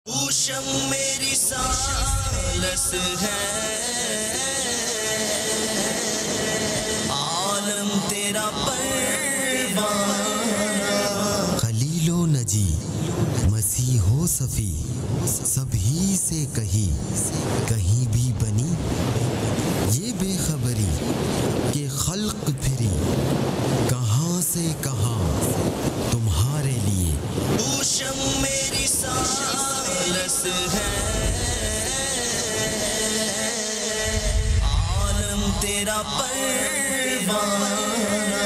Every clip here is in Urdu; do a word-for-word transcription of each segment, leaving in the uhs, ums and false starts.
اوشم میری سالس ہے، عالم تیرا پروانہ، خلیل و نجی مسیح و صفی سبھی سے کہیں کہیں بھی بنی یہ بے خبری کہ خلق پھری کہاں سے کہاں تمہارے لیے۔ اوشم میری سالس ہے، عالم تیرا پروانہ۔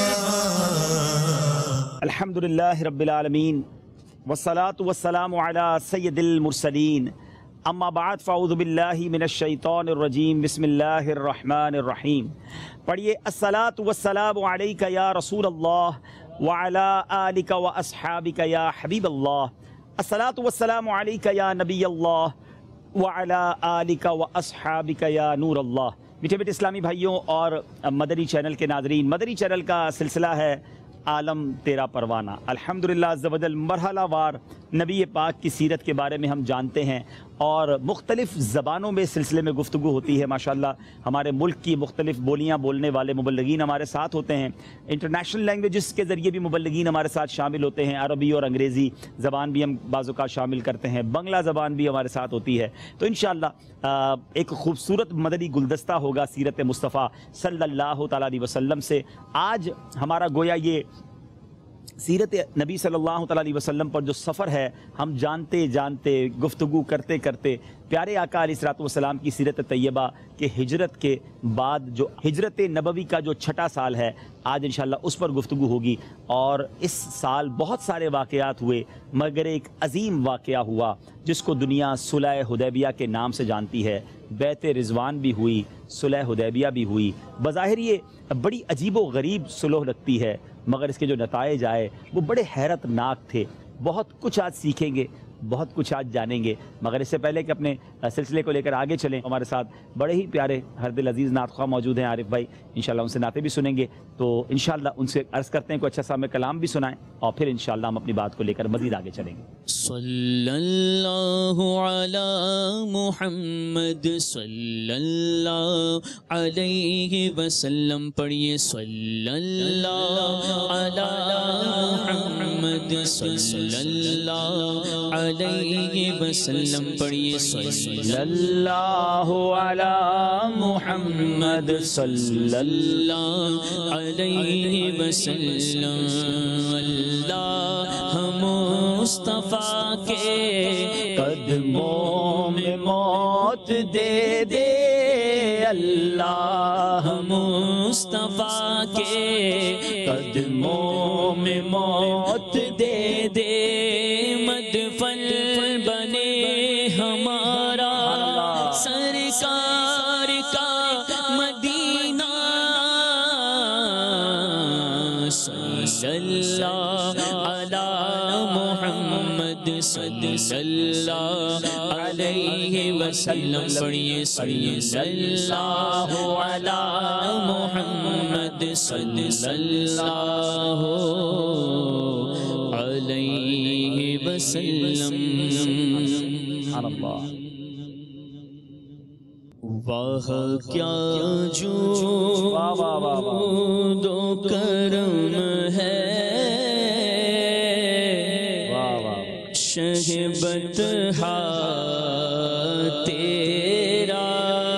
الحمدللہ رب العالمین والصلاة والسلام علی سید المرسلین، اما بعد فاعوذ باللہ من الشیطان الرجیم، بسم اللہ الرحمن الرحیم۔ پڑھیے الصلاة والسلام علیک یا رسول اللہ وعلی آلک واصحابک یا حبیب اللہ، الصلاة والسلام علیک یا نبی اللہ وعلی آلک واصحابک یا نور اللہ۔ میٹھے میٹھے اسلامی بھائیوں اور مدنی چینل کے ناظرین، مدنی چینل کا سلسلہ ہے عالم تیرا پروانہ۔ الحمدللہ عز و جل مرحلہ وار نبی پاک کی سیرت کے بارے میں ہم جانتے ہیں اور مختلف زبانوں میں سلسلے میں گفتگو ہوتی ہے۔ ماشاءاللہ ہمارے ملک کی مختلف بولیاں بولنے والے مبلغین ہمارے ساتھ ہوتے ہیں، انٹرنیشنل لینگویجز کے ذریعے بھی مبلغین ہمارے ساتھ شامل ہوتے ہیں، عربی اور انگریزی زبان بھی ہم بعض اوقات شامل کرتے ہیں، بنگلہ زبان بھی ہمارے ساتھ ہوتی ہے۔ تو انشاءاللہ ایک خوبصورت مدنی گلدستہ ہوگا سیرت مصطفیٰ صلی اللہ تعالیٰ علیہ وسلم سے۔ آج ہمارا گویا یہ سیرت نبی صلی اللہ تعالیٰ علیہ وسلم پر جو سفر ہے، ہم جانتے جانتے گفتگو کرتے کرتے پیارے آقا علیہ الصلوۃ والسلام کی سیرت طیبہ کے ہجرت کے بعد جو ہجرت نبوی کا جو چھٹا سال ہے، آج انشاءاللہ اس پر گفتگو ہوگی۔ اور اس سال بہت سارے واقعات ہوئے، مگر ایک عظیم واقعہ ہوا جس کو دنیا صلح حدیبیہ کے نام سے جانتی ہے۔ بیعت رضوان بھی ہوئی، صلح حدیبیہ بھی ہوئی۔ بظاہر یہ بڑی عجیب و غریب صلح لگتی ہے، مگر اس کے جو نتائج آئے وہ بڑے حیرت ناک تھے۔ بہت کچھ آج سیکھیں گے، بہت کچھ آج جانیں گے، مگر اس سے پہلے کہ اپنے سلسلے کو لے کر آگے چلیں، ہمارے ساتھ بڑے ہی پیارے ہر دل عزیز نعت خواہ موجود ہیں، عارف بھائی، انشاءاللہ ان سے نعتیں بھی سنیں گے۔ تو انشاءاللہ ان سے عرض کرتے ہیں کوئی اچھا سا ہمیں کلام بھی سنائیں، اور پھر انشاءاللہ ہم اپنی بات کو لے کر مزید آگے چلیں گے۔ صلی اللہ علی محمد صلی اللہ علیہ وسلم، پڑھیے صلی اللہ علی محمد صلی اللہ علیہ وسلم، پڑھیے صلی اللہ علی محمد صلی اللہ علیہ وسلم۔ اللہ مصطفیٰ کے قدموں میں موت دے دے، اللہ مصطفیٰ کے قدموں میں موت دے دے، مدفن بنے ہمارا سرکار کا مدینہ، صلی اللہ علی محمد صلی اللہ علیہ وسلم، پڑھیے صلی اللہ علی محمد صلی اللہ علیہ وسلم۔ واہ کیا جود و کرم ہے شہ بطحہ تیرا،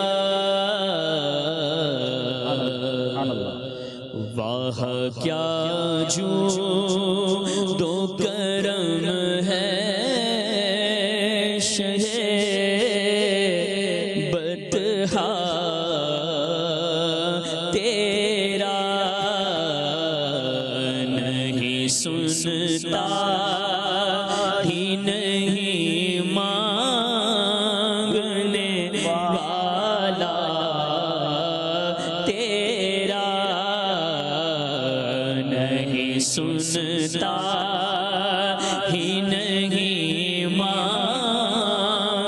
واہ کیا جود و کرم ہے شہ بطحہ تیرا، نہیں سنتا ہی نہیں مانگنے والا تیرا، نہیں سنتا ہی نہیں مانگنے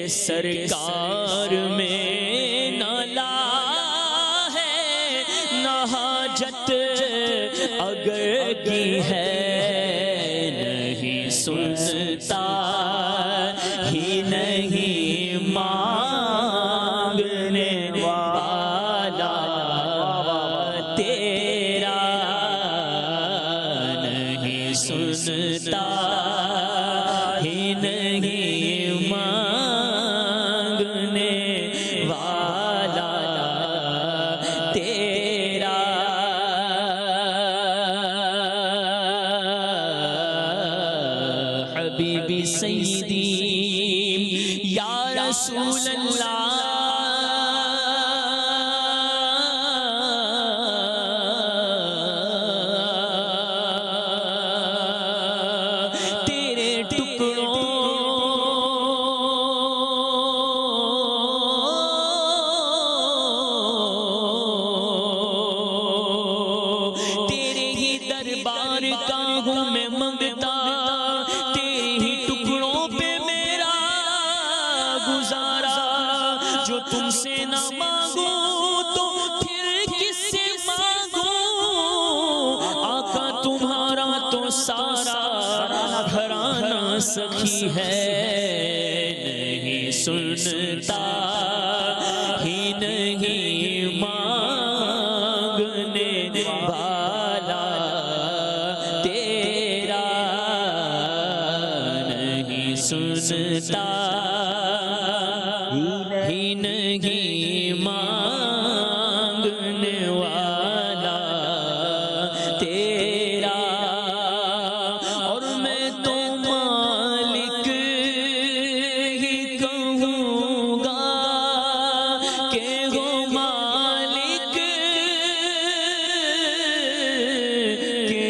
سرکار میں نہ لا ہے، نہ حاجت اگر کی ہے، نہیں سنتا ہی نہیں مانگنے والا تیرا، نہیں سنتا ہی نہیں مانگنے والا تیرا۔ حبیبی سیدی یا رسول اللہ، تیرے ٹکڑوں تیرے ہی دربار کا ہوں میں منگتا، تیرے ہی ٹکڑوں پہ میرا گزارا، جو تم سے نہ مانگوں تو پھر کس سے مانگوں، آقا تمہارا تو سارا گھرانہ سخی ہے، نہیں سنتا ہی نہیں مانگنے والا تیرا، نہیں سنتا ہی نہیں مانگنے والا تیرا، اور میں تو مالک ہی کہوں گا کہ وہ مالک کے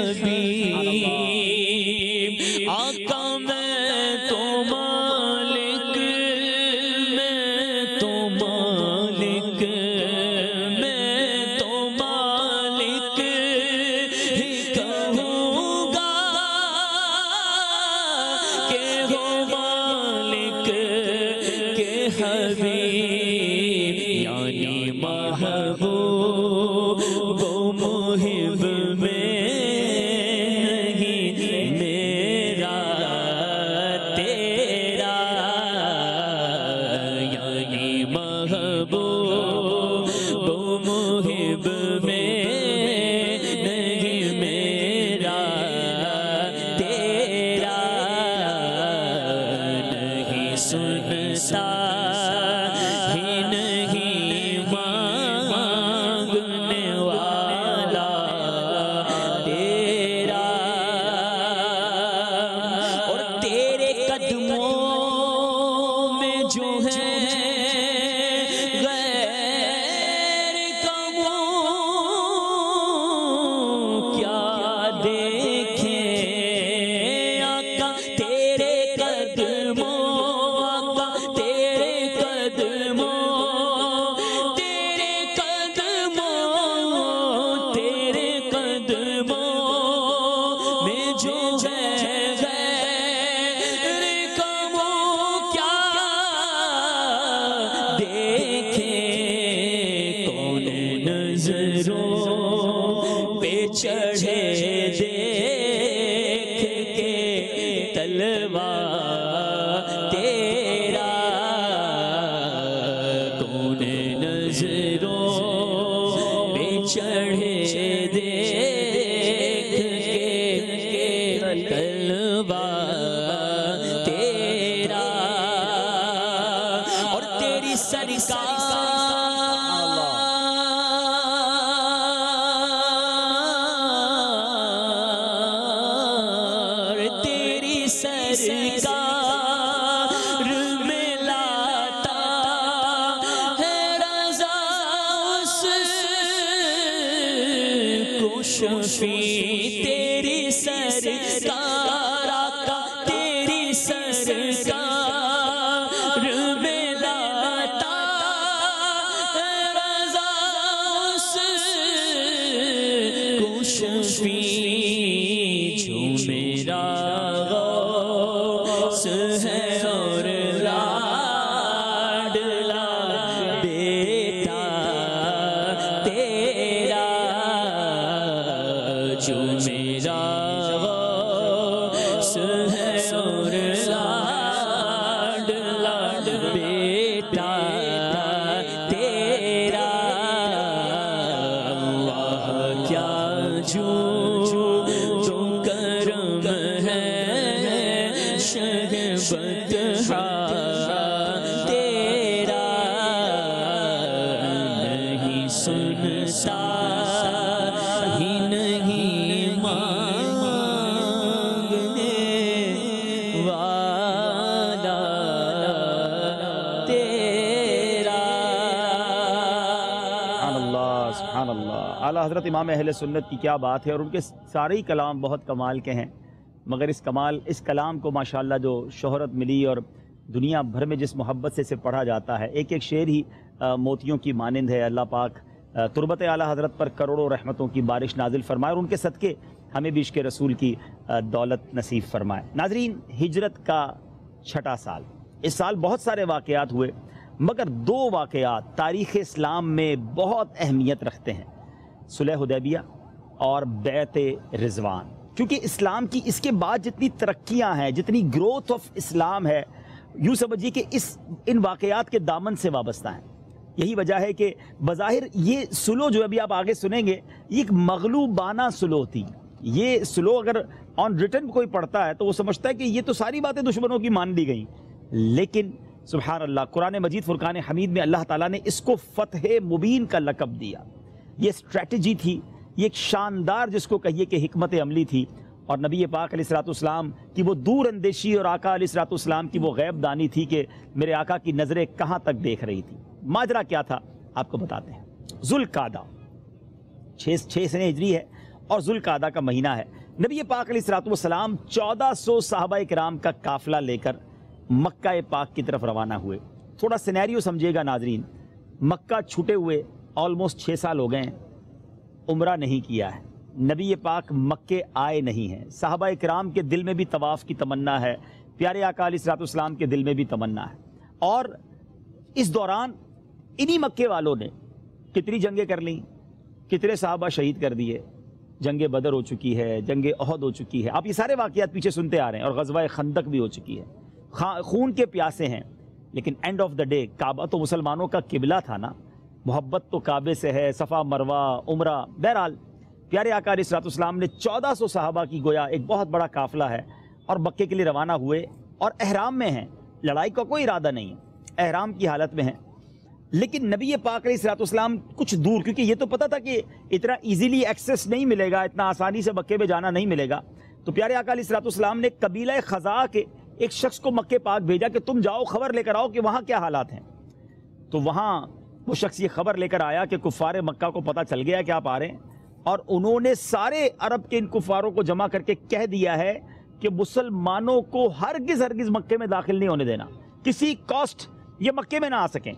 حبیب آقا، میں تو مالک، میں تو مالک، میں تو مالک ہی کہوں گا کہ وہ مالک کے حبیب، یعنی محبوب وہ محب میں نہیں میرا تیرا، یعنی محبوب وہ محب میں نہیں میرا تیرا، نہیں سنتا ہی نہیں مانگنے والا تیرا، اور تیرے قدموں میں جو ہے غیر کا منہ کیا دیکھیں آقا، تیرے قدموں آقا، تیرے قدموں، تیرے قدموں، تیرے قدموں میں جو ہے غیر کا منہ کیا دیکھیں، کون نظروں پہ چڑھے دیکھ کے تلوا تیرا، کون نظروں پہ چڑھے دیکھ کے تلوا تیرا، اور تیری سرکار تیری سرکار میں لاتا ہے رضا اس کو شفیع، تیری سرکار آقا، تیری سرکار میں لاتا ہے رضا اس کو شفیع، جو میرا غوث ہے اور لا جو میرا غوث ہے اور لاڈ لاڈ بیٹا تیرا اللہ کیا جو تو کرم ہے شہ بطحا تیرا نہیں سنتا ہی نہیں مانگنے والا تیرا۔ سبحان اللہ سبحان اللہ۔ اعلیٰ حضرت امام اہل سنت کی کیا بات ہے، اور ان کے سارے ہی کلام بہت کمال کے ہیں، مگر اس کمال اس کلام کو ماشاءاللہ جو شہرت ملی اور دنیا بھر میں جس محبت سے اسے پڑھا جاتا ہے، ایک ایک شعر ہی موتیوں کی مانند ہے۔ اللہ پاک تربت اعلیٰ حضرت پر کروڑوں رحمتوں کی بارش نازل فرمائے، اور ان کے صدقے ہمیں بھی عشق رسول کی دولت نصیب فرمائے۔ ناظرین، ہجرت کا چھٹا سال، اس سال بہت سارے واقعات ہوئے، مگر دو واقعات تاریخ اسلام میں بہت اہمیت رکھتے ہیں، صلح حدیبیہ اور بیعت رضوان۔ کیونکہ اسلام کی اس کے بعد جتنی ترقیاں ہیں، جتنی گروتھ آف اسلام ہے، یوں سمجھیے کہ اس ان واقعات کے دامن سے وابستہ ہیں۔ یہی وجہ ہے کہ بظاہر یہ سلو جو ابھی آپ آگے سنیں گے، یہ ایک مغلوبانہ سلو تھی۔ یہ سلو اگر آن ریٹن کوئی پڑھتا ہے تو وہ سمجھتا ہے کہ یہ تو ساری باتیں دشمنوں کی مان لی گئیں، لیکن سبحان اللہ، قرآن مجید فرقان حمید میں اللہ تعالیٰ نے اس کو فتح مبین کا لقب دیا۔ یہ اسٹریٹجی تھی، یہ ایک شاندار جس کو کہیے کہ حکمت عملی تھی، اور نبی پاک علیہ الصلوۃ والسلام کی وہ دور اندیشی اور آقا علیہ الصلوۃ والسلام کی وہ غیب دانی تھی کہ میرے آقا کی نظریں کہاں تک دیکھ رہی تھی۔ ماجرا کیا تھا آپ کو بتاتے ہیں۔ ذوالقعدہ چھ چھ سنے ہجری ہے اور ذوالقعدہ کا مہینہ ہے۔ نبی پاک علیہ الصلوۃ والسلام چودہ سو صحابہ کرام کا قافلہ لے کر مکہ پاک کی طرف روانہ ہوئے۔ تھوڑا سینیریو سمجھیے گا ناظرین، مکہ چھوٹے ہوئے آلموسٹ چھ سال ہو گئے ہیں، عمرہ نہیں کیا ہے، نبی پاک مکے آئے نہیں ہیں، صحابہ کرام کے دل میں بھی طواف کی تمنا ہے، پیارے آقا علیہ الصلوۃ والسلام کے دل میں بھی تمنا ہے، اور اس دوران انہی مکے والوں نے کتنی جنگیں کر لیں، کتنے صحابہ شہید کر دیے، جنگ بدر ہو چکی ہے، جنگ احد ہو چکی ہے، آپ یہ سارے واقعات پیچھے سنتے آ رہے ہیں، اور غزوہ خندق بھی ہو چکی ہے، خون کے پیاسے ہیں، لیکن end of the day Kaaba تو مسلمانوں کا قبلہ تھا نا، محبت تو کعبے سے ہے، صفا مروہ عمرہ۔ بہرحال پیارے آقا علیہ الصلوۃ والسلام نے چودہ سو صحابہ کی گویا ایک بہت بڑا قافلہ ہے اور مکے کے لیے روانہ ہوئے، اور احرام میں ہیں، لڑائی کا کوئی ارادہ نہیں ہے، احرام کی حالت میں ہیں، لیکن نبی پاک علیہ الصلوۃ والسلام کچھ دور، کیونکہ یہ تو پتہ تھا کہ اتنا ایزیلی ایکسیس نہیں ملے گا، اتنا آسانی سے مکے میں جانا نہیں ملے گا، تو پیارے آقا علیہ الصلوۃ والسلام نے قبیلہ خزاعہ کے ایک شخص کو مکے پاک بھیجا کہ تم جاؤ خبر لے کر آؤ کہ وہاں کیا حالات ہیں۔ تو وہاں وہ شخص یہ خبر لے کر آیا کہ کفار مکہ کو پتہ چل گیا کہ آپ آ رہے ہیں، اور انہوں نے سارے عرب کے ان کفاروں کو جمع کر کے کہہ دیا ہے کہ مسلمانوں کو ہرگز ہرگز مکے میں داخل نہیں ہونے دینا، کسی کاسٹ یہ مکے میں نہ آ سکیں۔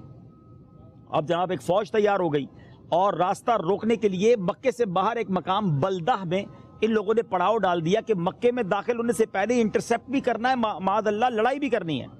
اب جناب ایک فوج تیار ہو گئی، اور راستہ روکنے کے لیے مکے سے باہر ایک مقام بلدہ میں ان لوگوں نے پڑاؤ ڈال دیا کہ مکے میں داخل ہونے سے پہلے انٹرسیپٹ بھی کرنا ہے، معاذ اللہ لڑائی بھی کرنی ہے۔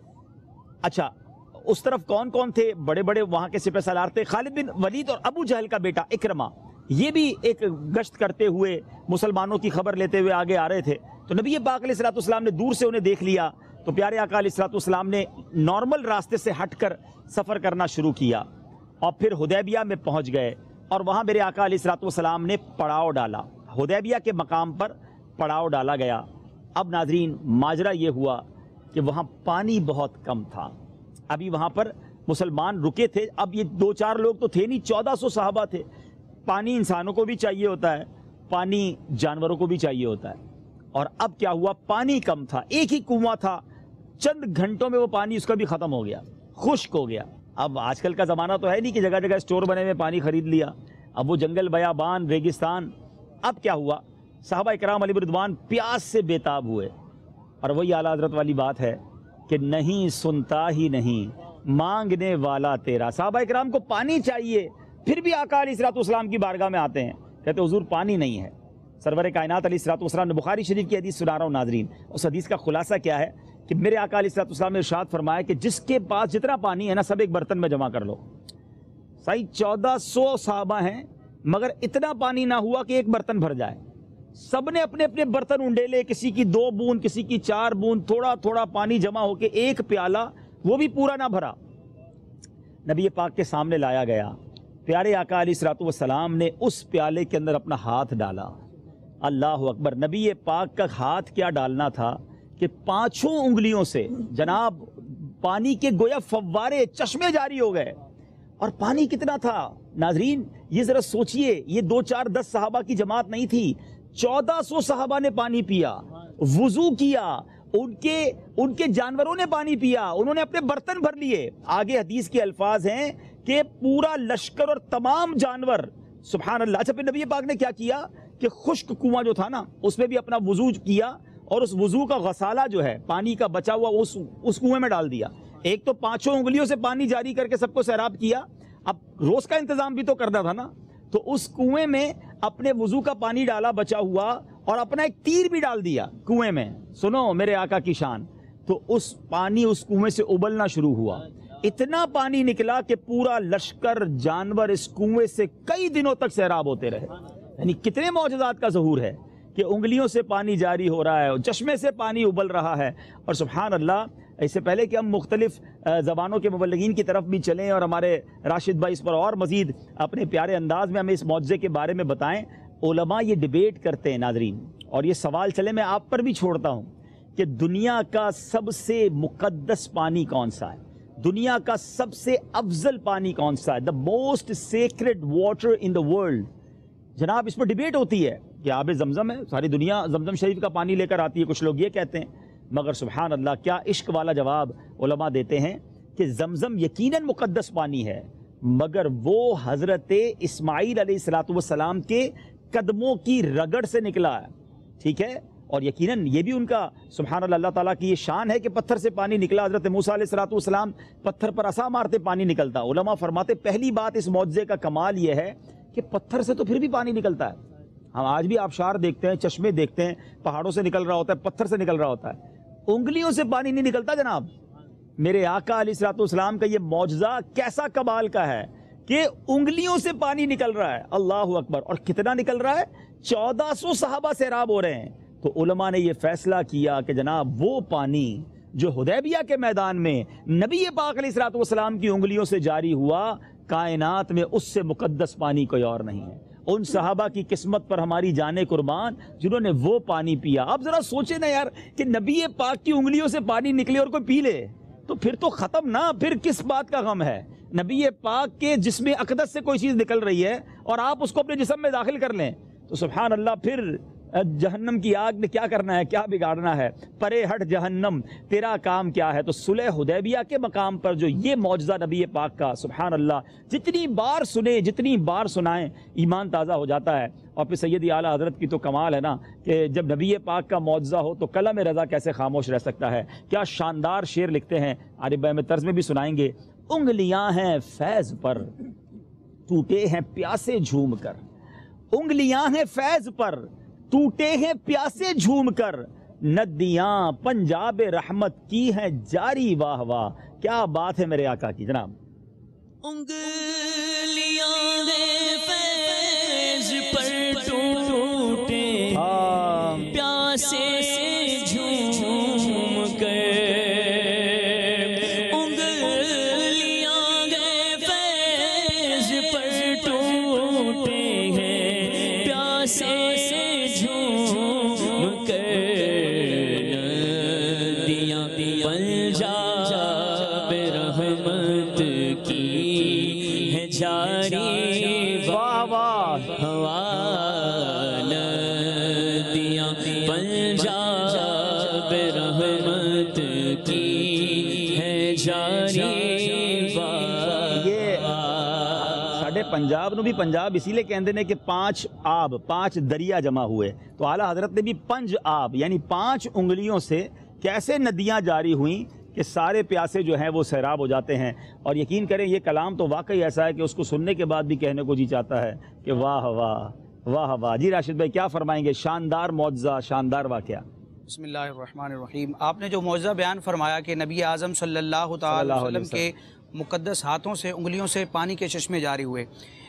اچھا، اس طرف کون کون تھے؟ بڑے بڑے وہاں کے سپہ سالار تھے، خالد بن ولید اور ابو جہل کا بیٹا اکرمہ، یہ بھی ایک گشت کرتے ہوئے مسلمانوں کی خبر لیتے ہوئے آگے آ رہے تھے۔ تو نبی پاک علیہ الصلوۃ والسلام نے دور سے انہیں دیکھ لیا، تو پیارے آقا علیہ الصلوۃ والسلام نے نارمل راستے سے ہٹ کر سفر کرنا شروع کیا، اور پھر حدیبیہ میں پہنچ گئے، اور وہاں میرے آقا علیہ الصلوۃ والسلام نے پڑاؤ ڈالا، حدیبیہ کے مقام پر پڑاؤ ڈالا گیا۔ اب ناظرین، ماجرا یہ ہوا کہ وہاں پانی بہت کم تھا، ابھی وہاں پر مسلمان رکے تھے، اب یہ دو چار لوگ تو تھے نہیں، چودہ سو صحابہ تھے۔ پانی انسانوں کو بھی چاہیے ہوتا ہے، پانی جانوروں کو بھی چاہیے ہوتا ہے، اور اب کیا ہوا، پانی کم تھا، ایک ہی کنواں تھا، چند گھنٹوں میں وہ پانی اس کا بھی ختم ہو گیا، خشک ہو گیا۔ اب آج کل کا زمانہ تو ہے نہیں کہ جگہ جگہ سٹور بنے ہوئے پانی خرید لیا، اب وہ جنگل بیابان ریگستان۔ اب کیا ہوا، صحابہ اکرام علیہ رضوان پیاس سے بےتاب ہوئے، اور وہی اعلیٰ حضرت والی بات ہے کہ نہیں سنتا ہی نہیں مانگنے والا تیرا۔ صحابہ اکرام کو پانی چاہیے، پھر بھی آقا علیہ الصلوۃ والسلام کی بارگاہ میں آتے ہیں، کہتے حضور پانی نہیں ہے۔ سرور کائنات علیہ الصلوۃ والسلام نے بخاری شریف کی حدیث سنا رہا ہوں ناظرین، اس حدیث کا خلاصہ کیا ہے کہ میرے آقا علیہ الصلوۃ والسلام نے ارشاد فرمایا کہ جس کے پاس جتنا پانی ہے نا، سب ایک برتن میں جمع کر لو۔ صحیح چودہ سو صحابہ ہیں، مگر اتنا پانی نہ ہوا کہ ایک برتن بھر جائے۔ سب نے اپنے اپنے برتن انڈیلے، کسی کی دو بوند، کسی کی چار بوند، تھوڑا تھوڑا پانی جمع ہو کے ایک پیالہ، وہ بھی پورا نہ بھرا، نبی پاک کے سامنے لایا گیا۔ پیارے آقا علیہ الصلوۃ والسلام نے اس پیالے کے اندر اپنا ہاتھ ڈالا۔ اللہ اکبر! نبی پاک کا ہاتھ کیا ڈالنا تھا کہ پانچوں انگلیوں سے جناب پانی کے گویا فوارے، چشمے جاری ہو گئے۔ اور پانی کتنا تھا ناظرین، یہ ذرا سوچئے، یہ دو چار دس صحابہ کی جماعت نہیں تھی، چودہ سو صحابہ نے پانی پیا، وضو کیا، ان کے ان کے جانوروں نے پانی پیا، انہوں نے اپنے برتن بھر لیے۔ آگے حدیث کے الفاظ ہیں کہ پورا لشکر اور تمام جانور، سبحان اللہ۔ اچھا، پھر نبی پاک نے کیا کیا کہ خشک کنواں جو تھا نا، اس میں بھی اپنا وضو کیا، اور اس وضو کا غسالہ جو ہے پانی کا بچا ہوا اس اس کنویں میں ڈال دیا۔ ایک تو پانچوں انگلیوں سے پانی جاری کر کے سب کو سیراب کیا، اب روز کا انتظام بھی تو کرنا تھا نا، تو اس کنویں میں اپنے وضو کا پانی ڈالا بچا ہوا، اور اپنا ایک تیر بھی ڈال دیا کنویں میں۔ سنو میرے آقا کی شان، تو اس پانی اس کنویں سے ابلنا شروع ہوا، اتنا پانی نکلا کہ پورا لشکر جانور اس کنویں سے کئی دنوں تک سیراب ہوتے رہے۔ یعنی کتنے معجزات کا ظہور ہے کہ انگلیوں سے پانی جاری ہو رہا ہے، چشمے سے پانی ابل رہا ہے۔ اور سبحان اللہ، اس سے پہلے کہ ہم مختلف زبانوں کے مبلغین کی طرف بھی چلیں اور ہمارے راشد بھائی اس پر اور مزید اپنے پیارے انداز میں ہمیں اس معجزے کے بارے میں بتائیں، علماء یہ ڈیبیٹ کرتے ہیں ناظرین، اور یہ سوال چلے میں آپ پر بھی چھوڑتا ہوں کہ دنیا کا سب سے مقدس پانی کون سا ہے؟ دنیا کا سب سے افضل پانی کون سا ہے؟ The most sacred water in the world. جناب اس پر ڈیبیٹ ہوتی ہے کہ آب زمزم ہے، ساری دنیا زمزم شریف کا پانی لے کر آتی ہے، کچھ لوگ یہ کہتے ہیں، مگر سبحان اللہ کیا عشق والا جواب علماء دیتے ہیں کہ زمزم یقیناً مقدس پانی ہے، مگر وہ حضرت اسماعیل علیہ الصلوۃ والسلام کے قدموں کی رگڑ سے نکلا ہے، ٹھیک ہے؟ اور یقیناً یہ بھی ان کا سبحان اللہ اللہ تعالیٰ کی یہ شان ہے کہ پتھر سے پانی نکلا۔ حضرت موسیٰ علیہ الصلوۃ والسلام پتھر پر عصا مارتے پانی نکلتا۔ علماء فرماتے پہلی بات اس معجزے کا کمال یہ ہے کہ پتھر سے تو پھر بھی پانی نکلتا ہے۔ ہم آج بھی آبشار دیکھتے ہیں، چشمے دیکھتے ہیں، پہاڑوں سے نکل رہا ہوتا ہے، پتھر سے نکل رہا ہوتا ہے، انگلیوں سے پانی نہیں نکلتا جناب۔ میرے آقا علیہ الصلوۃ والسلام کا یہ معجزہ کیسا کمال کا ہے کہ انگلیوں سے پانی نکل رہا ہے، اللہ اکبر! اور کتنا نکل رہا ہے؟ چودہ سو صحابہ سیراب ہو رہے ہیں۔ تو علماء نے یہ فیصلہ کیا کہ جناب وہ پانی جو حدیبیہ کے میدان میں نبی پاک علیہ الصلوۃ والسلام کی انگلیوں سے جاری ہوا، کائنات میں اس سے مقدس پانی کوئی اور نہیں ہے۔ ان صحابہ کی قسمت پر ہماری جانیں قربان جنہوں نے وہ پانی پیا۔ آپ ذرا سوچیں نا یار کہ نبی پاک کی انگلیوں سے پانی نکلے اور کوئی پی لے تو پھر تو ختم نا، پھر کس بات کا غم ہے؟ نبی پاک کے جسم اقدس سے کوئی چیز نکل رہی ہے اور آپ اس کو اپنے جسم میں داخل کر لیں تو سبحان اللہ، پھر جہنم کی آگ نے کیا کرنا ہے، کیا بگاڑنا ہے؟ پرے ہٹ جہنم، تیرا کام کیا ہے؟ تو صلح حدیبیہ کے مقام پر جو یہ معجزہ نبی پاک کا سبحان اللہ جتنی بار سنے، جتنی بار سنائیں، ایمان تازہ ہو جاتا ہے۔ اور پھر سیدی اعلیٰ حضرت کی تو کمال ہے نا کہ جب نبی پاک کا معجزہ ہو تو قلم رضا کیسے خاموش رہ سکتا ہے؟ کیا شاندار شعر لکھتے ہیں، عارف بھائی میں طرز میں بھی سنائیں گے۔ انگلیاں ہیں فیض پر ٹوٹے ہیں پیاسے جھوم کر، انگلیاں ہیں فیض پر ٹوٹے ہیں پیاسے جھوم کر، ندیاں پنجاب رحمت کی ہیں جاری، واہ واہ! کیا بات ہے میرے آقا کی جناب۔ انگلیاں ہیں فیض پر ٹوٹے پیاسے جھوم کر، انگلیاں ہیں فیض پر ٹوٹے ہیں پیاسے پنجاب رحمت کی ہے جاری، واہ واہ! ہوا ندیاں پنجاب رحمت کی ہے جاری، واہ! یہ ساڈے پنجاب نو بھی پنجاب اسی لیے کہندے نے کہ پانچ آب، پانچ دریا جمع ہوئے، تو اعلیٰ حضرت نے بھی پنج آب یعنی پانچ انگلیوں سے کیسے ندیاں جاری ہوئیں کہ سارے پیاسے جو ہیں وہ سیراب ہو جاتے ہیں۔ اور یقین کریں یہ کلام تو واقعی ایسا ہے کہ اس کو سننے کے بعد بھی کہنے کو جی چاہتا ہے کہ واہ واہ واہ واہ! جی راشد بھائی کیا فرمائیں گے؟ شاندار معجزہ، شاندار واقعہ۔ بسم اللہ الرحمن الرحیم۔ آپ نے جو معجزہ بیان فرمایا کہ نبی اعظم صلی اللہ تعالی علیہ وسلم کے مقدس ہاتھوں سے، انگلیوں سے پانی کے چشمے جاری ہوئے،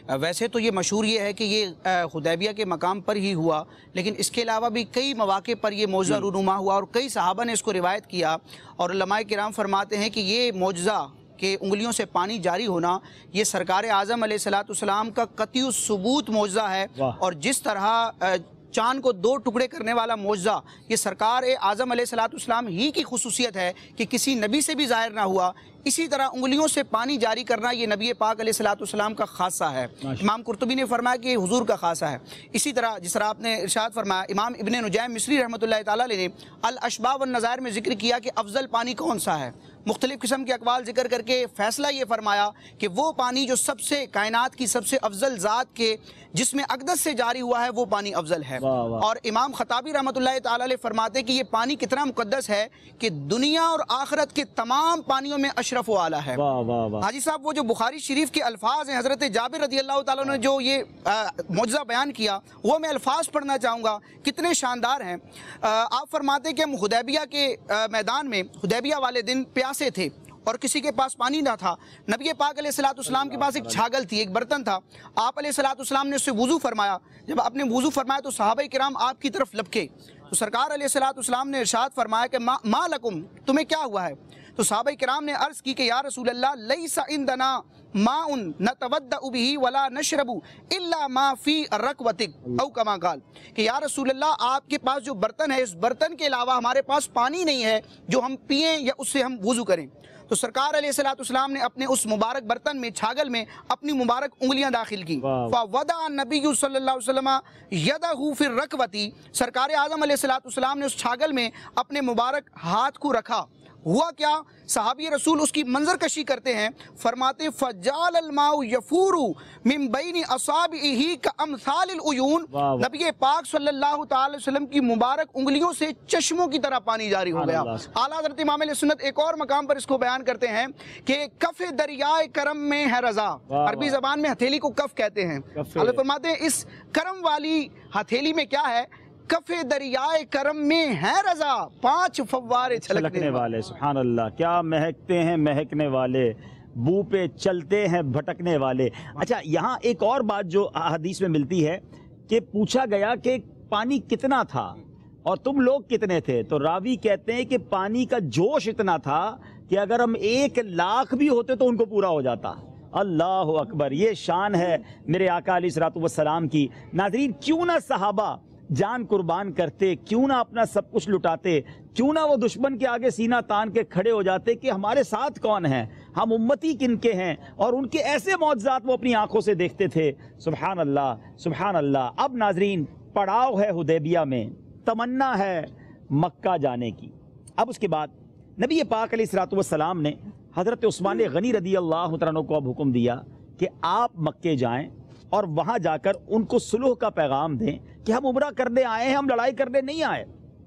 ویسے تو یہ مشہور یہ ہے کہ یہ حدیبیہ کے مقام پر ہی ہوا، لیکن اس کے علاوہ بھی کئی مواقع پر یہ معجزہ رونما ہوا اور کئی صحابہ نے اس کو روایت کیا، اور علماء کرام فرماتے ہیں کہ یہ معجزہ کہ انگلیوں سے پانی جاری ہونا یہ سرکار اعظم علیہ الصلوۃ والسلام کا قطعی الثبوت معجزہ ہے، اور جس طرح چاند کو دو ٹکڑے کرنے والا معجزہ یہ سرکار اعظم علیہ الصلوۃ والسلام ہی کی خصوصیت ہے کہ کسی نبی سے بھی ظاہر نہ ہوا، اسی طرح انگلیوں سے پانی جاری کرنا یہ نبی پاک علیہ الصلوۃ والسلام کا خاصہ ہے۔ امام قرطبی نے فرمایا کہ حضور کا خاصہ ہے۔ اسی طرح جس طرح آپ نے ارشاد فرمایا، امام ابن نجیم مصری رحمۃ اللہ تعالیٰ علیہ نے الاشباح والنظائر میں ذکر کیا کہ افضل پانی کون سا ہے، مختلف قسم کے اقوال ذکر کر کے فیصلہ یہ فرمایا کہ وہ پانی جو سب سے کائنات کی سب سے افضل ذات کے جس میں اقدس سے جاری ہوا ہے وہ پانی افضل ہے۔ اور امام خطابی رحمۃ اللہ تعالیٰ علیہ فرماتے کہ یہ پانی کتنا مقدس ہے کہ دنیا اور آخرت کے تمام پانیوں میں اشرف و اعلیٰ ہے۔ حاجی صاحب وہ جو بخاری شریف کے الفاظ ہیں حضرت جابر رضی اللہ تعالیٰ نے جو یہ معجزہ بیان کیا وہ میں الفاظ پڑھنا چاہوں گا، کتنے شاندار ہیں۔ آپ فرماتے کہ ہم حدیبیہ کے میدان میں حدیبیہ والے دن پیاسے تھے اور کسی کے پاس پانی نہ تھا، نبی پاک علیہ الصلوۃ والسلام کے پاس ایک چھاگل تھی، ایک برتن تھا، آپ علیہ الصلوۃ والسلام نے اس سے وضو فرمایا، جب آپ نے وضو فرمایا تو صحابہ کرام آپ کی طرف لپکے، تو سرکار علیہ الصلوۃ والسلام نے ارشاد فرمایا کہ ما لکم، تمہیں کیا ہوا ہے؟ تو صحابہ کرام نے عرض کی کہ یا رسول اللہ لیس عندنا ماء نتودع به ولا نشرب الا ما فی رکوتک او کما قال، کہ یا رسول اللہ آپ کے پاس جو برتن ہے اس برتن کے علاوہ ہمارے پاس پانی نہیں ہے جو ہم پئیں یا اس سے ہم وضو کریں۔ تو سرکار علیہ الصلوۃ والسلام نے اپنے اس مبارک برتن میں چھاگل میں اپنی مبارک انگلیاں داخل کی، فوضع النبی صلی اللہ علیہ وسلم یدہ فی الرکوۃ، سرکار اعظم علیہ الصلوۃ والسلام نے اس چھاگل میں اپنے مبارک ہاتھ کو رکھا، ہوا کیا؟ صحابی رسول اس کی منظر کشی کرتے ہیں، فرماتے فجال الماء یفور من بین اصابعہ کامثال العیون، نبی پاک صلی اللہ تعالی وسلم کی مبارک انگلیوں سے چشموں کی طرح پانی جاری ہو گیا۔ اعلیٰ حضرت امام علیہ سنت ایک اور مقام پر اس کو بیان کرتے ہیں کہ کف دریائے کرم میں ہے رضا، عربی زبان میں ہتھیلی کو کف کہتے ہیں، اللہ فرماتے ہیں اس کرم والی ہتھیلی میں کیا ہے؟ کف دریائے کرم میں ہے رضا، پانچ فوارے چھلکنے والے۔ سبحان اللہ، کیا مہکتے ہیں مہکنے والے، بو پہ چلتے ہیں بھٹکنے والے۔ اچھا یہاں ایک اور بات جو حدیث میں ملتی ہے کہ پوچھا گیا کہ پانی کتنا تھا اور تم لوگ کتنے تھے، تو راوی کہتے ہیں کہ پانی کا جوش اتنا تھا کہ اگر ہم ایک لاکھ بھی ہوتے تو ان کو پورا ہو جاتا۔ اللہ اکبر، یہ شان ہے میرے آقا علیہ الصلوۃ والسلام کی۔ ناظرین، کیوں نہ صحابہ جان قربان کرتے، کیوں نہ اپنا سب کچھ لٹاتے، کیوں نہ وہ دشمن کے آگے سینہ تان کے کھڑے ہو جاتے کہ ہمارے ساتھ کون ہیں، ہم امتی کن کے ہیں، اور ان کے ایسے معجزات وہ اپنی آنکھوں سے دیکھتے تھے۔ سبحان اللہ سبحان اللہ۔ اب ناظرین، پڑاؤ ہے حدیبیہ میں، تمنا ہے مکہ جانے کی۔ اب اس کے بعد نبی پاک علیہ الصلوۃ والسلام نے حضرت عثمان غنی رضی اللہ عنہ کو اب حکم دیا کہ آپ مکے جائیں اور وہاں جا کر ان کو صلح کا پیغام دیں کہ ہم عمرہ کرنے آئے ہیں، ہم لڑائی کرنے نہیں آئے۔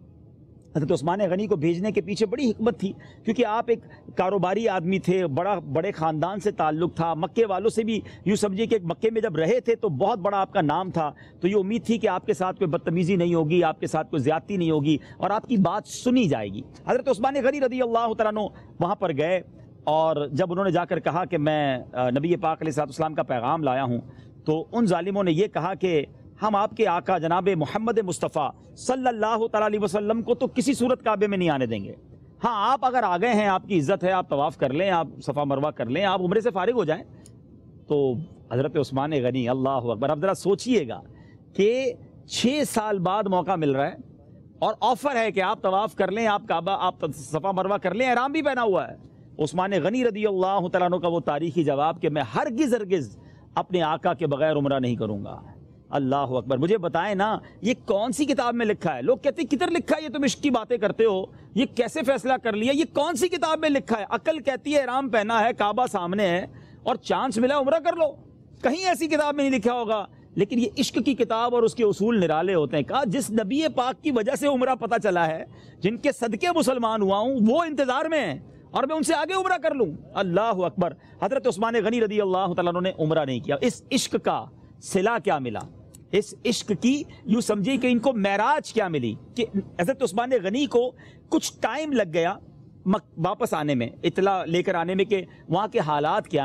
حضرت عثمان غنی کو بھیجنے کے پیچھے بڑی حکمت تھی، کیونکہ آپ ایک کاروباری آدمی تھے، بڑا بڑے خاندان سے تعلق تھا، مکے والوں سے بھی یوں سمجھیے کہ مکے میں جب رہے تھے تو بہت بڑا آپ کا نام تھا، تو یہ امید تھی کہ آپ کے ساتھ کوئی بدتمیزی نہیں ہوگی، آپ کے ساتھ کوئی زیادتی نہیں ہوگی اور آپ کی بات سنی جائے گی۔ حضرت عثمان غنی رضی اللہ تعالیٰ عنہ وہاں پر گئے، اور جب انہوں نے جا کر کہا کہ میں نبی پاک علیہ الصلوۃ والسلام کا پیغام لایا ہوں، تو ان ظالموں نے یہ کہا کہ ہم آپ کے آقا جناب محمد مصطفیٰ صلی اللہ تعالیٰ علیہ وسلم کو تو کسی صورت کعبے میں نہیں آنے دیں گے، ہاں آپ اگر آ گئے ہیں، آپ کی عزت ہے، آپ طواف کر لیں، آپ صفا مروہ کر لیں، آپ عمرے سے فارغ ہو جائیں۔ تو حضرت عثمان غنی، اللہ اکبر، اب ذرا سوچئے گا کہ چھ سال بعد موقع مل رہا ہے اور آفر ہے کہ آپ طواف کر لیں، آپ کعبہ، آپ صفا مروہ کر لیں، احرام بھی پہنا ہوا ہے۔ عثمان غنی رضی اللہ تعالیٰ عنہ کا وہ تاریخی جواب کہ میں ہرگز ہرگز اپنے آقا کے بغیر عمرہ نہیں کروں گا۔ اللہ اکبر، مجھے بتائیں نا یہ کون سی کتاب میں لکھا ہے؟ لوگ کہتے ہیں کدھر لکھا ہے، یہ تم عشق کی باتیں کرتے ہو، یہ کیسے فیصلہ کر لیا، یہ کون سی کتاب میں لکھا ہے؟ عقل کہتی ہے احرام پہنا ہے، کعبہ سامنے ہے اور چانس ملا عمرہ کر لو، کہیں ایسی کتاب میں نہیں لکھا ہوگا۔ لیکن یہ عشق کی کتاب اور اس کے اصول نرالے ہوتے ہیں۔ کہا جس نبی پاک کی وجہ سے عمرہ پتہ چلا ہے، جن کے صدقے مسلمان ہوا ہوں، وہ انتظار میں ہیں اور میں ان سے آگے عمرہ کر لوں۔ اللہ اکبر، حضرت عثمان غنی رضی اللہ تعالیٰ عنہ نے عمرہ نہیں کیا۔ اس عشق کا صلہ کیا ملا، اس عشق کی یوں سمجھیے کہ ان کو معراج کیا ملی کہ حضرت عثمان غنی کو کچھ ٹائم لگ گیا واپس آنے میں، اطلاع لے کر آنے میں کہ وہاں کے حالات کیا ہیں۔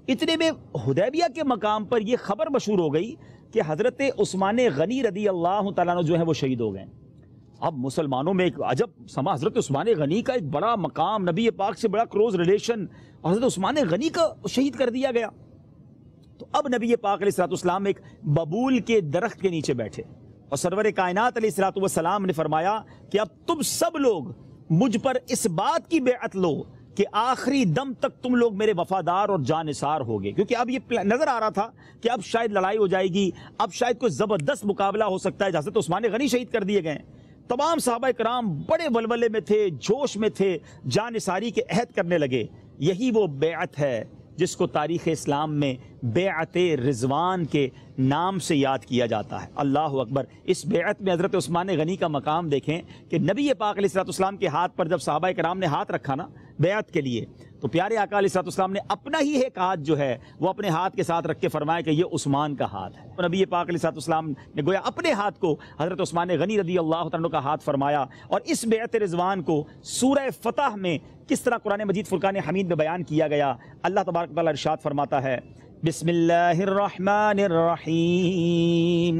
اتنے میں حدیبیہ کے مقام پر یہ خبر مشہور ہو گئی کہ حضرت عثمان غنی رضی اللہ تعالیٰ عنہ جو ہیں وہ شہید ہو گئے۔ اب مسلمانوں میں ایک عجب سما، حضرت عثمان غنی کا ایک بڑا مقام، نبی پاک سے بڑا کلوز ریلیشن، حضرت عثمان غنی کا شہید کر دیا گیا۔ تو اب نبی پاک علیہ الصلوۃ والسلام ایک ببول کے درخت کے نیچے بیٹھے اور سرور کائنات علیہ الصلوۃ والسلام نے فرمایا کہ اب تم سب لوگ مجھ پر اس بات کی بیعت لو کہ آخری دم تک تم لوگ میرے وفادار اور جانثار ہوگے، کیونکہ اب یہ نظر آ رہا تھا کہ اب شاید لڑائی ہو جائے گی، اب شاید کوئی زبردست مقابلہ ہو سکتا ہے۔ حضرت عثمان غنی شہید کر دیے گئے، تمام صحابہ کرام بڑے ولولے میں تھے، جوش میں تھے، جانثاری کے عہد کرنے لگے۔ یہی وہ بیعت ہے جس کو تاریخ اسلام میں بیعت رضوان کے نام سے یاد کیا جاتا ہے۔ اللہ اکبر۔ اس بیعت میں حضرت عثمان غنی کا مقام دیکھیں کہ نبی پاک علیہ الصلوۃ والسلام کے ہاتھ پر جب صحابہ کرام نے ہاتھ رکھا نا بیعت کے لیے، تو پیارے آقا علیہ الصلوۃ والسلام نے اپنا ہی ایک ہاتھ جو ہے وہ اپنے ہاتھ کے ساتھ رکھ کے فرمایا کہ یہ عثمان کا ہاتھ ہے۔ تو نبی پاک علیہ الصلوۃ والسلام نے گویا اپنے ہاتھ کو حضرت عثمان غنی رضی اللہ تعالیٰ عنہ کا ہاتھ فرمایا۔ اور اس بیعت رضوان کو سورہ فتح میں کس طرح قرآن مجید فرقان حمید میں بیان کیا گیا، اللہ تبارک و تعالیٰ ارشاد فرماتا ہے، بسم اللہ الرحمن الرحیم،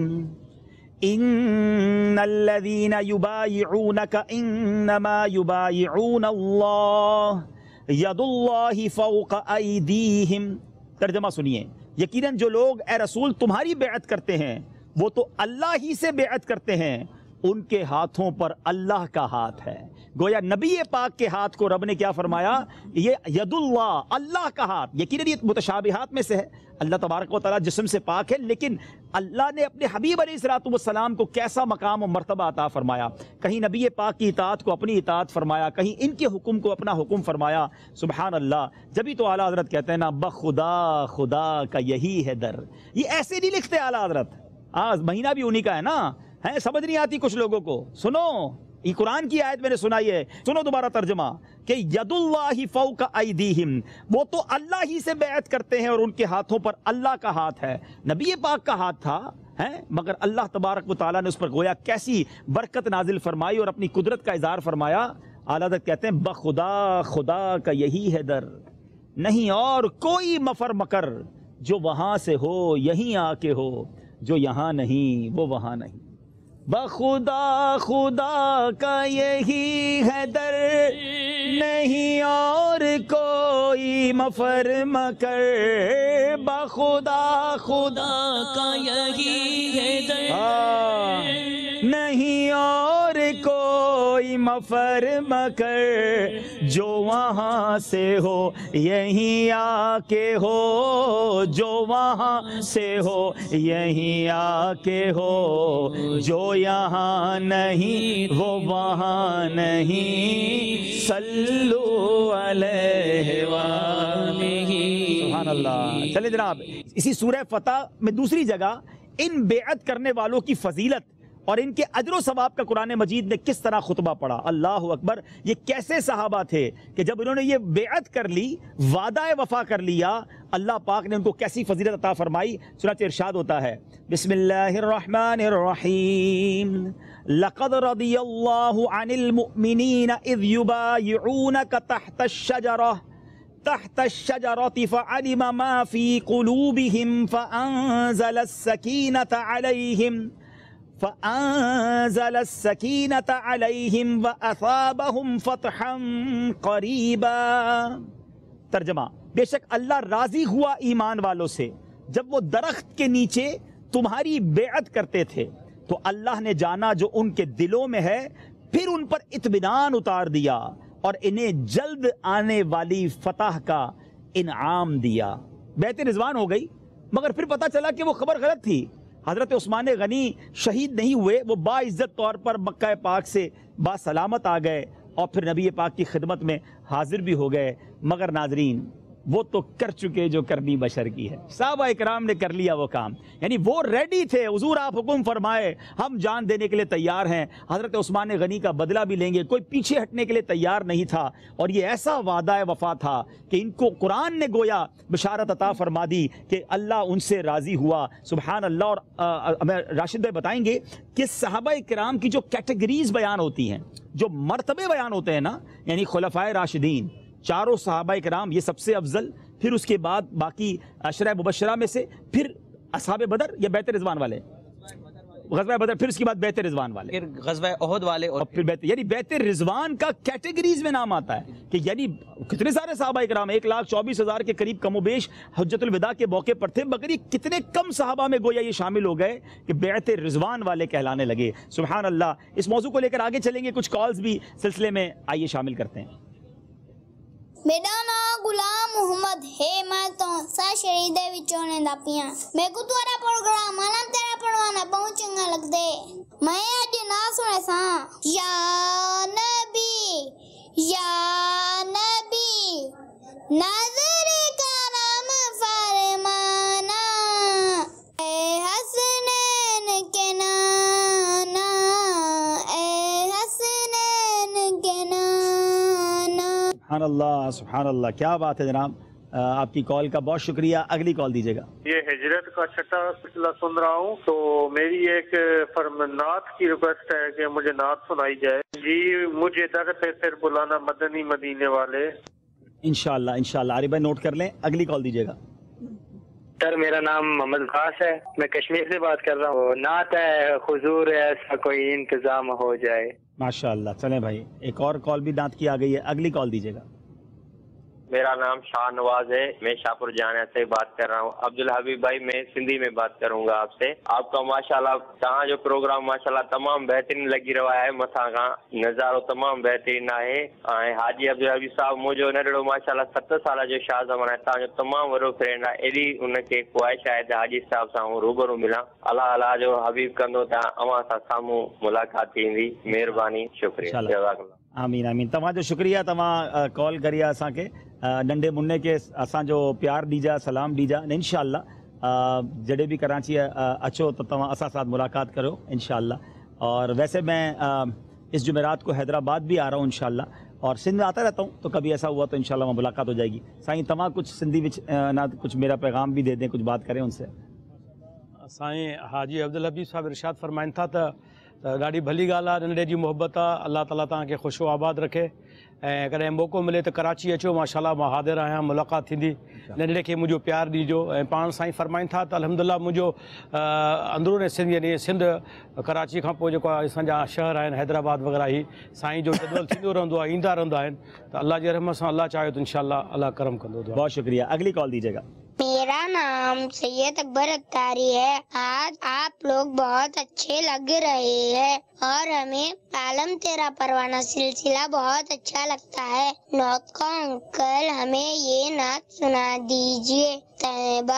ان الذین یبایعونک انما یبایعون اللہ ید اللہ فوق ایدیہم۔ ترجمہ سنیے، یقیناً جو لوگ اے رسول تمہاری بیعت کرتے ہیں وہ تو اللہ ہی سے بیعت کرتے ہیں، ان کے ہاتھوں پر اللہ کا ہاتھ ہے۔ گویا نبی پاک کے ہاتھ کو رب نے کیا فرمایا، یہ ید اللہ، اللہ کا ہاتھ۔ یقیناً یہ متشابہات میں سے ہے، اللہ تبارک و تعالیٰ جسم سے پاک ہے، لیکن اللہ نے اپنے حبیب علیہ الصلوۃ والسلام کو کیسا مقام و مرتبہ عطا فرمایا۔ کہیں نبی پاک کی اطاعت کو اپنی اطاعت فرمایا، کہیں ان کے حکم کو اپنا حکم فرمایا۔ سبحان اللہ۔ جبھی تو اعلیٰ حضرت کہتے ہیں نا، بخدا خدا کا یہی ہے در۔ یہ ایسے نہیں لکھتے اعلیٰ حضرت، آج مہینہ بھی انہی کا ہے نا، ہے سمجھ نہیں آتی کچھ لوگوں کو۔ سنو، یہ قرآن کی آیت میں نے سنائی ہے، سنو دوبارہ ترجمہ کہ ید اللہ فوق ایدیہم، وہ تو اللہ ہی سے بیعت کرتے ہیں اور ان کے ہاتھوں پر اللہ کا ہاتھ ہے۔ نبی پاک کا ہاتھ تھا ہے، مگر اللہ تبارک و تعالیٰ نے اس پر گویا کیسی برکت نازل فرمائی اور اپنی قدرت کا اظہار فرمایا۔ اعلیٰ حضرت کہتے ہیں بخدا خدا کا یہی ہے در، نہیں اور کوئی مفر مکر جو وہاں سے ہو یہیں آ کے ہو، جو یہاں نہیں وہ وہاں نہیں۔ بخدا خدا کا یہی ہے در، نہیں اور کوئی مفر مکر، بخدا خدا کا یہی ہے در، نہیں اور کوئی مفر مکر، جو وہاں سے ہو یہیں آ کے ہو، جو وہاں سے ہو یہیں آ کے ہو، جو یہاں نہیں وہ وہاں نہیں، صلو علیہ وآلہ۔ سبحان اللہ۔ چلے جناب، اسی سورہ فتح میں دوسری جگہ ان بیعت کرنے والوں کی فضیلت اور ان کے اجر و ثواب کا قرآن مجید نے کس طرح خطبہ پڑھا۔ اللہ اکبر۔ یہ کیسے صحابہ تھے کہ جب انہوں نے یہ بیعت کر لی، وعدہ وفا کر لیا، اللہ پاک نے ان کو کیسی فضیلت عطا فرمائی۔ چنانچہ ارشاد ہوتا ہے، بسم اللہ الرحمن الرحیم، لقد رضی اللہ عن المؤمنین اذ یبایعونک تحت الشجرہ تحت الشجرة فعلم ما في قلوبهم فأنزل السكينة عليهم فأنزل السكينة عليهم وأثابهم فتحا قريبا۔ ترجمہ، بے شک اللہ راضی ہوا ایمان والوں سے جب وہ درخت کے نیچے تمہاری بیعت کرتے تھے، تو اللہ نے جانا جو ان کے دلوں میں ہے، پھر ان پر اطمینان اتار دیا اور انہیں جلد آنے والی فتح کا انعام دیا۔ بیعت رضوان ہو گئی، مگر پھر پتہ چلا کہ وہ خبر غلط تھی۔ حضرت عثمان غنی شہید نہیں ہوئے، وہ باعزت طور پر مکہ پاک سے با سلامت آ گئے اور پھر نبی پاک کی خدمت میں حاضر بھی ہو گئے۔ مگر ناظرین، وہ تو کر چکے جو کرنی بشر کی ہے۔ صحابہ اکرام نے کر لیا وہ کام، یعنی وہ ریڈی تھے، حضور آپ حکم فرمائے ہم جان دینے کے لیے تیار ہیں، حضرت عثمان غنی کا بدلہ بھی لیں گے، کوئی پیچھے ہٹنے کے لیے تیار نہیں تھا۔ اور یہ ایسا وعدہ وفا تھا کہ ان کو قرآن نے گویا بشارت عطا فرما دی کہ اللہ ان سے راضی ہوا۔ سبحان اللہ۔ اور ہمیں راشد بھائی بتائیں گے کہ صحابہ کرام کی جو کیٹیگریز بیان ہوتی ہیں، جو مرتبے بیان ہوتے ہیں نا، یعنی خلفائے راشدین، چاروں صحابہ کرام یہ سب سے افضل، پھر اس کے بعد باقی عشرہ مبشرہ میں سے پھر اصحاب بدر یا بیعت رضوان والے؟ غزوہ بدر، پھر اس کے بعد بیعت رضوان والے، پھر غزوہ احد والے، اور پھر بیعت، یعنی بیعت رضوان کا کیٹیگریز میں نام آتا ہے کہ یعنی کتنے سارے صحابہ اکرام، ایک لاکھ چوبیس ہزار کے قریب کم و بیش حجت الوداع کے موقع پر تھے، مگر یہ کتنے کم صحابہ میں گویا یہ شامل ہو گئے کہ بیعت رضوان والے کہلانے لگے۔ سبحان اللہ۔ اس موضوع کو لے کر آگے چلیں گے، کچھ کالز بھی سلسلے میں آئیے شامل کرتے ہیں۔ میرا نام غلام محمد ہے، میں تو سا شہید وچوں نے دا پیاں، میں کو تورا پروگرام نام تیرا پڑھوانا بہت چنگا لگ دے۔ میں اج نہ سنے سا یا نبی یا نبی نظر کرم فرمانا، اے حسنین کے نانا، اے حسنین کے نانا۔ سبحان اللہ سبحان اللہ، کیا بات ہے جناب، آپ کی کال کا بہت شکریہ۔ اگلی کال دیجیے گا۔ یہ ہجرت کا چھٹا سلسلہ سن رہا ہوں، تو میری ایک فرم نعت کی ریکویسٹ ہے کہ مجھے نعت سنائی جائے۔ جی مجھے درد پھر بلانا مدنی مدینے والے۔ انشاءاللہ انشاءاللہ، عارف بھائی نوٹ کر لیں، اگلی کال دیجیے گا۔ سر میرا نام محمد خاص ہے، میں کشمیر سے بات کر رہا ہوں۔ نعت ہے حضور ایسا کوئی انتظام ہو جائے۔ ماشاءاللہ، چلیں بھائی ایک اور کال بھی دانت کی آ گئی ہے، اگلی کال دیجیے گا۔ میرا نام شاہ نواز ہے، میں شاہپور جانا سے بات کر رہا ہوں۔ عبدالحبیب بھائی میں سندھی میں بات کروں گا آپ سے۔ آپ کا ماشاءاللہ تہاں جو پروگرام ماشاءاللہ تمام بہترین لگی رہا ہے، متھاں کا نظارو تمام بہترین ہے۔ حاجی عبدالحبیب صاحب مجھے نڑڑو ماشاءاللہ ست سال جو شاہ زمان ہے، تہاں جو تمام وڈو فرینڈ ہے، ایڈی ان کے خواہش ہے تے حاجی صاحب سان روبرو ملا۔ اللہ اللہ جو حبیب کندو تا اواں سان ساموں ملاقات تھیندی۔ مہربانی، شکریہ، جزاک اللہ۔ آمین آمین، تمام جو شکریہ، تمام کال کریے اساں کے ننڈے منڈے کے اساں جو پیار دیجا، سلام دیجا، انشاءاللہ جڑے بھی کراچی اچھو تو تمام اساں ساتھ ملاقات کرو انشاءاللہ۔ اور ویسے میں اس جمعرات کو حیدرآباد بھی آ رہا ہوں انشاءاللہ، اور سندھ میں آتا رہتا ہوں، تو کبھی ایسا ہوا تو انشاءاللہ وہاں ملاقات ہو جائے گی۔ سائیں تمام کچھ سندھی وچ نہ کچھ میرا پیغام بھی دے دیں، کچھ بات کریں ان سے۔ سائیں حاجی عبدالحبیب صاحب ارشاد فرمائن تھا تو ॾाढी भली ॻाल्हि आहे, नंढे जी मुहबत आहे। अलाह ताला तव्हांखे ख़ुशो आबाद रखे। ऐं कॾहिं मौक़ो मिले त कराची अचो, माशाल्लाह मां हाज़िर आहियां, मुलाक़ात थींदी। नंढड़े खे मुंहिंजो प्यार ॾिजो। ऐं पाण साईं फरमाइनि था त अल्हम्दुलिल्लाह मुंहिंजो अंदरूने सिंध यानी सिंध कराची खां पोइ जेको आहे असांजा शहर आहिनि हैदराबाद वग़ैरह, ही साईं जो जदवल थींदो रहंदो आहे, ईंदा रहंदा आहिनि। त अल्लाह जी रहमत सां अल्लाह चाहे तो इंशाअल्लाह अल्लाह करम कंदो। बहुत शुक्रिया। अगली कॉल दीजिएगा। मेरा नाम सैयद अकबर अख्तारी है। आज आप लोग बहुत अच्छे लग रहे हैं और हमें आलम तेरा परवाना सिलसिला बहुत अच्छा लगता है। नौत का अंकल हमें ये नात सुना दीजिए, तैबा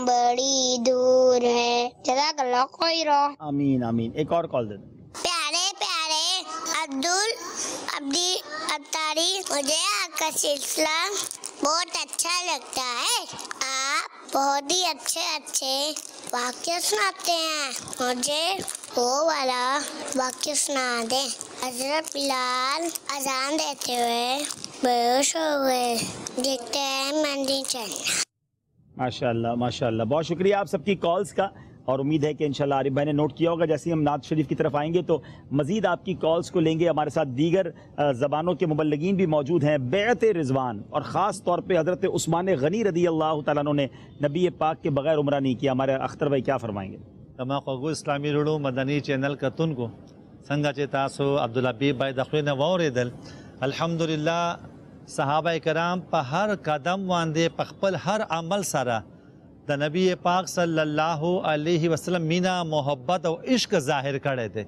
बड़ी दूर है। जज़ाकल्लाह खैरा। आमीन आमीन। एक और कॉल दे दो। प्यारे प्यारे अब्दुल अब्दी अख्तारी, मुझे आपका सिलसिला बहुत अच्छा लगता है। आप बहुत ही अच्छे अच्छे वाक्य सुनाते हैं। मुझे वो वाला वाक्य सुना दे। हजरत बिलाल अजान देते हुए बेहोश हो गए, देखते हैं मंदिर चलना। माशाअल्लाह माशाअल्लाह, बहुत शुक्रिया आप सबकी कॉल्स का। और उम्मीद है कि इंशाल्लाह आरिफ भाई ने नोट किया होगा, जैसे ही हम नात शरीफ की तरफ आएंगे तो मज़ीद आपकी कॉल्स को लेंगे। हमारे साथ दीगर ज़बानों के मुबल्लिगीन भी मौजूद हैं। बैअत रिज़वान और ख़ास तौर पे हज़रत उस्मान गनी रदी अल्लाह तआला अन्हु ने नबी पाक के बगैर उम्रा नहीं किया। हमारे अख्तर भाई क्या फरमाएंगे? तमा ख़ुगु इस्लामी रुड़ो मदनी चैनल कतुन को संगा चेतासो अब्दुल्हबीब भाई दखले न वौरेदल अल्हम्दुलिल्लाह सहाबा कराम पर हर कदम वांदे पखपल हर अमल सारा द नबी पाक सल्लल्लाहु अलैहि वसल्लम मीना मोहब्बत और इश्क ज़ाहिर करे थे।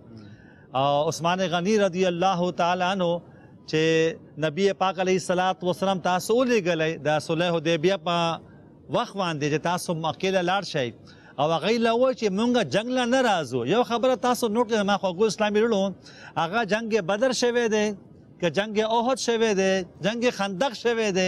और उस्मान गनी रदी अल्लाह ताला अन्हु चे नबी पाक अलैहि सलात वसल्लम तासो ले गले द सुलह हुदैबिया पा वक्त वांदे जे तासो अकेला लाड़ शई और अगैला वो चे मुंगा जंगला न राजो। यो खबर तासो नोट के मा ख़ुगु इस्लामी रुड़ो आगा जंग बदर शवे दे के जंग ओहद शवे दे, जंग खंदक शवे दे।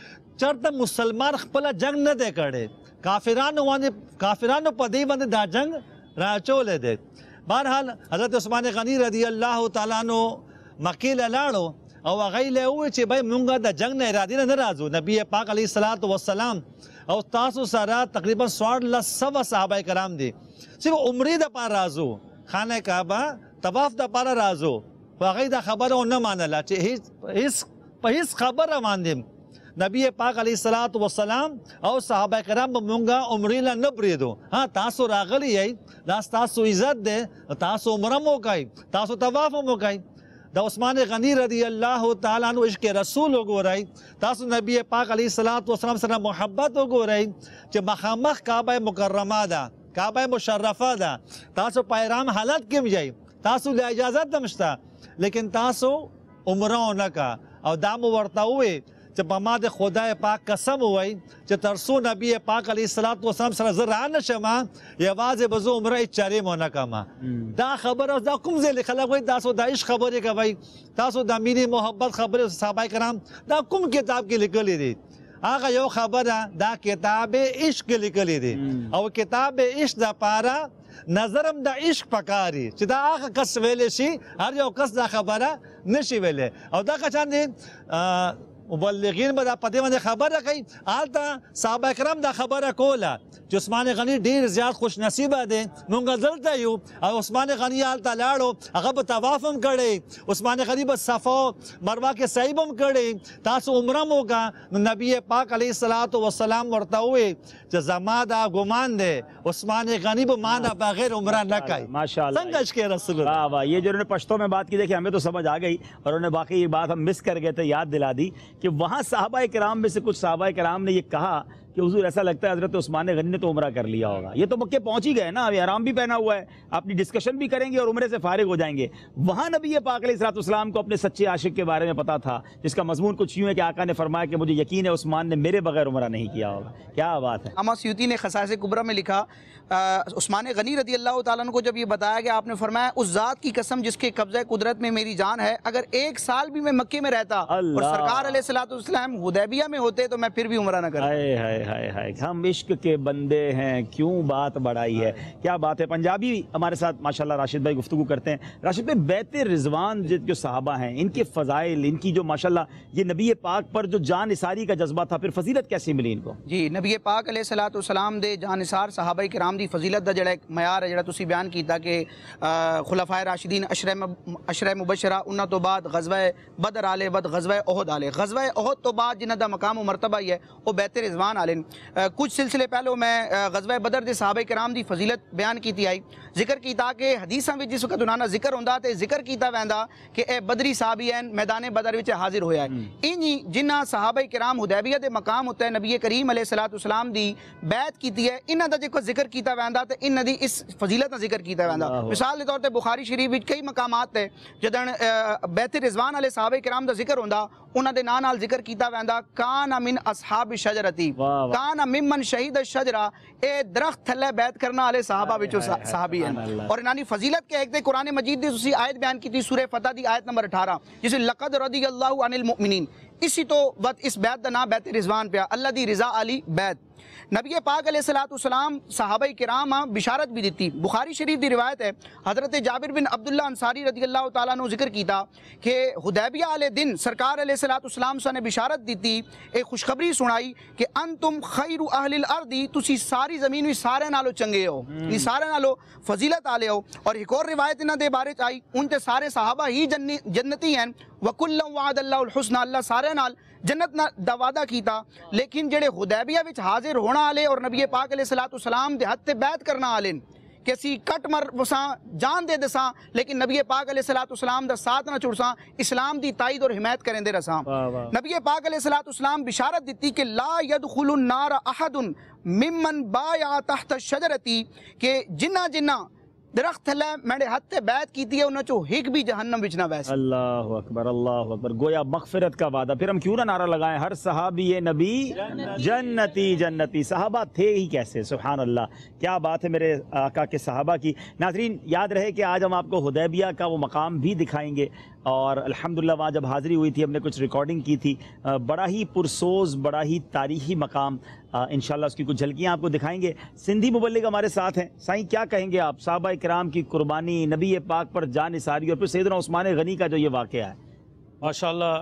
चरत मुसलमान खपला जंग न दे करे, काफिरानो वाने काफिरानो पदे वने दा जंग राचोले दे। बहरहाल हज़रत उस्मान गनी रदी अल्लाह ताला अन्हु मकील लाड़ो और अगैले हुए चे भाई मुंगा दा जंग न इरादी न राजो। नबी पाक अलैहि सलातो वस्सलाम और तासो सारा तकरीबन सवाड़ ला सब सहाबा कराम दे सिर्फ उम्री दा पा राजो, खाने काबा तवाफ दा पारा राजो। वगैदा खबर न मानला चे इस इस खबर मानदे نبی پاک علیہ الصلوۃ والسلام او صحابہ کرام مونږه عمرې نه بریدو. ها تاسو راغلی یې دا تاسو عزت دی, تاسو عمره مو کوي, تاسو طواف مو کوي. دا عثمان غنی رضی الله تعالی عنہ عشق رسول وګورئ, تاسو نبی پاک علیہ الصلوۃ والسلام سره محبت وګورئ چې مخامخ کعبه مکرمه ده, کعبه مشرفه ده, تاسو پیرام حالت کې مجای, تاسو له اجازه نشته, لیکن تاسو عمره نه کا. او دا مو ورته وې چې په ما د خدای پاک قسم وای چې تر څو نبی پاک علیه الصلاۃ والسلام سره زه را نشم یوازې به زه عمره هېڅ چارې مو نه کوم. دا خبره دا کوم ځای خلک وایي تاسو دا عشق خبرې کوئ, تاسو دا مینې محبت خبرې صحابه کرام دا کوم کتاب کې لیکلي دي؟ هغه یو خبره دا کتاب عشق لیکلی دی, او کتاب عشق د پاره نظرم د عشق پکاري چې دا هغه کس ویلی شي, هر یو کس دا خبره نشي ویلی. او دا کچان دی مبلغین به دا په دې باندې خبره کوي. هلته صحابه کرام دا خبره کوله چې عثمان غني ډېر زیات خوش نصیبه دی, مونږ دلته یو او عثمان غني هلته لاړو, هغه به طواف هم کړی, عثمان غني به صفا مروه کې سعی هم کړی, تاسو عمره مو وکړه. نو نبی پاک علیه الصلاۃ والسلام ورته وویل چې زما دا ګمان دی عثمان غني به ما نه بغیر عمره نه کوي. ماشاء اللہ, څنګه عشق رسول اللہ. واہ واہ, یہ جو انہوں نے پشتوں میں بات کی, دیکھیں ہمیں تو سمجھ آ گئی, اور انہوں نے باقی یہ بات ہم مس کر گئے تھے, یاد دلا دی کہ وہاں صحابہ کرام میں سے کچھ صحابہ کرام نے یہ کہا کہ حضور ایسا لگتا ہے حضرت عثمان غنی نے تو عمرہ کر لیا ہوگا. یہ تو مکے پہنچ ہی گئے نا, ابھی احرام بھی پہنا ہوا ہے, اپنی ڈسکشن بھی کریں گے اور عمرے سے فارغ ہو جائیں گے. وہاں نبی پاک علیہ الصلوۃ والسلام کو اپنے سچے عاشق کے بارے میں پتا تھا, جس کا مضمون کچھ یوں ہے کہ آقا نے فرمایا کہ مجھے یقین ہے عثمان نے میرے بغیر عمرہ نہیں کیا ہوگا. کیا بات ہے. علامہ سیوطی نے خصائص کبریٰ میں لکھا, عثمان غنی رضی اللہ تعالیٰ عنہ کو جب یہ بتایا کہ آپ نے فرمایا اس ذات کی قسم جس کے قبضہ قدرت میں میری جان ہے, اگر ایک سال بھی میں مکے میں رہتا اور سرکار علیہ الصلوۃ والسلام حدیبیہ میں ہوتے تو میں پھر بھی عمرہ نہ کرتا. ہائے ہائے ہائے ہائے, ہم عشق کے بندے ہیں, کیوں بات بڑھائی ہے. کیا بات ہے. پنجابی ہمارے ساتھ ماشاءاللہ راشد بھائی گفتگو کرتے ہیں. راشد بھائی, بیت رضوان جو صحابہ ہیں, ان کے فضائل, ان کی جو ماشاءاللہ یہ نبی پاک پر جو جان نثاری کا جذبہ تھا, پھر فضیلت کیسے ملی ان کو؟ جی, نبی پاک علیہ الصلوۃ والسلام دے جان نثار صحابہ کرام دی فضیلت دا جڑا ایک معیار ہے جڑا تسی بیان کیتا کہ خلفائے راشدین عشرہ مبشرہ, انہاں تو بعد غزوہ بدر آلے, بعد غزوہ احد آلے. غزوہ احد تو بعد جنہاں دا مقام و مرتبہ ہی ہے وہ بیت رضوان آلے. کچھ سلسلے پہلے میں غزوہ بدر دے صحابہ کرام دی فضیلت بیان کیتی آئی, ذکر کیتا کہ حدیثاں وچ جس وقت انہاں دا ذکر ہوندا تے ذکر کیتا ویندا کہ اے بدری صحابی ہیں میدان بدر وچ حاضر ہویا ہے. انہی جنہاں صحابہ کرام حدیبیہ دے مقام ہوتا ہے نبی کریم علیہ الصلوۃ والسلام دی بیعت کیتی ہے, انہاں دا جو ذکر کیتا ویندا تے انہاں دی اس فضیلت دا ذکر کیتا ویندا. مثال دے طور تے بخاری شریف وچ کئی مقامات تے جدن بیت رضوان والے صحابہ کرام دا ذکر ہوندا, انہاں دے نام نال ذکر کیتا ویندا کان من اصحاب الشجرتی, کان ممن شہید الشجرہ, اے درخت تھلے بیعت کرنا والے صحابہ وچوں صحابی ہیں. اور انہاں دی فضیلت کے ایک دے قرآن مجید دی تسی آیت بیان کی تھی سورہ فتح دی آیت نمبر اٹھارہ, جسے لقد رضی اللہ عن المؤمنین, اسی تو بات اس بیعت دا نام بیعت رضوان پہ, اللہ دی رضا علی بیعت. نبی پاک علیہ الصلوۃ والسلام صحابہ کرام بشارت بھی دیتی. بخاری شریف دی روایت ہے, حضرت جابر بن عبداللہ انصاری رضی اللہ تعالیٰ عنہ ذکر کیتا کہ حدیبیہ والے دن سرکار علیہ الصلوۃ والسلام سے نے بشارت دیتی, ایک خوشخبری سنائی کہ انتم خیر اہل الارض, تسی ساری زمین میں سارے نالو چنگے ہو, یہ سارے نالو فضیلت والے ہو. اور ایک اور روایت انہاں دے بارے آئی, ان تے سارے صحابہ ہی جنتی ہیں, وَكُلًّا وَعَدَ اللَّهُ الْحُسْنَى, اللہ سارے نال جنت دا وعدہ کیتا. لیکن جڑے حدیبیہ وچ حاضر ہونا والے اور نبی پاک علیہ الصلوۃ والسلام دے ہتھ تے بیعت کرنا والے کہ اسی کٹ مر وساں جان دے دساں, لیکن نبی پاک علیہ الصلوۃ والسلام دا ساتھ نہ چھڑساں, اسلام دی تائید اور حمایت کریں دے رساں. نبی پاک علیہ الصلوۃ والسلام بشارت دیتی کہ لا يدخل النار احد ممن بايع تحت الشجرة, کہ جنہ جنہ درخت تھلے میرے ہاتھ تے بیعت کیتی ہے انہاں چو ہک بھی جہنم وچ نہ ویسے. اللہ اکبر, اللہ اکبر. گویا مغفرت کا وعدہ. پھر ہم کیوں نہ نعرہ لگائیں, ہر صحابی نبی جنتی جنتی. صحابہ تھے ہی کیسے, سبحان اللہ, کیا بات ہے میرے آقا کے صحابہ کی. ناظرین یاد رہے کہ آج ہم آپ کو حدیبیہ کا وہ مقام بھی دکھائیں گے, اور الحمدللہ وہاں جب حاضری ہوئی تھی ہم نے کچھ ریکارڈنگ کی تھی, بڑا ہی پرسوز, بڑا ہی تاریخی مقام. انشاءاللہ اس کی کچھ جھلکیاں آپ کو دکھائیں گے. سندھی مبلغ ہمارے ساتھ ہیں. سائیں کیا کہیں گے آپ, صحابہ کرام کی قربانی, نبی پاک پر جان نثاری, اور پھر سیدنا عثمان غنی کا جو یہ واقعہ ہے؟ ماشاءاللہ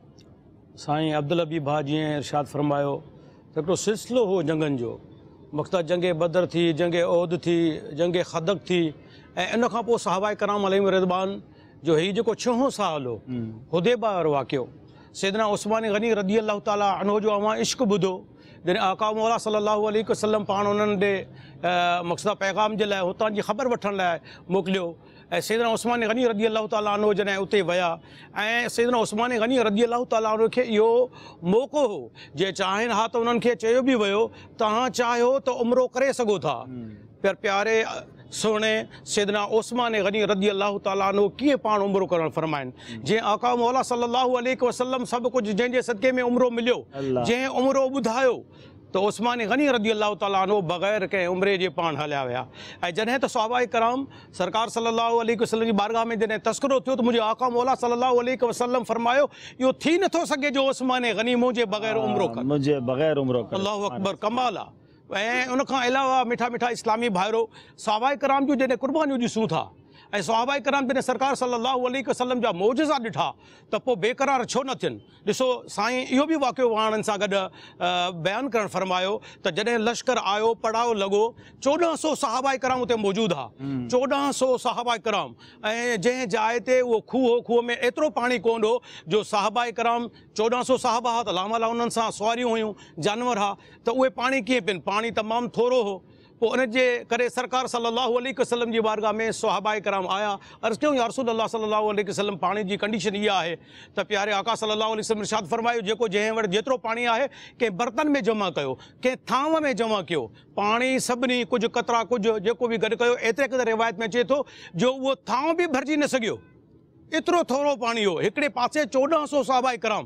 سائیں عبدالحبیب بھاجی ہیں ارشاد فرماयो हिकिड़ो सिलसिलो हो जंगनि जो, मक़सद जंग बदर थी, जंग ओद थी, जंग खदक थी, ऐं इन खां पोइ सहाबाए कराम अलैहिम रिज़वान जो हीउ जेको छहों साल हो हुदैबिया वारो वाक़ियो, सैयदना उस्मान गनी रदी अल्लाह ताला अन्हु जो अवां इश्क बुधो जॾहिं आका मौला सल्लल्लाहु अलैहि वसल्लम पाण उन्हनि ॾे मक़सद पैगाम जे लाइ हुतां जी ख़बर वठण लाइ मोकिलियो ऐं सैयदना उस्मान गनी रदी अल्लाह ताला अन्हु जॾहिं उते विया ऐं सैयदना उस्मान गनी रदी अल्लाह ताला अन्हु खे इहो मौक़ो हो जे चाहिनि हा त उन्हनि खे चयो बि वियो तव्हां चाहियो त उमिरो करे सघो था पर प्यारे सोने सैयदना उस्मान गनी रदी अल्लाह ताला अन्हु कीअं पाण उमिरो करणु फरमाइनि जंहिं आका मौला सल्लल्लाहु अलैहि वसल्लम सभु कुझु जंहिंजे सदके में उमिरो मिलियो जंहिं उमिरो ॿुधायो तो उस्मान गनी रदी अल्लाह ताला अन्हु बग़ैर कंहिं उमिरे जे पाण हलिया विया ऐं जॾहिं त सहाबाए कराम सरकार सल्लल्लाहु अलैहि वसल्लम जी बारगाह में जॾहिं तस्करो थियो त मुंहिंजे आका मौला सल्लल्लाहु अलैहि वसल्लम फरमायो इहो थी नथो सघे जो उस्मान गनी मुंहिंजे बग़ैर उमिरो कर मुंहिंजे बग़ैर उमिरो कर अल्लाहु अकबर कमाल आहे ऐं उन खां अलावा मिठा मिठा इस्लामी भाइरो सहाबाए कराम जूं जॾहिं क़ुर्बानियूं ॾिसूं था ऐं सहाबाए कराम जॾहिं सरकार सल्लल्लाहु अलैहि वसल्लम जा मौजज़ा ॾिठा त पोइ बेक़रार छो न थियनि ॾिसो साईं इहो बि वाक़ियो वाणनि सां गॾु बयानु करणु फरमायो त जॾहिं लश्कर आयो पड़ाव लॻो चोॾहं सौ सहाबाए कराम उते मौजूदु हुआ चोॾहं सौ सहाबाए कराम ऐं जंहिं जाइ ते उहो खूह हो खूह में एतिरो पाणी कोन हो जो सहाबाए कराम चोॾहं सौ सहाबा हुआ त लामाला उन्हनि सां सवारियूं हुयूं जानवर हा त उहे पाणी कीअं पीअनि पाणी तमामु थोरो हो पोइ उन जे करे सरकार सल्लल्लाहु अलैहि वसल्लम जी बारगाह में सहाबाए कराम आया अर्ज़ु कयूं या रसूल अल्लाह सल्लल्लाहु अलैहि वसल्लम पाणी जी कंडीशन इहा आहे त प्यारे आका सल्लल्लाहु अलैहि वसल्लम इरशाद फरमायो जेको जंहिं वटि जेतिरो पाणी आहे कंहिं बर्तन में जमा कयो कंहिं थांव में जमा कयो पाणी सभिनी कुझु कतरा कुझु जेको बि गॾु कयो एतिरे क़दुरु रिवायत में अचे थो जो उहो थांव बि भरिजी न सघियो एतिरो थोरो पाणी हो हिकिड़े पासे चोॾहं सौ सहाबाए कराम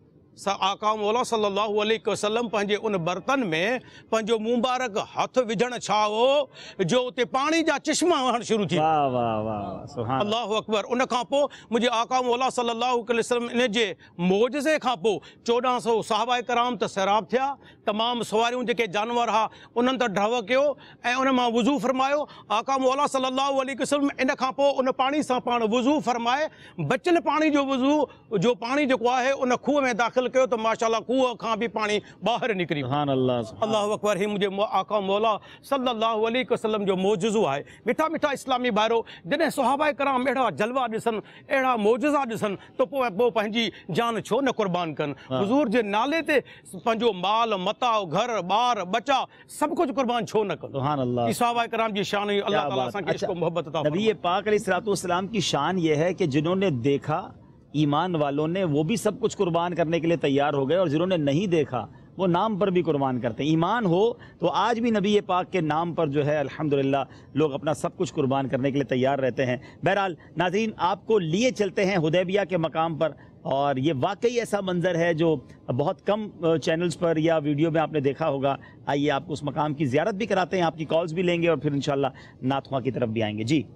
आका मौला सल्लल्लाहु अलैहि वसल्लम पंहिंजे उन बर्तन में पंहिंजो मुबारक हथ विझण छा हो जो उते पाणी जा चश्मा वहणु शुरू थी वाह वाह वाह सुभान अल्लाहु अकबर उन खां पोइ मुंहिंजे आका मौला सल्लल्लाहु अलैहि वसल्लम इन जे मौजज़े खां पोइ चोॾहं सौ सहाबाए कराम त सैराब थिया तमामु सवारियूं जेके जानवर हा उन्हनि त ढव कयो ऐं उन मां वुज़ू फरमायो आका मौला सल्लल्लाहु अलैहि वसल्लम इन खां पोइ उन पाणी सां पाण वुज़ू फरमाए बचियल पाणी जो वुज़ू जो पाणी जेको आहे उन खूह में दाख़िल कयो तो माशाअल्लाह खूह खां भी पानी बाहर निकरी सुभान अल्लाह अल्लाहु अकबर ही मुझे आका मौला सल्लल्लाहु अलैहि वसल्लम जो मौजज़ो है मिठा मिठा इस्लामी भाइरो जॾहिं सहाबाए कराम अहिड़ा जलवा ॾिसनि अहिड़ा मौजज़ा ॾिसनि त पोइ पोइ पंहिंजी जान छो न क़ुर्बान कनि हुज़ूर जे नाले ते पंहिंजो माल मताओ घर ॿार बचा सभु कुझु क़ुर्बान छो न कनि सुभान अल्लाह सहाबाए कराम जी शान अल्लाह ताला असांखे इश्क मोहब्बत अता नबी पाक अलैहिस्सलातु वस्सलाम की शान ये है कि जिन्होंने देखा ईमान वालों ने वो भी सब कुछ कुर्बान करने के लिए तैयार हो गए और जिन्होंने नहीं देखा वो नाम पर भी कुर्बान करते हैं ईमान हो तो आज भी नबी पाक के नाम पर जो है अल्हम्दुलिल्लाह लोग अपना सब कुछ कुर्बान करने के लिए तैयार रहते हैं। बहरहाल नाज़रीन आपको लिए चलते हैं हुदैबिया के मकाम पर और ये वाकई ऐसा मंजर है जो बहुत कम चैनल्स पर या वीडियो में आपने देखा होगा। आइए आपको उस मकाम की ज़ियारत भी कराते हैं, आपकी कॉल्स भी लेंगे और फिर इंशाल्लाह नाथुआ की तरफ भी आएंगे। जी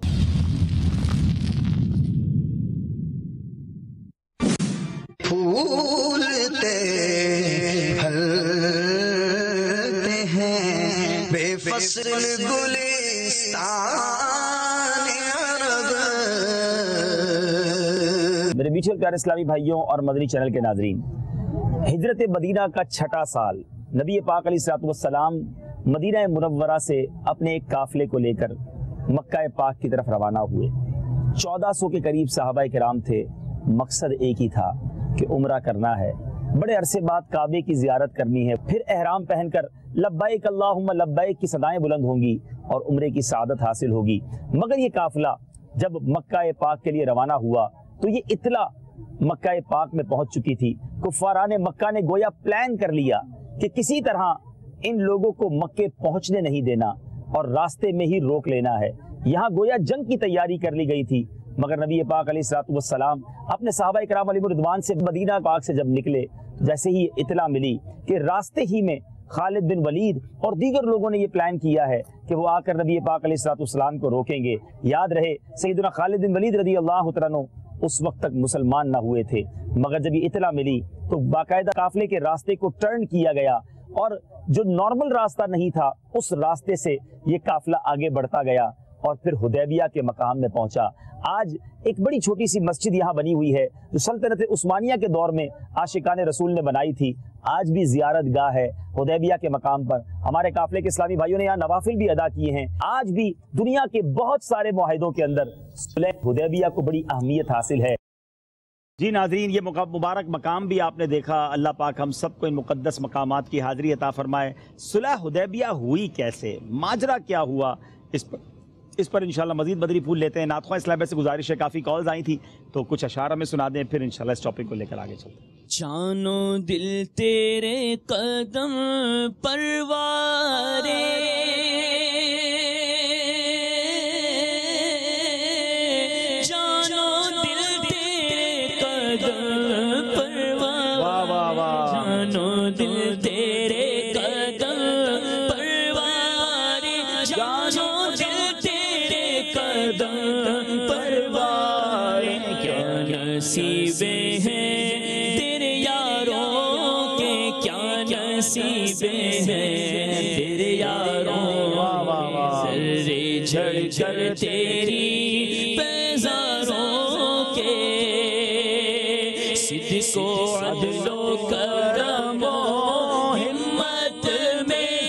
फूलते फलते हैं बेफसल गुलिस्तान अरब। मेरे मीठे प्यारे इस्लामी भाइयों और मदनी चैनल के नाजरीन, हिजरत मदीना का छठा साल नबी पाक अलैहिस्सलाम मदीना मुनव्वरा से अपने एक काफिले को लेकर मक्का पाक की तरफ रवाना हुए। चौदह सौ के करीब सहाबा किराम थे। मकसद एक ही था कि उम्रा करना है, बड़े अरसे बाद काबे की जियारत करनी है, फिर एहराम पहनकर लब्बैक अल्लाहुम्मा लब्बैक की सदाएं बुलंद होंगी और उम्रे की सादत हासिल होगी। मगर ये काफिला जब मक्का पाक के लिए रवाना हुआ तो ये इतला मक्का पाक में पहुंच चुकी थी। कुफाराने मक्का ने गोया प्लान कर लिया कि किसी तरह इन लोगों को मक्के पहुंचने नहीं देना और रास्ते में ही रोक लेना है। यहाँ गोया जंग की तैयारी कर ली गई थी। मगर नबी पाक अलैहिस्सलाम अपने सहाबा इकराम अलैहिमुर्रिदवान से मदीना पाक से जब निकले, जैसे ही इतला मिली कि रास्ते ही में खालिद बिन वलीद और दीगर लोगों ने ये प्लान किया है कि वो आकर नबी पाक अलैहिस्सलाम को रोकेंगे। याद रहे सैयदना खालिद बिन वलीद रज़ी अल्लाह तआला अन्हु उस वक्त तक मुसलमान न हुए थे। मगर जब ये इतला मिली तो बाकायदा काफिले के रास्ते को टर्न किया गया और जो नॉर्मल रास्ता नहीं था उस रास्ते से ये काफिला आगे बढ़ता गया और फिर हुदैबिया के मकाम में पहुंचा। आज एक बड़ी छोटी सी मस्जिद यहाँ बनी हुई है जो सल्तनत उस्मानिया के दौर में आशिकाने रसूल ने बनाई थी। आज भी जियारत गाह है हुदैबिया के मकाम पर। हमारे काफिले के इस्लामी भाइयों ने यहाँ नवाफिल भी अदा किए हैं। आज भी दुनिया के बहुत सारे मुआहिदों के अंदर सुलह हुदैबिया को बड़ी अहमियत हासिल है। جی ناظرین، یہ مبارک مقام بھی آپ نے دیکھا. اللہ پاک ہم سب کو ان مقدس مقامات کی حاضری عطا فرمائے. صلح حدیبیہ ہوئی کیسے، ماجرا کیا ہوا، اس پر اس پر انشاءاللہ مزید بدری پھول لیتے ہیں. نعت خواہ اسلام سے گزارش ہے، کافی کالز آئی تھی تو کچھ اشعار ہمیں سنا دیں، پھر انشاءاللہ اس ٹاپک کو لے کر آگے چلتے ہیں. جانو دل تیرے قدم پروارے، جانو دل تیرے قدم پروارے، جانو دل تیرے قدم پروارے. کیا نصیبیں ہیں تیرے یاروں کے، کیا نصیبیں ہیں تیرے یاروں ذرے جھڑ جھڑ تیری پیزاروں کے. صدق و عدل و کرم و ہمت میں،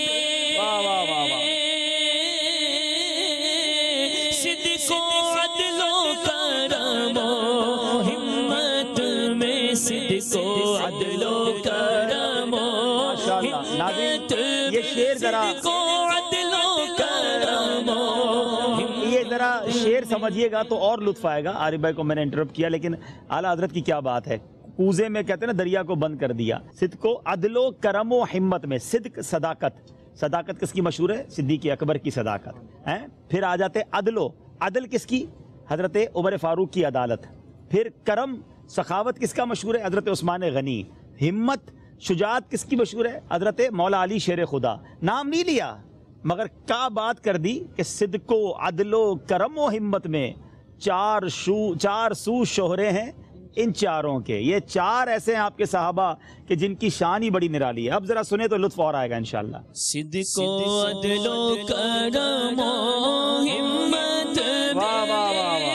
صدق و عدل و کرم و ہمت میں، صدق و عدل و کرم و ہمت میں، یہ شعر ذرا صدق و عدل و کرم و، یہ ذرا شعر سمجھیے گا تو اور لطف آئے گا. عارف بھائی کو میں نے انٹرپٹ کیا، لیکن اعلیٰ حضرت کی کیا بات ہے. کوزے میں کہتے ہیں نا دریا کو بند کر دیا. صدق و عدل و کرم و ہمت میں، صدق صداقت، صداقت کس کی مشہور ہے؟ صدیق اکبر کی صداقت ہیں. پھر آ جاتے عدل و، عدل کس کی؟ حضرت عمر فاروق کی عدالت. پھر کرم، سخاوت کس کا مشہور ہے؟ حضرت عثمان غنی. ہمت، شجاعت کس کی مشہور ہے؟ حضرت مولا علی شیر خدا. نام نہیں لیا مگر کیا بات کر دی کہ صدق و عدل و کرم و ہمت میں چار شو چار سو شہرے ہیں ان چاروں کے. یہ چار ایسے ہیں آپ کے صحابہ کہ جن کی شان ہی بڑی نرالی ہے. اب ذرا سنیں تو لطف اور آئے گا انشاءاللہ. صدق و عدل و کرم و ہمت میں،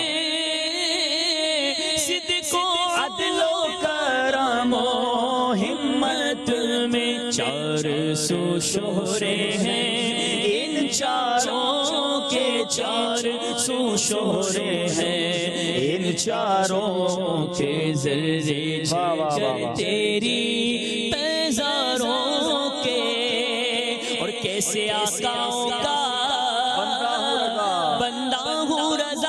صدق و عدل و کرم و ہمت میں چار سو شہرے ہیں ان چاروں کے، چار سو شہرے ہیں ان چاروں کے. ذرے جھر تیری پیزاروں کے، اور کیسے آقاؤں کا بندہ ہوں رضا،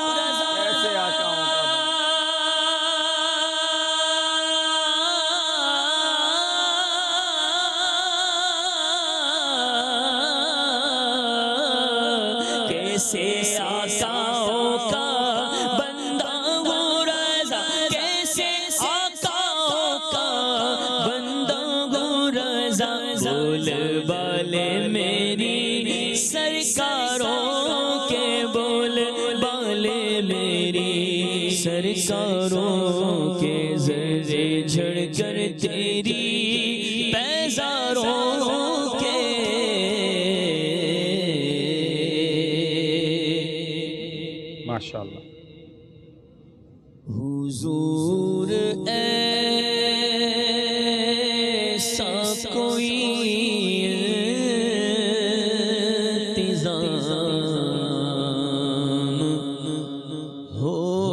کیسے آقاؤں کا بندہ ہوں رضا، کیسے آقاؤں کا بندہ ہوں رضا. بول بالے میری سرکاروں کے، بول بالے میری سرکاروں کے، ذرے جھڑ کر تیری پیزاروں کے. ماشاءاللہ. حضور ایسا کوئی انتظام ہو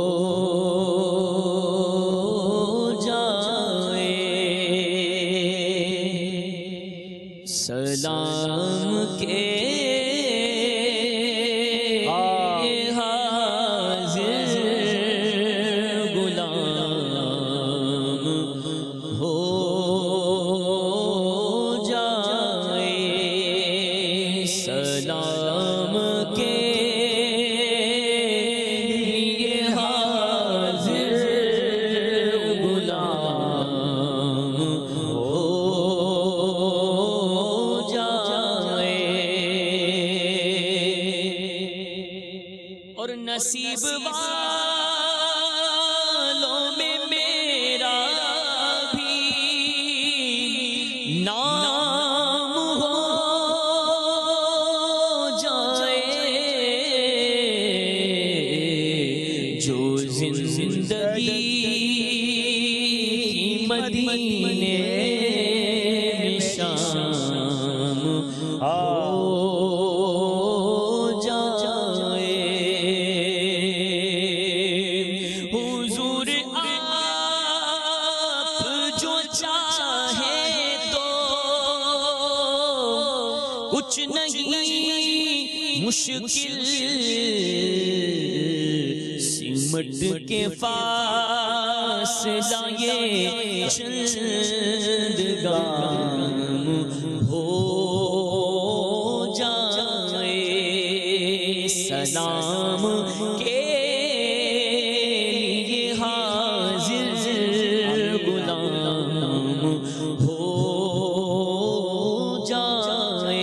جائے، سلام کے نصیب والوں میں میرا بھی نام ہو جائے، جو زندگی مدینے میں شام ہو جائے. حضور کچھ نہیں مشکل سمٹ کے فاصلہ یہ چند گام ہو جائے سلام کے لیے حاضر غلام ہو جائے.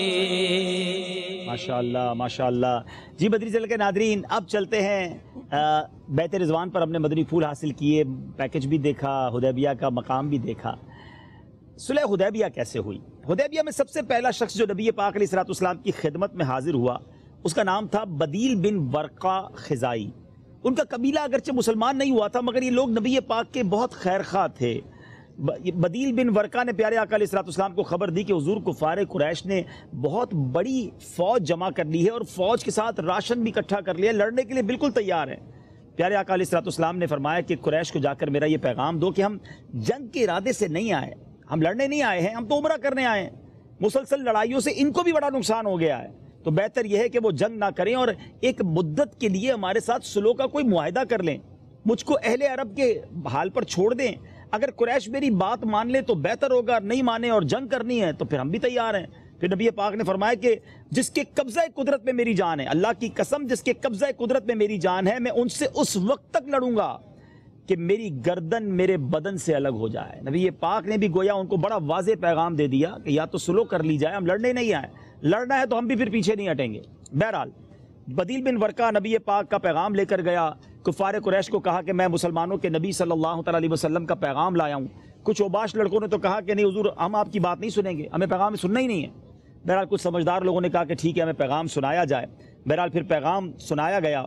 ماشاءاللہ ماشاءاللہ. جی بدری چل کے ناظرین اب چلتے ہیں بیت رضوان پر. ہم نے مدنی پھول حاصل کیے، پیکج بھی دیکھا، حدیبیہ کا مقام بھی دیکھا. صلح حدیبیہ کیسے ہوئی؟ حدیبیہ میں سب سے پہلا شخص جو نبی پاک علیہ الصلوۃ والسلام کی خدمت میں حاضر ہوا اس کا نام تھا بدیل بن ورقہ خزائی. ان کا قبیلہ اگرچہ مسلمان نہیں ہوا تھا مگر یہ لوگ نبی پاک کے بہت خیر خواہ تھے. بدیل بن ورقہ نے پیارے آقا علیہ الصلوۃ والسلام کو خبر دی کہ حضور کفار قریش نے بہت بڑی فوج جمع کر لی ہے اور فوج کے ساتھ راشن بھی اکٹھا کر لیا، لڑنے کے لیے بالکل تیار ہے. پیارے آقا علیہ الصلوۃ والسلام نے فرمایا کہ قریش کو جا کر میرا یہ پیغام دو کہ ہم جنگ کے ارادے سے نہیں آئے، ہم لڑنے نہیں آئے ہیں، ہم تو عمرہ کرنے آئے ہیں. مسلسل لڑائیوں سے ان کو بھی بڑا نقصان ہو گیا ہے، تو بہتر یہ ہے کہ وہ جنگ نہ کریں اور ایک مدت کے لیے ہمارے ساتھ صلح کا کوئی معاہدہ کر لیں، مجھ کو اہل عرب کے حال پر چھوڑ دیں. اگر قریش میری بات مان لے تو بہتر ہوگا، نہیں مانے اور جنگ کرنی ہے تو پھر ہم بھی تیار ہیں. پھر نبی پاک نے فرمایا کہ جس کے قبضہ قدرت میں میری جان ہے، اللہ کی قسم جس کے قبضہ قدرت میں میری جان ہے، میں ان سے اس وقت تک لڑوں گا کہ میری گردن میرے بدن سے الگ ہو جائے. نبی پاک نے بھی گویا ان کو بڑا واضح پیغام دے دیا کہ یا تو سلو کر لی جائے، ہم لڑنے نہیں آئے، لڑنا ہے تو ہم بھی پھر پیچھے نہیں ہٹیں گے. بہرحال بدیل بن ورقہ نبی پاک کا پیغام لے کر گیا، کفار قریش کو کہا کہ میں مسلمانوں کے نبی صلی اللہ تعالی علیہ وسلم کا پیغام لایا ہوں. کچھ اوباش لڑکوں نے تو کہا کہ نہیں حضور ہم آپ کی بات نہیں سنیں گے، ہمیں پیغام سننا ہی نہیں ہے. بہرحال کچھ سمجھدار لوگوں نے کہا کہ ٹھیک ہے ہمیں پیغام سنایا جائے. بہرحال پھر پیغام سنایا گیا.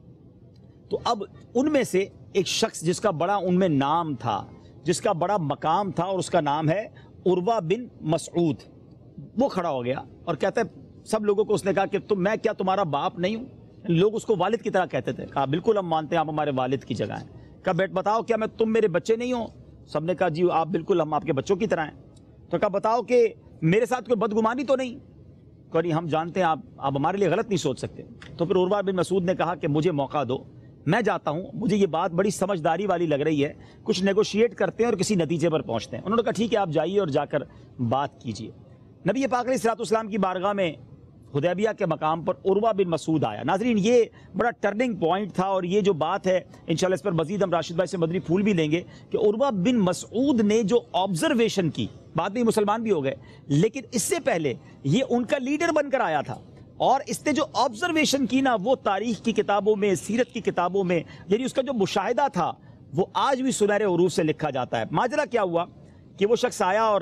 تو اب ان میں سے ایک شخص جس کا بڑا ان میں نام تھا، جس کا بڑا مقام تھا، اور اس کا نام ہے عروہ بن مسعود، وہ کھڑا ہو گیا اور کہتا ہے سب لوگوں کو اس نے کہا کہ تم میں کیا تمہارا باپ نہیں ہوں؟ لوگ اس کو والد کی طرح کہتے تھے. کہا بالکل ہم مانتے ہیں آپ ہمارے والد کی جگہ ہیں. کہا بیٹ بتاؤ کیا میں تم میرے بچے نہیں ہوں؟ سب نے کہا جی آپ بالکل ہم آپ کے بچوں کی طرح ہیں. تو کہا بتاؤ کہ میرے ساتھ کوئی بدگمانی تو نہیں؟ کہا نہیں ہم جانتے ہیں آپ آپ ہمارے لیے غلط نہیں سوچ سکتے. تو پھر عروہ بن مسعود نے کہا کہ مجھے موقع دو، میں جاتا ہوں، مجھے یہ بات بڑی سمجھداری والی لگ رہی ہے، کچھ نیگوشیٹ کرتے ہیں اور کسی نتیجے پر پہنچتے ہیں. انہوں نے کہا ٹھیک ہے آپ جائیے اور جا کر بات کیجیے. نبی پاک علیہ الصلوۃ والسلام کی بارگاہ میں حدیبیہ کے مقام پر عروہ بن مسعود آیا. ناظرین یہ بڑا ٹرننگ پوائنٹ تھا اور یہ جو بات ہے انشاءاللہ اس پر مزید ہم راشد بھائی سے مدنی پھول بھی لیں گے کہ عروہ بن مسعود نے جو آبزرویشن کی، بعد میں مسلمان بھی ہو گئے لیکن اس سے پہلے یہ ان کا لیڈر بن کر آیا تھا، اور اس نے جو آبزرویشن کی نا وہ تاریخ کی کتابوں میں، سیرت کی کتابوں میں، یعنی اس کا جو مشاہدہ تھا وہ آج بھی سنہرے حروف سے لکھا جاتا ہے. ماجرا کیا ہوا کہ وہ شخص آیا اور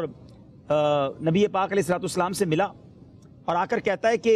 نبی پاک علیہ الصلوۃ والسلام سے ملا اور آ کر کہتا ہے کہ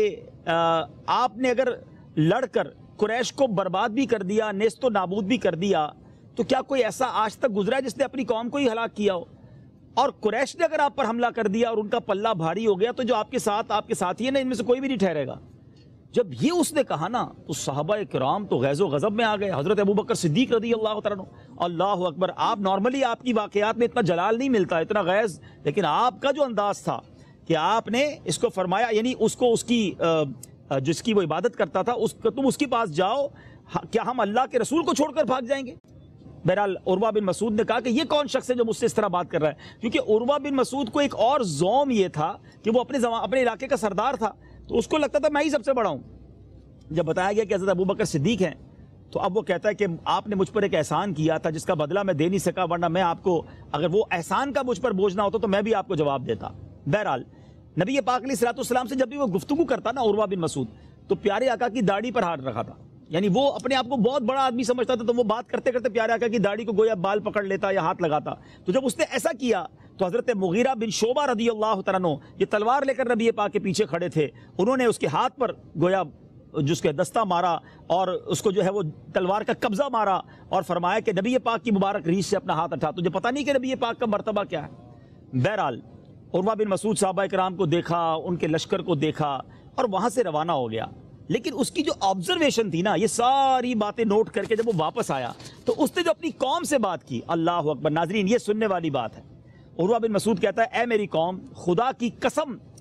آپ نے اگر لڑ کر قریش کو برباد بھی کر دیا، نیست و نابود بھی کر دیا، تو کیا کوئی ایسا آج تک گزرا ہے جس نے اپنی قوم کو ہی ہلاک کیا ہو؟ اور قریش نے اگر آپ پر حملہ کر دیا اور ان کا پلہ بھاری ہو گیا تو جو آپ کے ساتھ آپ کے ساتھی ہیں نا ان میں سے کوئی بھی نہیں ٹھہرے گا. جب یہ اس نے کہا نا تو صحابہ کرام تو غیظ و غضب میں آ گئے. حضرت ابوبکر صدیق رضی اللہ تعالیٰ عنہ، اللہ اکبر، آپ نارملی آپ کی واقعات میں اتنا جلال نہیں ملتا، اتنا غیظ، لیکن آپ کا جو انداز تھا کہ آپ نے اس کو فرمایا، یعنی اس کو اس کی جس کی وہ عبادت کرتا تھا اس تم اس کے پاس جاؤ، کیا ہم اللہ کے رسول کو چھوڑ کر بھاگ جائیں گے؟ بہرحال عروہ بن مسعود نے کہا کہ یہ کون شخص ہے جو مجھ سے اس طرح بات کر رہا ہے، کیونکہ عروہ بن مسعود کو ایک اور زوم یہ تھا کہ وہ اپنے اپنے علاقے کا سردار تھا، تو اس کو لگتا تھا میں ہی سب سے بڑا ہوں. جب بتایا گیا کہ حضرت ابوبکر صدیق ہیں تو اب وہ کہتا ہے کہ آپ نے مجھ پر ایک احسان کیا تھا جس کا بدلہ میں دے نہیں سکا، ورنہ میں آپ کو اگر وہ احسان کا مجھ پر بوجھنا ہوتا تو میں بھی آپ کو جواب دیتا. بہرحال نبی پاک علیہ الصلوۃ والسلام سے جب بھی وہ گفتگو کرتا نا عروہ بن مسعود تو پیارے آقا کی داڑھی پر ہاتھ رکھا تھا، یعنی وہ اپنے آپ کو بہت بڑا آدمی سمجھتا تھا، تو وہ بات کرتے کرتے پیارے آقا کی داڑھی کو گویا بال پکڑ لیتا یا ہاتھ لگاتا. تو جب اس نے ایسا کیا تو حضرت مغیرہ بن شعبہ رضی اللہ تعالیٰ عنہ یہ تلوار لے کر نبی پاک کے پیچھے کھڑے تھے، انہوں نے اس کے ہاتھ پر گویا جس کے دستہ مارا اور اس کو جو ہے وہ تلوار کا قبضہ مارا اور فرمایا کہ نبی پاک کی مبارک ریش سے اپنا ہاتھ ہٹا. تجھے پتہ نہیں کہ نبی پاک کا مرتبہ کیا ہے؟ بہرحال عروہ بن مسعود صحابہ کرام کو دیکھا، ان کے لشکر کو دیکھا اور وہاں سے روانہ ہو گیا. لیکن اس کی جو آبزرویشن تھی نا، یہ ساری باتیں نوٹ کر کے جب وہ واپس آیا تو اس نے جو اپنی قوم سے بات کی، اللہ اکبر، ناظرین یہ سننے والی بات ہے. عروہ بن مسعود کہتا ہے اے میری قوم، خدا کی قسم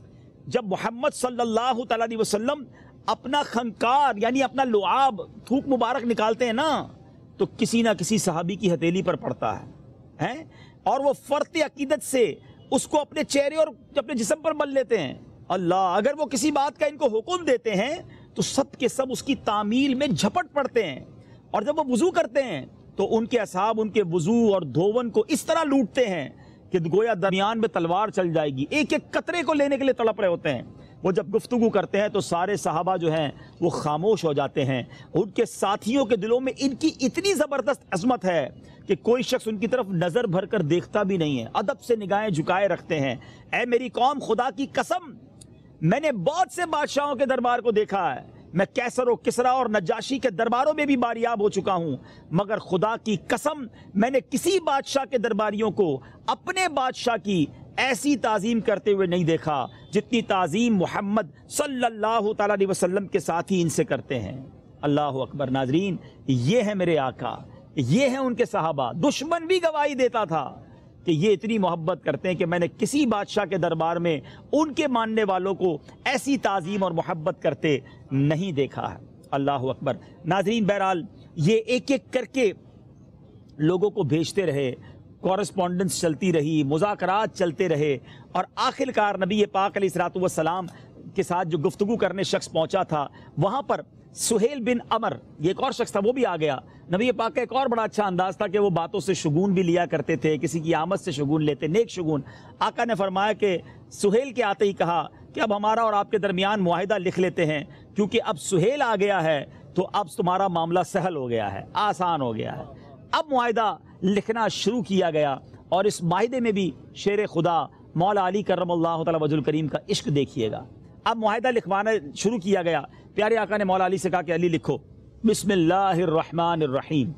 جب محمد صلی اللہ تعالیٰ علیہ وسلم اپنا خنکار یعنی اپنا لعاب تھوک مبارک نکالتے ہیں نا تو کسی نہ کسی صحابی کی ہتھیلی پر پڑتا ہے ہیں اور وہ فرط عقیدت سے اس کو اپنے چہرے اور اپنے جسم پر مل لیتے ہیں. اللہ اگر وہ کسی بات کا ان کو حکم دیتے ہیں تو سب کے سب اس کی تعمیل میں جھپٹ پڑتے ہیں. اور جب وہ وضو کرتے ہیں تو ان کے اصحاب ان کے وضو اور دھون کو اس طرح لوٹتے ہیں کہ گویا درمیان میں تلوار چل جائے گی, ایک ایک قطرے کو لینے کے لیے تڑپ رہے ہوتے ہیں. وہ جب گفتگو کرتے ہیں تو سارے صحابہ جو ہیں وہ خاموش ہو جاتے ہیں. ان کے ساتھیوں کے دلوں میں ان کی اتنی زبردست عظمت ہے کہ کوئی شخص ان کی طرف نظر بھر کر دیکھتا بھی نہیں ہے, ادب سے نگاہیں جھکائے رکھتے ہیں. اے میری قوم, خدا کی قسم میں نے بہت سے بادشاہوں کے دربار کو دیکھا ہے, میں کیسر و کسرا اور نجاشی کے درباروں میں بھی باریاب ہو چکا ہوں, مگر خدا کی قسم میں نے کسی بادشاہ کے درباریوں کو اپنے بادشاہ کی ایسی تعظیم کرتے ہوئے نہیں دیکھا جتنی تعظیم محمد صلی اللہ تعالیٰ علیہ وسلم کے ساتھی ان سے کرتے ہیں. اللہ اکبر. ناظرین, یہ ہے میرے آقا, یہ ہیں ان کے صحابہ. دشمن بھی گواہی دیتا تھا کہ یہ اتنی محبت کرتے ہیں کہ میں نے کسی بادشاہ کے دربار میں ان کے ماننے والوں کو ایسی تعظیم اور محبت کرتے نہیں دیکھا ہے. اللہ اکبر. ناظرین, بہرحال یہ ایک ایک کر کے لوگوں کو بھیجتے رہے, کورسپونڈنس چلتی رہی, مذاکرات چلتے رہے, اور آخر کار نبی پاک علیہ الصلوۃ والسلام کے ساتھ جو گفتگو کرنے شخص پہنچا تھا وہاں پر سہیل بن عمر, یہ ایک اور شخص تھا, وہ بھی آ گیا. نبی پاک کا ایک اور بڑا اچھا انداز تھا کہ وہ باتوں سے شگون بھی لیا کرتے تھے, کسی کی آمد سے شگون لیتے, نیک شگون. آقا نے فرمایا کہ سہیل کے آتے ہی کہا کہ اب ہمارا اور آپ کے درمیان معاہدہ لکھ لیتے ہیں, کیونکہ اب سہیل آ گیا ہے تو اب تمہارا معاملہ سہل ہو گیا ہے, آسان ہو گیا ہے. اب معاہدہ لکھنا شروع کیا گیا, اور اس معاہدے میں بھی شیر خدا مولا علی کرم اللہ تعالی وجہ الکریم کا عشق دیکھیے گا. اب معاہدہ لکھوانا شروع کیا گیا. پیارے آقا نے مولا علی سے کہا کہ علی لکھو بسم اللہ الرحمن الرحیم.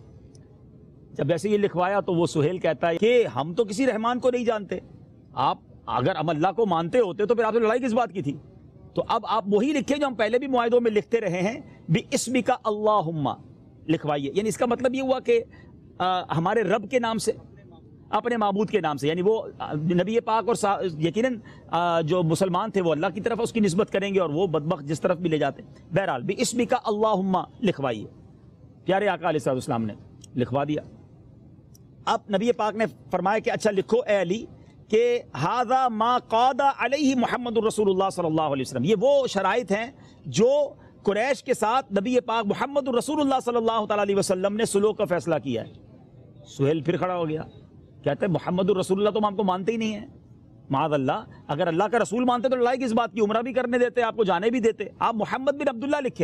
جب ویسے یہ لکھوایا تو وہ سہیل کہتا ہے کہ ہم تو کسی رحمان کو نہیں جانتے, آپ اگر ہم اللہ کو مانتے ہوتے تو پھر آپ سے لڑائی کس بات کی تھی؟ تو اب آپ وہی لکھیں جو ہم پہلے بھی معاہدوں میں لکھتے رہے ہیں, بِاسْمِكَ اللَّهُمَّ لکھوائیے. یعنی اس کا مطلب یہ ہوا کہ آ, ہمارے رب کے نام سے, اپنے معبود کے نام سے. یعنی وہ نبی پاک اور یقیناً جو مسلمان تھے وہ اللہ کی طرف اس کی نسبت کریں گے, اور وہ بدبخت جس طرف بھی لے جاتے. بہرحال بِاسْمِكَ اللَّهُمَّ لکھوائیے. پیارے آقا علیہ السلام نے لکھوا دیا. اب نبی پاک نے فرمایا کہ اچھا لکھو اے علی کہ ھذا ما قاد علیہ محمد الرسول اللہ صلی اللہ علیہ وسلم. یہ وہ شرائط ہیں جو قریش کے ساتھ نبی پاک محمد الرسول اللہ صلی اللہ تعالی علیہ وسلم نے صلح کا فیصلہ کیا ہے. سہیل پھر کھڑا ہو گیا, کہتے ہیں محمد الرسول اللہ تو ہم کو مانتے ہی نہیں ہیں. معاذ اللہ, اگر اللہ کا رسول مانتے تو لڑائی کس بات کی, عمرہ بھی کرنے دیتے, آپ کو جانے بھی دیتے, آپ محمد بن عبداللہ لکھیں.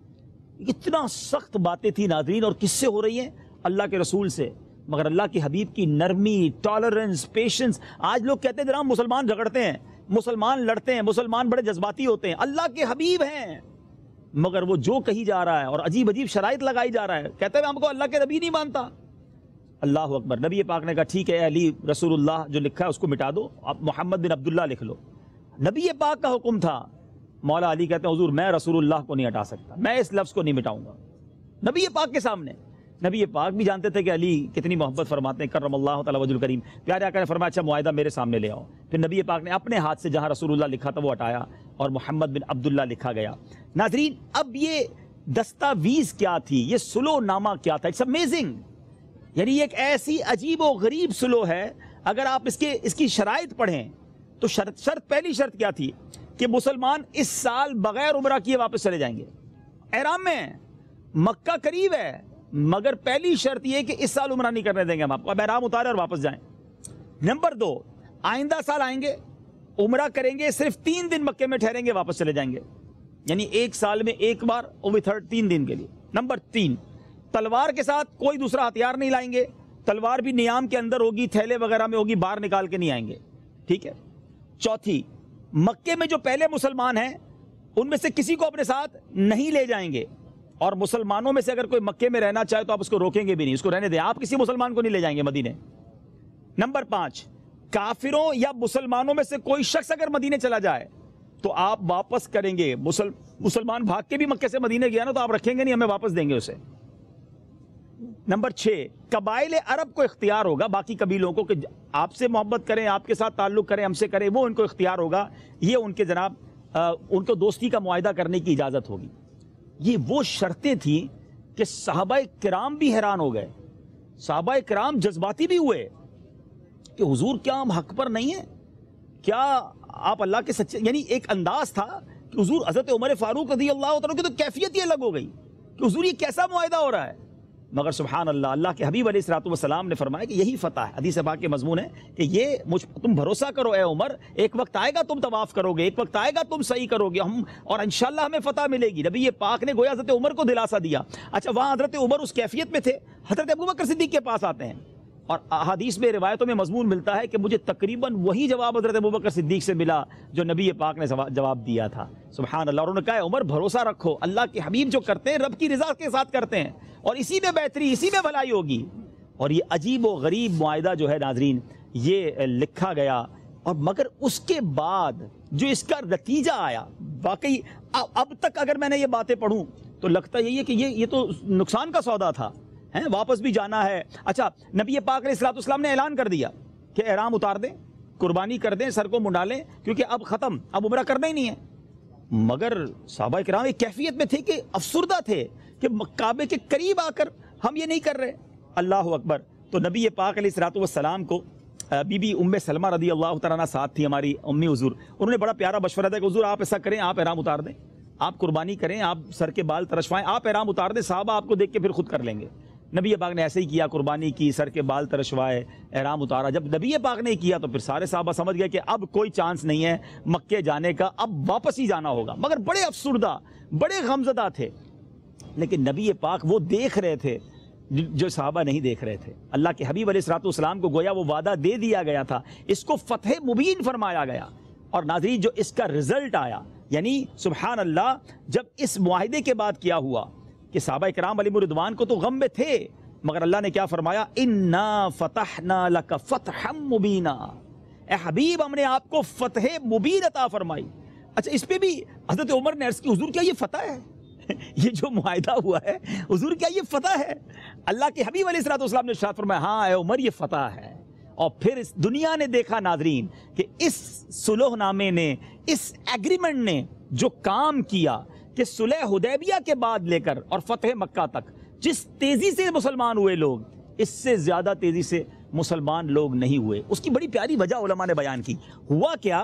اتنا سخت باتیں تھی ناظرین, اور کس سے ہو رہی ہیں؟ اللہ کے رسول سے. مگر اللہ کے حبیب کی نرمی, ٹالرنس, پیشنس. آج لوگ کہتے ہیں جناب مسلمان جھگڑتے ہیں, مسلمان لڑتے ہیں, مسلمان بڑے جذباتی ہوتے ہیں. اللہ کے حبیب ہیں, مگر وہ جو کہی جا رہا ہے اور عجیب عجیب شرائط لگائی جا رہا ہے, کہتے ہیں ہم کو اللہ کے نبی نہیں مانتا. اللہ اکبر. نبی پاک نے کہا ٹھیک ہے علی رسول اللہ جو لکھا ہے اس کو مٹا دو, آپ محمد بن عبداللہ لکھ لو. نبی پاک کا حکم تھا. مولا علی کہتے ہیں حضور میں رسول اللہ کو نہیں ہٹا سکتا, میں اس لفظ کو نہیں مٹاؤں گا. نبی پاک کے سامنے, نبی پاک بھی جانتے تھے کہ علی کتنی محبت فرماتے ہیں کرم اللہ تعالی وجہ الکریم. پیارے آقا نے فرمایا اچھا معاہدہ میرے سامنے لے آؤ. پھر نبی پاک نے اپنے ہاتھ سے جہاں رسول اللہ لکھا تھا وہ ہٹایا اور محمد بن عبداللہ لکھا گیا. ناظرین, اب یہ دستاویز کیا تھی, یہ سلو نامہ کیا تھا؟ It's amazing. یعنی یہ ایک ایسی عجیب و غریب سلو ہے. اگر آپ اس کے اس کی شرائط پڑھیں تو شرط شرط پہلی شرط کیا تھی کہ مسلمان اس سال بغیر عمرہ کیے واپس چلے جائیں گے. احرام میں ہیں, مکہ قریب ہے, مگر پہلی شرط یہ کہ اس سال عمرہ نہیں کرنے دیں گے ہم آپ کو, اب احرام اتارے اور واپس جائیں. نمبر دو, آئندہ سال آئیں گے, عمرہ کریں گے, صرف تین دن مکے میں ٹھہریں گے, واپس چلے جائیں گے. یعنی ایک سال میں ایک بار اور تھرڈ تین دن کے لیے. نمبر تین, تلوار کے ساتھ کوئی دوسرا ہتھیار نہیں لائیں گے, تلوار بھی نیام کے اندر ہوگی, تھیلے وغیرہ میں ہوگی, باہر نکال کے نہیں آئیں گے. ٹھیک ہے. چوتھی, مکے میں جو پہلے مسلمان ہیں ان میں سے کسی کو اپنے ساتھ نہیں لے جائیں گے, اور مسلمانوں میں سے اگر کوئی مکے میں رہنا چاہے تو آپ اس کو روکیں گے بھی نہیں, اس کو رہنے دیں, آپ کسی مسلمان کو نہیں لے جائیں گے مدینے. نمبر پانچ, کافروں یا مسلمانوں میں سے کوئی شخص اگر مدینے چلا جائے تو آپ واپس کریں گے. مسل مسلمان بھاگ کے بھی مکے سے مدینے گیا نا تو آپ رکھیں گے نہیں, ہمیں واپس دیں گے اسے. نمبر چھ, قبائل عرب کو اختیار ہوگا, باقی قبیلوں کو, کہ آپ سے محبت کریں, آپ کے ساتھ تعلق کریں, ہم سے کریں, وہ ان کو اختیار ہوگا. یہ ان کے جناب ان کو دوستی کا معاہدہ کرنے کی اجازت ہوگی. یہ وہ شرطیں تھیں کہ صحابہ کرام بھی حیران ہو گئے, صحابہ کرام جذباتی بھی ہوئے کہ حضور کیا ہم حق پر نہیں ہیں, کیا آپ اللہ کے سچے, یعنی ایک انداز تھا کہ حضور حضرت عمر فاروق رضی اللہ تعالیٰ کی تو کیفیت ہی الگ ہو گئی کہ حضور یہ کیسا معاہدہ ہو رہا ہے. مگر سبحان اللہ, اللہ کے حبیب علیہ الصلوۃ والسلام نے فرمایا کہ یہی فتح ہے. حدیث پاک کے مضمون ہے کہ یہ مجھ تم بھروسہ کرو اے عمر, ایک وقت آئے گا تم طواف کرو گے, ایک وقت آئے گا تم صحیح کرو گے, ہم اور انشاءاللہ ہمیں فتح ملے گی. نبی پاک نے گویا حضرت عمر کو دلاسا دیا. اچھا, وہاں حضرت عمر اس کیفیت میں تھے, حضرت ابوبکر صدیق کے پاس آتے ہیں اور احادیث میں روایتوں میں مضمون ملتا ہے کہ مجھے تقریباً وہی جواب حضرت ابوبکر صدیق سے ملا جو نبی پاک نے جواب دیا تھا. سبحان اللہ. اور انہوں نے کہا عمر بھروسہ رکھو, اللہ کے حبیب جو کرتے ہیں رب کی رضا کے ساتھ کرتے ہیں اور اسی میں بہتری, اسی میں بھلائی ہوگی. اور یہ عجیب و غریب معاہدہ جو ہے ناظرین یہ لکھا گیا. اور مگر اس کے بعد جو اس کا نتیجہ آیا, واقعی اب تک اگر میں نے یہ باتیں پڑھوں تو لگتا یہی ہے کہ یہ یہ تو نقصان کا سودا تھا, ہیں واپس بھی جانا ہے. اچھا, نبی پاک علیہ الصلوۃ والسلام نے اعلان کر دیا کہ احرام اتار دیں, قربانی کر دیں, سر کو منڈا لیں, کیونکہ اب ختم, اب عمرہ کرنا ہی نہیں ہے. مگر صحابہ کرام ایک کیفیت میں تھے کہ افسردہ تھے کہ کعبے کے قریب آ کر ہم یہ نہیں کر رہے. اللہ اکبر. تو نبی پاک علیہ الصلوۃ والسلام کو بی بی ام سلمہ رضی اللہ تعالیٰ عنہ ساتھ تھی, ہماری امی حضور, انہوں نے بڑا پیارا مشورہ دیا کہ حضور آپ ایسا کریں, آپ احرام اتار دیں, آپ قربانی کریں, آپ سر کے بال ترشوائیں, آپ احرام اتار دیں, صحابہ آپ کو دیکھ کے پھر خود کر لیں گے. نبی پاک نے ایسے ہی کیا, قربانی کی, سر کے بال ترشوائے, احرام اتارا. جب نبی پاک نے کیا تو پھر سارے صحابہ سمجھ گئے کہ اب کوئی چانس نہیں ہے مکے جانے کا, اب واپس ہی جانا ہوگا. مگر بڑے افسردہ, بڑے غمزدہ تھے. لیکن نبی پاک وہ دیکھ رہے تھے جو صحابہ نہیں دیکھ رہے تھے. اللہ کے حبیب علیہ الصلوۃ والسلام کو گویا وہ وعدہ دے دیا گیا تھا, اس کو فتح مبین فرمایا گیا. اور ناظرین جو اس کا رزلٹ آیا, یعنی سبحان اللہ, جب اس معاہدے کے بعد کیا ہوا کہ صحابہ کرام علیہم رضوان کو تو غم میں تھے, مگر اللہ نے کیا فرمایا, انا فتحنا لک فتحا مبینا, اے حبیب ہم نے آپ کو فتح مبین عطا فرمائی. اچھا, اس پہ بھی حضرت عمر نے عرض کی حضور کیا یہ فتح ہے, یہ جو معاہدہ ہوا ہے حضور کیا یہ فتح ہے؟ اللہ کے حبیب علیہ الصلوۃ والسلام نے ارشاد فرمایا ہاں اے عمر یہ فتح ہے. اور پھر اس دنیا نے دیکھا ناظرین کہ اس صلح نامے نے, اس ایگریمنٹ نے جو کام کیا کہ صلح حدیبیہ کے بعد لے کر اور فتح مکہ تک جس تیزی سے مسلمان ہوئے لوگ, اس سے زیادہ تیزی سے مسلمان لوگ نہیں ہوئے. اس کی بڑی پیاری وجہ علماء نے بیان کی. ہوا کیا,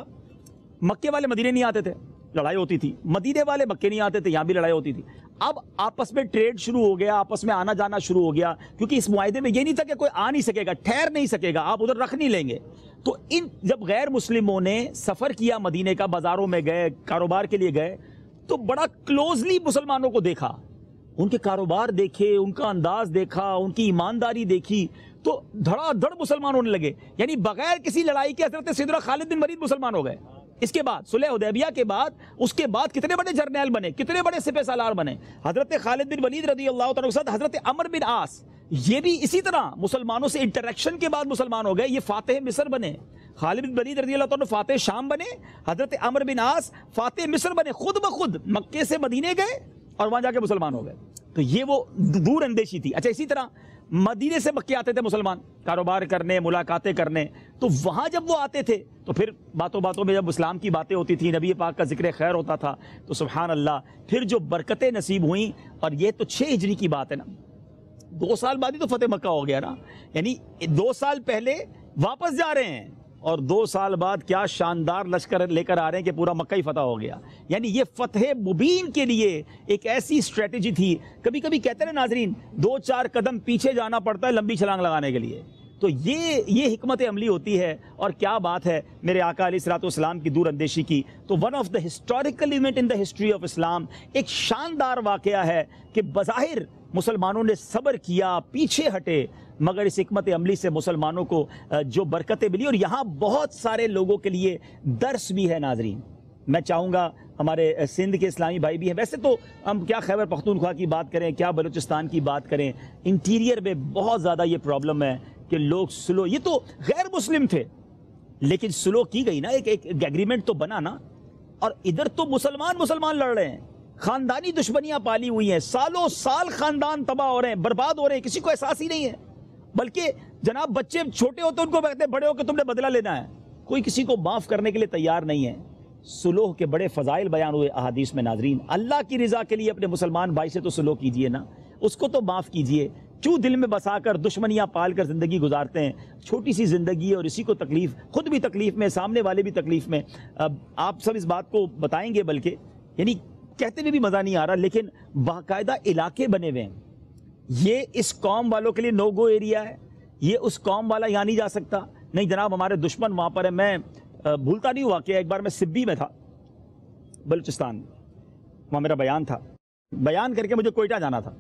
مکے والے مدینے نہیں آتے تھے, لڑائی ہوتی تھی, مدینے والے مکے نہیں آتے تھے, یہاں بھی لڑائی ہوتی تھی. اب آپس میں ٹریڈ شروع ہو گیا, آپس میں آنا جانا شروع ہو گیا, کیونکہ اس معاہدے میں یہ نہیں تھا کہ کوئی آ نہیں سکے گا, ٹھہر نہیں سکے گا, آپ ادھر رکھ نہیں لیں گے. تو ان جب غیر مسلموں نے سفر کیا مدینے کا, بازاروں میں گئے, کاروبار کے لیے گئے, تو بڑا کلوزلی مسلمانوں کو دیکھا, ان کے کاروبار دیکھے, ان کا انداز دیکھا, ان کی ایمانداری دیکھی, تو دھڑا دھڑ مسلمان ہونے لگے. یعنی بغیر کسی لڑائی کے حضرت سیدنا خالد بن ولید مسلمان ہو گئے. اس کے بعد صلح حدیبیہ کے بعد اس کے بعد کتنے بڑے جرنیل بنے, کتنے بڑے سپہ سالار بنے. حضرت خالد بن ولید رضی اللہ تعالیٰ عنہ, حضرت عمر بن عاص, یہ بھی اسی طرح مسلمانوں سے انٹریکشن کے بعد مسلمان ہو گئے. یہ فاتح مصر بنے. خالد بن ولید رضی اللہ تعالیٰ عنہ فاتح شام بنے, حضرت عمر بن عاص فاتح مصر بنے. خود بخود مکے سے مدینے گئے اور وہاں جا کے مسلمان ہو گئے. تو یہ وہ دور اندیشی تھی. اچھا, اسی طرح مدینے سے مکے آتے تھے مسلمان کاروبار کرنے, ملاقاتیں کرنے, تو وہاں جب وہ آتے تھے تو پھر باتوں باتوں میں جب اسلام کی باتیں ہوتی تھیں, نبی پاک کا ذکر خیر ہوتا تھا, تو سبحان اللہ پھر جو برکتیں نصیب ہوئیں. اور یہ تو چھ ہجری کی بات ہے نا, دو سال بعد ہی تو فتح مکہ ہو گیا نا. یعنی دو سال پہلے واپس جا رہے ہیں اور دو سال بعد کیا شاندار لشکر لے کر آ رہے ہیں کہ پورا مکہ ہی فتح ہو گیا. یعنی یہ فتح مبین کے لیے ایک ایسی اسٹریٹجی تھی. کبھی کبھی کہتے ہیں ناظرین, دو چار قدم پیچھے جانا پڑتا ہے لمبی چھلانگ لگانے کے لیے. تو یہ یہ حکمت عملی ہوتی ہے. اور کیا بات ہے میرے آقا علیہ الصلوۃ والسلام کی دور اندیشی کی. تو one of the historical event in the history of Islam, ایک شاندار واقعہ ہے کہ بظاہر مسلمانوں نے صبر کیا, پیچھے ہٹے, مگر اس حکمت عملی سے مسلمانوں کو جو برکتیں ملی. اور یہاں بہت سارے لوگوں کے لیے درس بھی ہے ناظرین. میں چاہوں گا ہمارے سندھ کے اسلامی بھائی بھی ہیں, ویسے تو ہم کیا خیبر پختونخوا کی بات کریں, کیا بلوچستان کی بات کریں, انٹیریئر میں بہت زیادہ یہ پرابلم ہے کہ لوگ سلو, یہ تو غیر مسلم تھے لیکن سلو کی گئی نا, ایک ایک ایگریمنٹ تو بنا نا. اور ادھر تو مسلمان مسلمان لڑ رہے ہیں, خاندانی دشمنیاں پالی ہوئی ہیں, سالوں سال خاندان تباہ ہو رہے ہیں, برباد ہو رہے ہیں, کسی کو احساس ہی نہیں ہے. بلکہ جناب بچے چھوٹے ہوتے ان کو کہتے ہیں بڑے ہو کہ تم نے بدلہ لینا ہے, کوئی کسی کو معاف کرنے کے لیے تیار نہیں ہے. सुलह के बड़े फ़ज़ाइल बयान हुए अहादीस में। नाज़रीन, अल्लाह की रज़ा के लिए अपने मुसलमान भाई से तो सुलह कीजिए ना, उसको तो माफ़ कीजिए। क्यों दिल में बसा कर दुश्मनियाँ पाल कर ज़िंदगी गुजारते हैं? छोटी सी ज़िंदगी है और इसी को तकलीफ़, खुद भी तकलीफ़ में, सामने वाले भी तकलीफ़ में। अब आप सब इस बात को बताएंगे, बल्कि यानी कहते हुए भी मज़ा नहीं आ रहा, लेकिन बाकायदा इलाके बने हुए हैं। ये इस कौम वालों के लिए नो गो एरिया है, ये उस कौम वाला यहाँ नहीं जा सकता। नहीं जनाब, हमारे दुश्मन वहाँ पर है। मैं भूलता नहीं हुआ कि एक बार मैं सिब्बी में था, बलूचिस्तान, वहाँ मेरा बयान था। बयान करके मुझे कोयटा जाना था।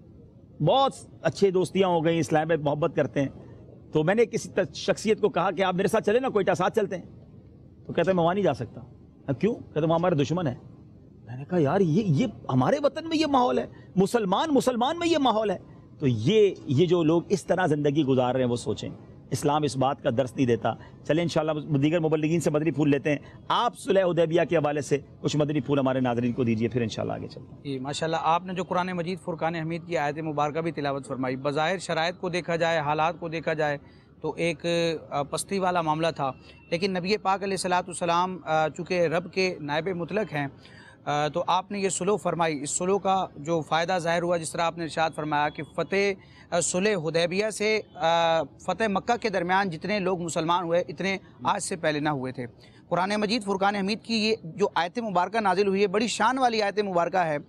बहुत अच्छे दोस्तियाँ हो गई, इस्लाम में मोहब्बत करते हैं। तो मैंने किसी शख्सियत को कहा कि आप मेरे साथ चले ना, कोयटा साथ चलते हैं। तो कहते हैं मैं वहाँ नहीं जा सकता। क्यों? कहते वहाँ हमारे दुश्मन है। मैंने कहा यार ये ये हमारे वतन में ये माहौल है, मुसलमान मुसलमान में ये माहौल है। तो ये ये जो लोग इस तरह ज़िंदगी गुजार रहे हैं वो सोचें, इस्लाम इस बात का दर्स नहीं देता। चलें इंशाल्लाह दीगर मुबल्लिगीन से मदनी फूल लेते हैं। आप सुलह हुदैबिया के हवाले से कुछ मदनी फूल हमारे नाज़रीन को दीजिए, फिर इंशाल्लाह आगे चलते हैं। जी माशाल्लाह, आपने जो कुरान मजीद फुरकान हमीद की आयत मुबारक भी तिलावत फरमाई। बज़ाहिर शराइत को देखा जाए, हालात को देखा जाए तो एक पस्ती वाला मामला था, लेकिन नबी पाक अलैहिस्सलाम चूँकि रब के नायब मुतलक हैं, तो आपने ये सुलह फरमाई। इस सुलह का जो फ़ायदा ज़ाहिर हुआ, जिस तरह आपने इरशाद फरमाया कि फ़तेह सुलह हुदैबिया से फ़तेह मक्का के दरमियान जितने लोग मुसलमान हुए, इतने आज से पहले ना हुए थे। कुरान मजीद फुरकान हमीद की ये जो आयत मुबारक नाजिल हुई है, बड़ी शान वाली आयत मुबारक है।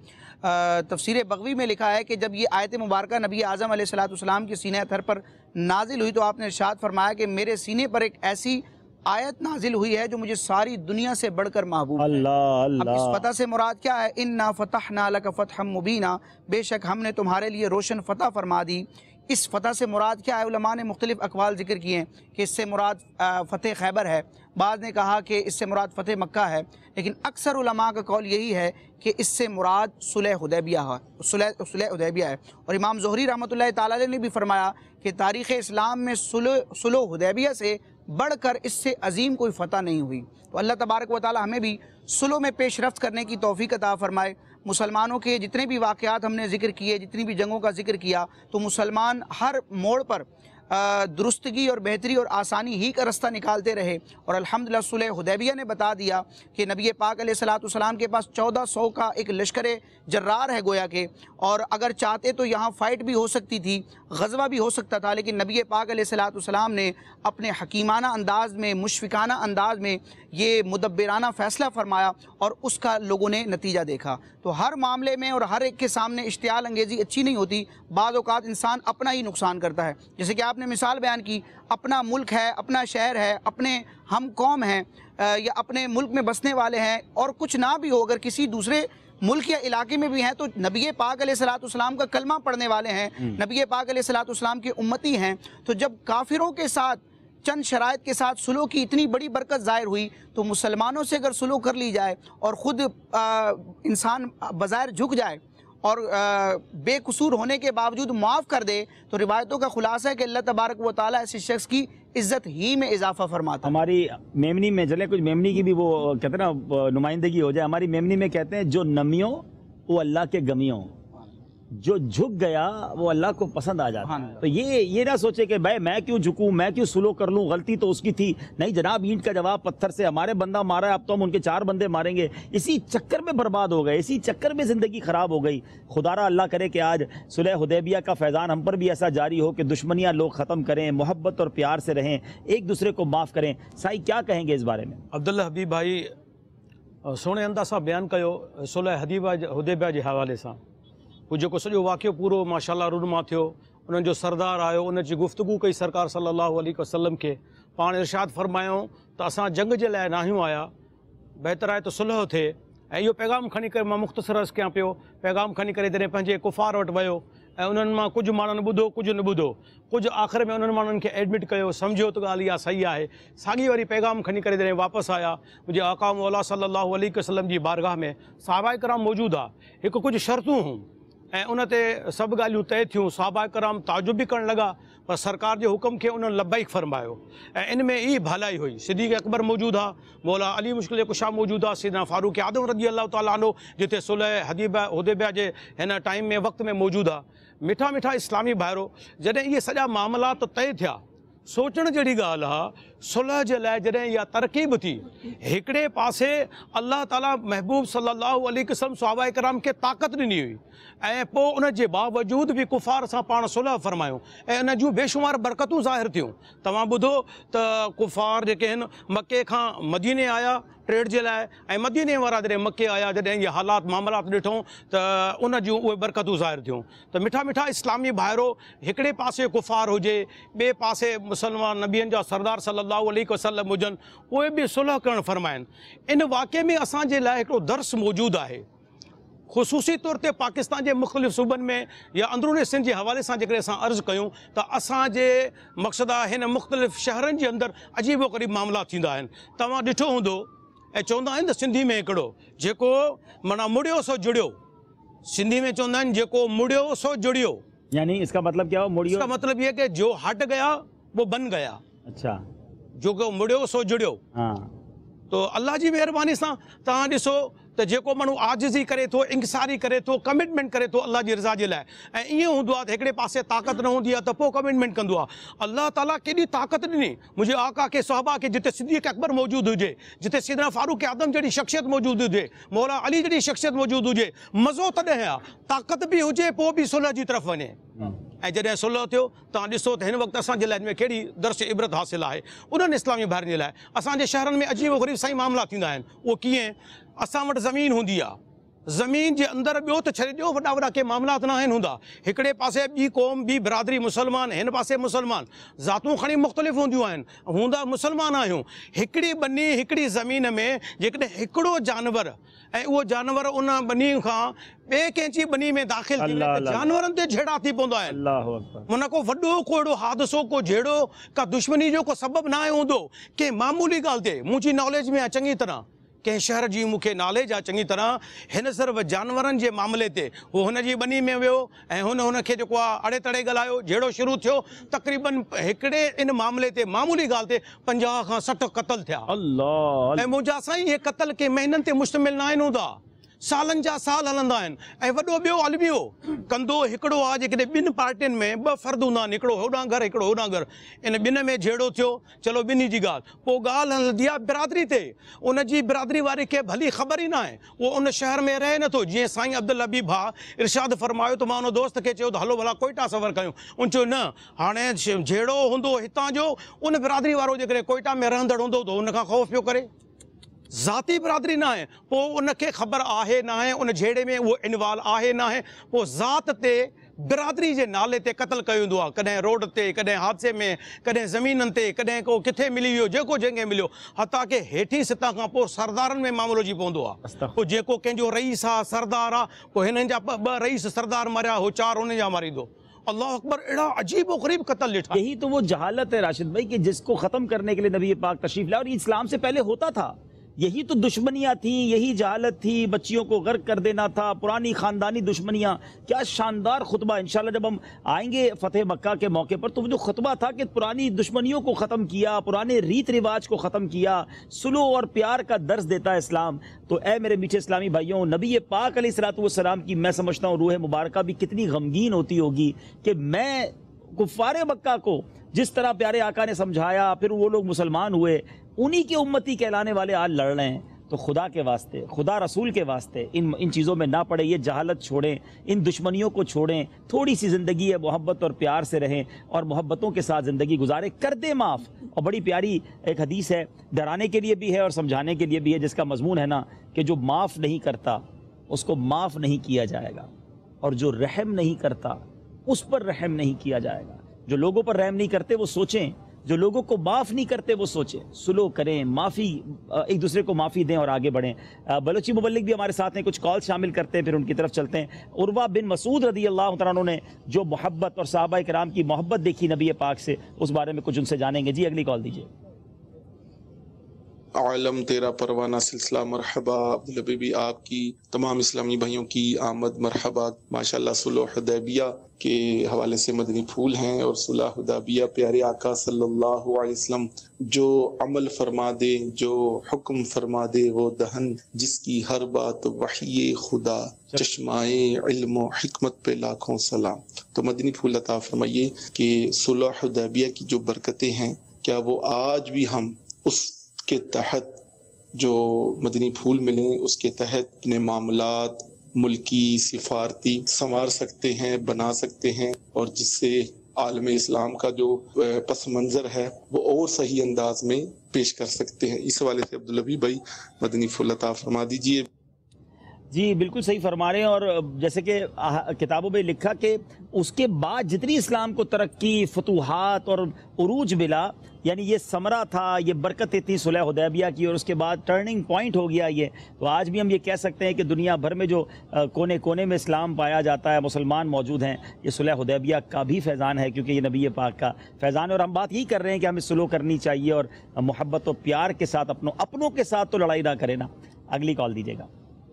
तफसीर बग़वी में लिखा है कि जब ये आयत मुबारक नबी आज़म अलैहिस्सलाम के सीने अथर पर नाजिल हुई, तो आपने इरशाद फरमाया कि मेरे सीने पर एक ऐसी आयत नाजिल हुई है जो मुझे सारी दुनिया से बढ़कर महबूब है। अल्लाह अल्लाह। अब इस फतह से मुराद क्या है? इन्ना फ़तहना लका फ़तहम मुबीना, बेशक हमने तुम्हारे लिए रोशन फ़तह फरमा दी। इस फ़तह से मुराद क्या है? उलमा ने मुख्तलिफ़ अक़वाल ज़िक्र किए हैं कि इससे मुराद फ़तेह खैबर है, बाद ने कहा कि इससे मुराद फ़तेह मक्का है, लेकिन अक्सर उलमा का कौल यही है कि इससे मुराद सुलह हुदैबिया है, सुलह सुलह हुदैबिया है। और इमाम ज़ुहरी रहमतुल्लाह ताला अलैह ने भी फरमाया कि तारीख़ इस्लाम में सुलह सुलह हुदैबिया से बढ़कर इससे अजीम कोई फ़तह नहीं हुई। तो अल्लाह तबारक व तआला हमें भी सुलह में पेशरफ्त करने की तौफ़ीक़ अता फ़रमाए। मुसलमानों के जितने भी वाक़यात हमने ज़िक्र किए, जितनी भी जंगों का ज़िक्र किया, तो मुसलमान हर मोड़ पर दुरुस्तगी और बेहतरी और आसानी ही का रास्ता निकालते रहे। और अल्हम्दुलिल्लाह सुलह हुदैबिया ने बता दिया कि नबी पाक अलैहिस्सलाम के पास चौदह सौ का एक लश्कर जर्रार है गोया के, और अगर चाहते तो यहाँ फ़ाइट भी हो सकती थी, ग़ज़वा भी हो सकता था, लेकिन नबी पाक अलैहिस्सलाम ने अपने हकीमाना अंदाज़ में, मुशफ़िकाना अंदाज़ में ये मुदब्बिराना फ़ैसला फ़रमाया और उसका लोगों ने नतीजा देखा। तो हर मामले में और हर एक के सामने इश्तियाल अंगेज़ी अच्छी नहीं होती, बाज़ औक़ात इंसान अपना ही नुकसान करता है। जैसे कि आपने मिसाल बयान की, अपना मुल्क है, अपना शहर है, अपने हम कौम हैं या अपने मुल्क में बसने वाले हैं, और कुछ ना भी हो, अगर किसी दूसरे मुल्क या इलाके में भी हैं तो नबी पाक अलैहिस्सलाम का कलमा पढ़ने वाले हैं, नबी पाक अलैहिस्सलाम के उम्मती हैं। तो जब काफिरों के साथ चंद शराइत के साथ सुलह की इतनी बड़ी बरकत ज़ाहिर हुई, तो मुसलमानों से अगर सुलह कर ली जाए और ख़ुद इंसान बज़ाहिर झुक जाए और बेकसूर होने के बावजूद माफ़ कर दे, तो रिवायतों का खुलासा है कि अल्लाह तबारक व तआला ऐसे शख्स की इज़्ज़त ही में इजाफा फरमाता। हमारी मेमनी में, चले कुछ मेमनी की भी वो कहते हैं ना नुमाइंदगी हो जाए, हमारी मेमनी में कहते हैं जो नमियों वो अल्लाह के गमियों, जो झुक गया वो अल्लाह को पसंद आ जाता है। तो ये ये ना सोचे कि भाई मैं क्यों झुकूं, मैं क्यों सुलह कर लूं, गलती तो उसकी थी। नहीं जनाब, ईंट का जवाब पत्थर से, हमारे बंदा मारा है, अब तो हम उनके चार बंदे मारेंगे। इसी चक्कर में बर्बाद हो गए, इसी चक्कर में ज़िंदगी ख़राब हो गई। खुदारा अल्लाह करे कि आज सुलह हुदैबिया का फैज़ान हम पर भी ऐसा जारी हो कि दुश्मनियाँ लोग ख़त्म करें, मोहब्बत और प्यार से रहें, एक दूसरे को माफ़ करें। साईं क्या कहेंगे इस बारे में? अब्दुल्ला हबीब भाई सोने अंदाज़ सां बयान कयो सुलह हुदैबिया जे हवाले सां। वो जो सॼो वाक़ियो पूरो माशाल्लाह रूनमा थियो, उन्हनि जो सरदार आयो, उन जी गुफ़्तगू कई सरकार सल्लल्लाहु अलैहि वसल्लम खे, पाण इरशाद फरमायो त असां जंग जे लाइ नाहियूं आया, बहितर आहे त सुलह थिए। ऐं इहो पैगाम खणी करे मां मुख़्तसर अर्ज़ु कयां पियो, पैगाम खणी करे जॾहिं पंहिंजे कुफ़ार वटि वियो ऐं उन्हनि मां कुझु माण्हुनि ॿुधो, कुझु न ॿुधो, कुझु आख़िर में उन्हनि माण्हुनि खे एडमिट कयो, सम्झो त ॻाल्हि इहा सही आहे। साॻी वारी पैगाम खणी करे जॾहिं वापसि आया, मुंहिंजे आका मौला सल्लल्लाहु अलैहि वसल्लम जी बारगाह में सहाबा कराम मौजूदु आहे। हिकु कुझु शर्तूं हुयूं ऐं उन ते सभु ॻाल्हियूं तय थियूं। सहाबा कराम ताजुब बि करणु लॻा, पर सरकार जे हुकुम खे उन्हनि लब्बैक फरमायो। ऐं इन में ई भलाई हुई। सिद्दीक़ अकबर मौजूदु आहे, मौला अली मुश्किल कुशा मौजूदु आहे, सैयदना फारूक आदम रज़ी अल्लाह ताला अन्हु जिते सुलह हदीबा हुदैबिया जे हिन टाइम में वक़्त में मौजूदु आहे। मिठा मिठा इस्लामी भाइरो, जॾहिं इहे सॼा मामलात तय थिया, सोचण जहिड़ी ॻाल्हि आहे सुलह जे लाइ जॾहिं इहा तरकीब थी हिकिड़े पासे अल्लाह ताला महबूब सल्लल्लाहु अलैहि वसल्लम सहाबा किराम खे ताक़त ॾिनी हुई ऐं पोइ उन जे बावजूद बि कुफ़ार सां पाण सुलह फरमायूं ऐं उन जूं बेशुमार बरकतूं ज़ाहिर थियूं। तव्हां ॿुधो त कुफ़ार जेके आहिनि मके खां मदीने आया ट्रेड जे लाइ ऐं मदीने वारा जॾहिं मके आया जॾहिं इहे हालात मामलात ॾिठूं त उन जूं उहे बरकतूं ज़ाहिर थियूं। त मिठा मिठा इस्लामी भाइरो हिकिड़े पासे कुफ़ार हुजे ॿिए पासे मुसलमान नबियनि जा सरदार सल्लल्लाहु अलैहि वसल्लम हुजनि उहे बि सुलह करणु फरमाइनि। इन वाक़े में असांजे लाइ हिकिड़ो दर्स मौजूदु आहे। ख़ुसूसी तौर ते पाकिस्तान जे मुख़्तलिफ़ सूबनि में या अंदरूनी सिंध जे हवाले सां जेकॾहिं असां अर्ज़ु कयूं त असांजे मक़सदु आहे हिन मुख़्तलिफ़ शहरनि जे अंदरि अजीबो ग़रीब मामला थींदा आहिनि। तव्हां ॾिठो हूंदो ऐं चवंदा आहिनि त सिंधी में हिकिड़ो जेको माना मुड़ियो सो जुड़ियो, सिंधी में चवंदा आहिनि जेको मुड़ियो सो जुड़ियो, यानी इसका मतलब क्या हुआ? मुड़ियो इसका मतलब ये कि जो हट गया वो बन गया। अच्छा, जो को मुड़ियो सो जुड़ियो। हाँ, तो अल्लाह जी महिरबानी सां तव्हां ॾिसो त जेको माण्हू आजिज़ी करे थो, इंकिसारी करे थो, कमिटमेंट करे थो अल्लाह जी रज़ा जे लाइ, ऐं ईअं हूंदो आहे त हिकिड़े पासे ताक़त न हूंदी आहे त पोइ कमिटमेंट कंदो आहे। अल्लाह ताला केॾी ताक़त ॾिनी मुंहिंजे आका के सहाबा खे, जिते सिद्दीक़ अकबर मौजूदु हुजे, जिते सैयदना फारूक आदम जहिड़ी शख़्सियत मौजूदु हुजे, मौला अली जहिड़ी शख़्सियत मौजूदु हुजे, मज़ो तॾहिं आहे ताक़त बि हुजे पोइ बि सुलह जी तरफ़ वञे। ऐं जॾहिं सुलह थियो तव्हां ॾिसो त हिन वक़्तु असांजे लाइ में कहिड़ी दर्श इबरत हासिलु आहे उन्हनि इस्लामी भाइरनि जे लाइ। असांजे शहरनि में अजीब ग़रीब साईं मामला थींदा आहिनि। उहो कीअं? असां वटि ज़मीन हूंदी आहे, ज़मीन जे अंदरि ॿियो त छॾे ॾियो वॾा वॾा के मामलात न आहिनि हूंदा। हिकिड़े पासे ॿी क़ौम ॿी बिरादरी मुसलमान, हिन पासे मुसलमान, ज़ातूं खणी मुख़्तलिफ़ हूंदियूं आहिनि, हूंदा मुसलमान आहियूं। हिकिड़ी बनी हिकिड़ी ज़मीन में जेकॾहिं हिकिड़ो जानवर ऐं उहो जानवर उन बनी खां ॿिए कंहिंजी बनी में दाख़िल थी वञे त जानवरनि ते झेड़ा थी पवंदा आहिनि। माना को वॾो को अहिड़ो हादसो को जहिड़ो का दुश्मनी जो को सबबु न आहे हूंदो कंहिं मामूली ॻाल्हि ते। मुंहिंजी नॉलेज में आहे चङी तरह, कंहिं शहर जी मूंखे नॉलेज आहे चङी तरह, हिन सिर्फ़ु जानवरनि जे मामले ते उहो हुनजी बनी में वियो ऐं हुन हुनखे जेको आहे अड़े तड़े ॻाल्हायो, जहिड़ो शुरू थियो तक़रीबन हिकिड़े इन मामले ते मामूली ॻाल्हि ते पंजाह खां सठि क़तल थिया। अल्लाह। ऐं मुंहिंजा साईं इहे क़तल के महीननि ते मुश्तमिल न आहिनि हूंदा, सालनि जा साल हलंदा आहिनि। ऐं वॾो ॿियो अलमियो कंदो हिकिड़ो आहे, जेकॾहिं ॿिनि पार्टियुनि में ॿ फ़र्द हूंदा आहिनि, हिकिड़ो होॾां घर हिकिड़ो होॾां घर, इन ॿिनि में झेड़ो थियो, चलो ॿिन्ही जी ॻाल्हि, पोइ ॻाल्हि हलंदी आहे बिरादरी ते। उन जी बिरादरी वारे खे भली ख़बर ई न आहे, उहो उन शहर में रहे नथो। जीअं साईं अब्दुल हबीब भाउ इरशाद फरमायो त मां उन दोस्त खे चयो त हलो भला कोयटा सफ़र कयूं। उन चयो न, हाणे झेड़ो हूंदो हितां जो, उन बिरादरी वारो जेकॾहिं कोयटा में रहंदड़ हूंदो त उनखां ख़ौफ़ पियो करे, ज़ाती बिरादरी न आहे, पोइ उनखे ख़बर आहे न आहे उन झेड़े में उहो इनवाल आहे न आहे, पोइ ज़ात ते बिरादरी जे नाले ते क़तल कयो वेंदो आहे। कॾहिं रोड ते, कॾहिं हादसे में, कॾहिं ज़मीननि ते, कॾहिं को किथे मिली वियो, जेको जंहिंखे मिलियो, हता की हेठी सतह खां पोइ सरदारनि में मामिलो जी पवंदो आहे। पोइ जेको कंहिंजो रईस आहे, सरदार आहे, पोइ हिननि जा ॿ रईस सरदार मरिया, हो चारि हुन जा मारींदो। अल्लाह अकबर, अहिड़ा अजीब गरीब कत्ल ॾिठा। यही तो वो जहालत है राशिद भाई कि जिसको ख़त्म करने के लिए नबी पाक तशरीफ लाए, और इस्लाम से पहले होता था। यही तो दुश्मनियाँ थी, यही जहालत थी, बच्चियों को गर्क कर देना था, पुरानी ख़ानदानी दुश्मनियाँ। क्या शानदार खुतबा, इंशाल्लाह जब हम आएंगे फ़तेह मक्का के मौके पर तो वो जो खुतबा था कि पुरानी दुश्मनियों को ख़त्म किया, पुराने रीत रिवाज को ख़त्म किया, सुलह और प्यार का दर्स देता है इस्लाम। तो ए मेरे मीठे इस्लामी भाइयों, नबी पाक अलैहिस्सलातु वस्सलाम की मैं समझता हूँ रूह मुबारक भी कितनी गमगीन होती होगी कि मैं कुफ़ारे मक्का को जिस तरह प्यारे आका ने समझाया, फिर वो लोग मुसलमान हुए, उन्हीं के उम्मती कहलाने वाले आज लड़ रहे हैं। तो खुदा के वास्ते, खुदा रसूल के वास्ते इन इन चीज़ों में ना पड़े, ये जहालत छोड़ें, इन दुश्मनियों को छोड़ें, थोड़ी सी ज़िंदगी है मोहब्बत और प्यार से रहें और मोहब्बतों के साथ ज़िंदगी गुजारें, कर दे माफ़। और बड़ी प्यारी एक हदीस है, डराने के लिए भी है और समझाने के लिए भी है, जिसका मजमून है ना कि जो माफ़ नहीं करता उसको माफ़ नहीं किया जाएगा, और जो रहम नहीं करता उस पर रहम नहीं किया जाएगा। जो लोगों पर रहम नहीं करते वो सोचें, जो लोगों को माफ़ नहीं करते वो सोचें, सुलह करें, माफ़ी, एक दूसरे को माफ़ी दें और आगे बढ़ें। बलोची मुबल्लिग भी हमारे साथ हैं, कुछ कॉल शामिल करते हैं, फिर उनकी तरफ चलते हैं। उर्वा बिन मसूद रदी अल्लाह तआला अन्हु ने जो मोहब्बत और सहाबा किराम की मोहब्बत देखी नबी पाक से, उस बारे में कुछ उनसे जानेंगे। जी अगली कॉल दीजिए। عالم تیرا پروانہ سلسلہ مرحبا عبدالحبیبی آپ کی تمام اسلامی بھائیوں کی آمد مرحبا. ماشاءاللہ صلح حدیبیہ کے حوالے سے مدنی پھول ہیں اور صلح حدیبیہ پیارے آقا صلی اللہ علیہ وسلم جو عمل فرما دے جو حکم فرما دے وہ دہن جس کی ہر بات وحی خدا چشمائے علم و حکمت پہ لاکھوں سلام. تو مدنی پھول عطا فرمائیے کہ صلح حدیبیہ کی جو برکتیں ہیں کیا وہ آج بھی ہم اس کے تحت جو مدنی پھول ملیں اس کے تحت اپنے معاملات ملکی سفارتی سنوار سکتے ہیں بنا سکتے ہیں اور جس سے عالم اسلام کا جو پس منظر ہے وہ اور صحیح انداز میں پیش کر سکتے ہیں. اس حوالے سے عبدالحبیب بھائی مدنی پھول عطا فرما دیجیے. جی بالکل صحیح فرما رہے ہیں. اور جیسے کہ کتابوں میں لکھا کہ اس کے بعد جتنی اسلام کو ترقی فتوحات اور عروج ملا یعنی یہ ثمرہ تھا یہ برکتیں تھی صلح حدیبیہ کی اور اس کے بعد ٹرننگ پوائنٹ ہو گیا یہ. تو آج بھی ہم یہ کہہ سکتے ہیں کہ دنیا بھر میں جو کونے کونے میں اسلام پایا جاتا ہے مسلمان موجود ہیں یہ صلح حدیبیہ کا بھی فیضان ہے کیونکہ یہ نبی پاک کا فیضان ہے. اور ہم بات یہی کر رہے ہیں کہ ہمیں صلح کرنی چاہیے اور محبت و پیار کے ساتھ اپنوں اپنوں کے ساتھ تو لڑائی نہ کرے نا. اگلی کال دیجیے گا.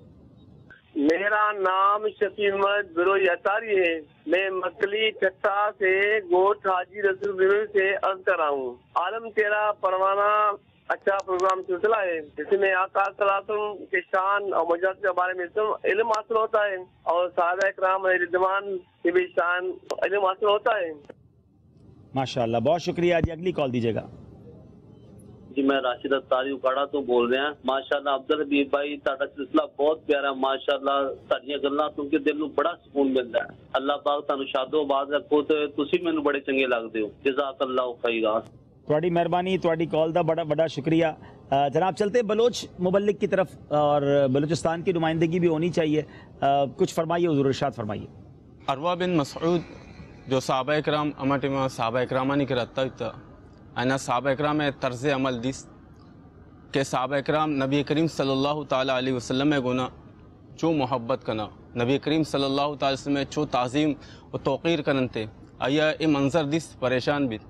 میرا نام شفیع احمد بروئی اطاری ہے. میں مکلی چٹا سے گوٹ حاجی رسول سے عرض کر رہا ہوں. عالم تیرا پروانہ اچھا پروگرام سلسلہ ہے جس میں آقا صلی اللہ علیہ وسلم کے شان اور معجزات کے بارے میں علم حاصل ہوتا ہے اور صحابہ کرام رضوان کی بھی شان علم حاصل ہوتا ہے. ماشاءاللہ بہت شکریہ جی. اگلی کال دیجیے گا. جی میں راشد اطاری اکاڑا تو بول رہے ہیں. ماشاءاللہ عبدالحبیب بھائی تہاڈا سلسلہ بہت پیارا. ماشاءاللہ تہاڈیاں گلاں سن کے دل نوں بڑا سکون ملدا ہے. اللہ پاک تانوں شادو آباد رکھو تے تسی مینوں بڑے چنگے لگدے ہو. جزاک اللہ خیرا. تہاڈی مہربانی تہاڈی کال دا بڑا بڑا شکریہ. جناب چلتے بلوچ مبلغ کی طرف اور بلوچستان کی نمائندگی بھی ہونی چاہیے. کچھ فرمائیے حضور ارشاد فرمائیے. عروہ بن مسعود جو صحابہ کرام اما ٹیما صحابہ کرامانی کرتا تھا اینا صحابہ کرام طرز عمل دیس کہ صحابہ کرام نبی کریم صلی اللہ تعالیٰ علیہ وسلم گونا چو محبت کنا نبی کریم صلی اللہ تعالیٰ وسلم چو تعظیم و توقیر کننتے آیا ای منظر دیس پریشان بھی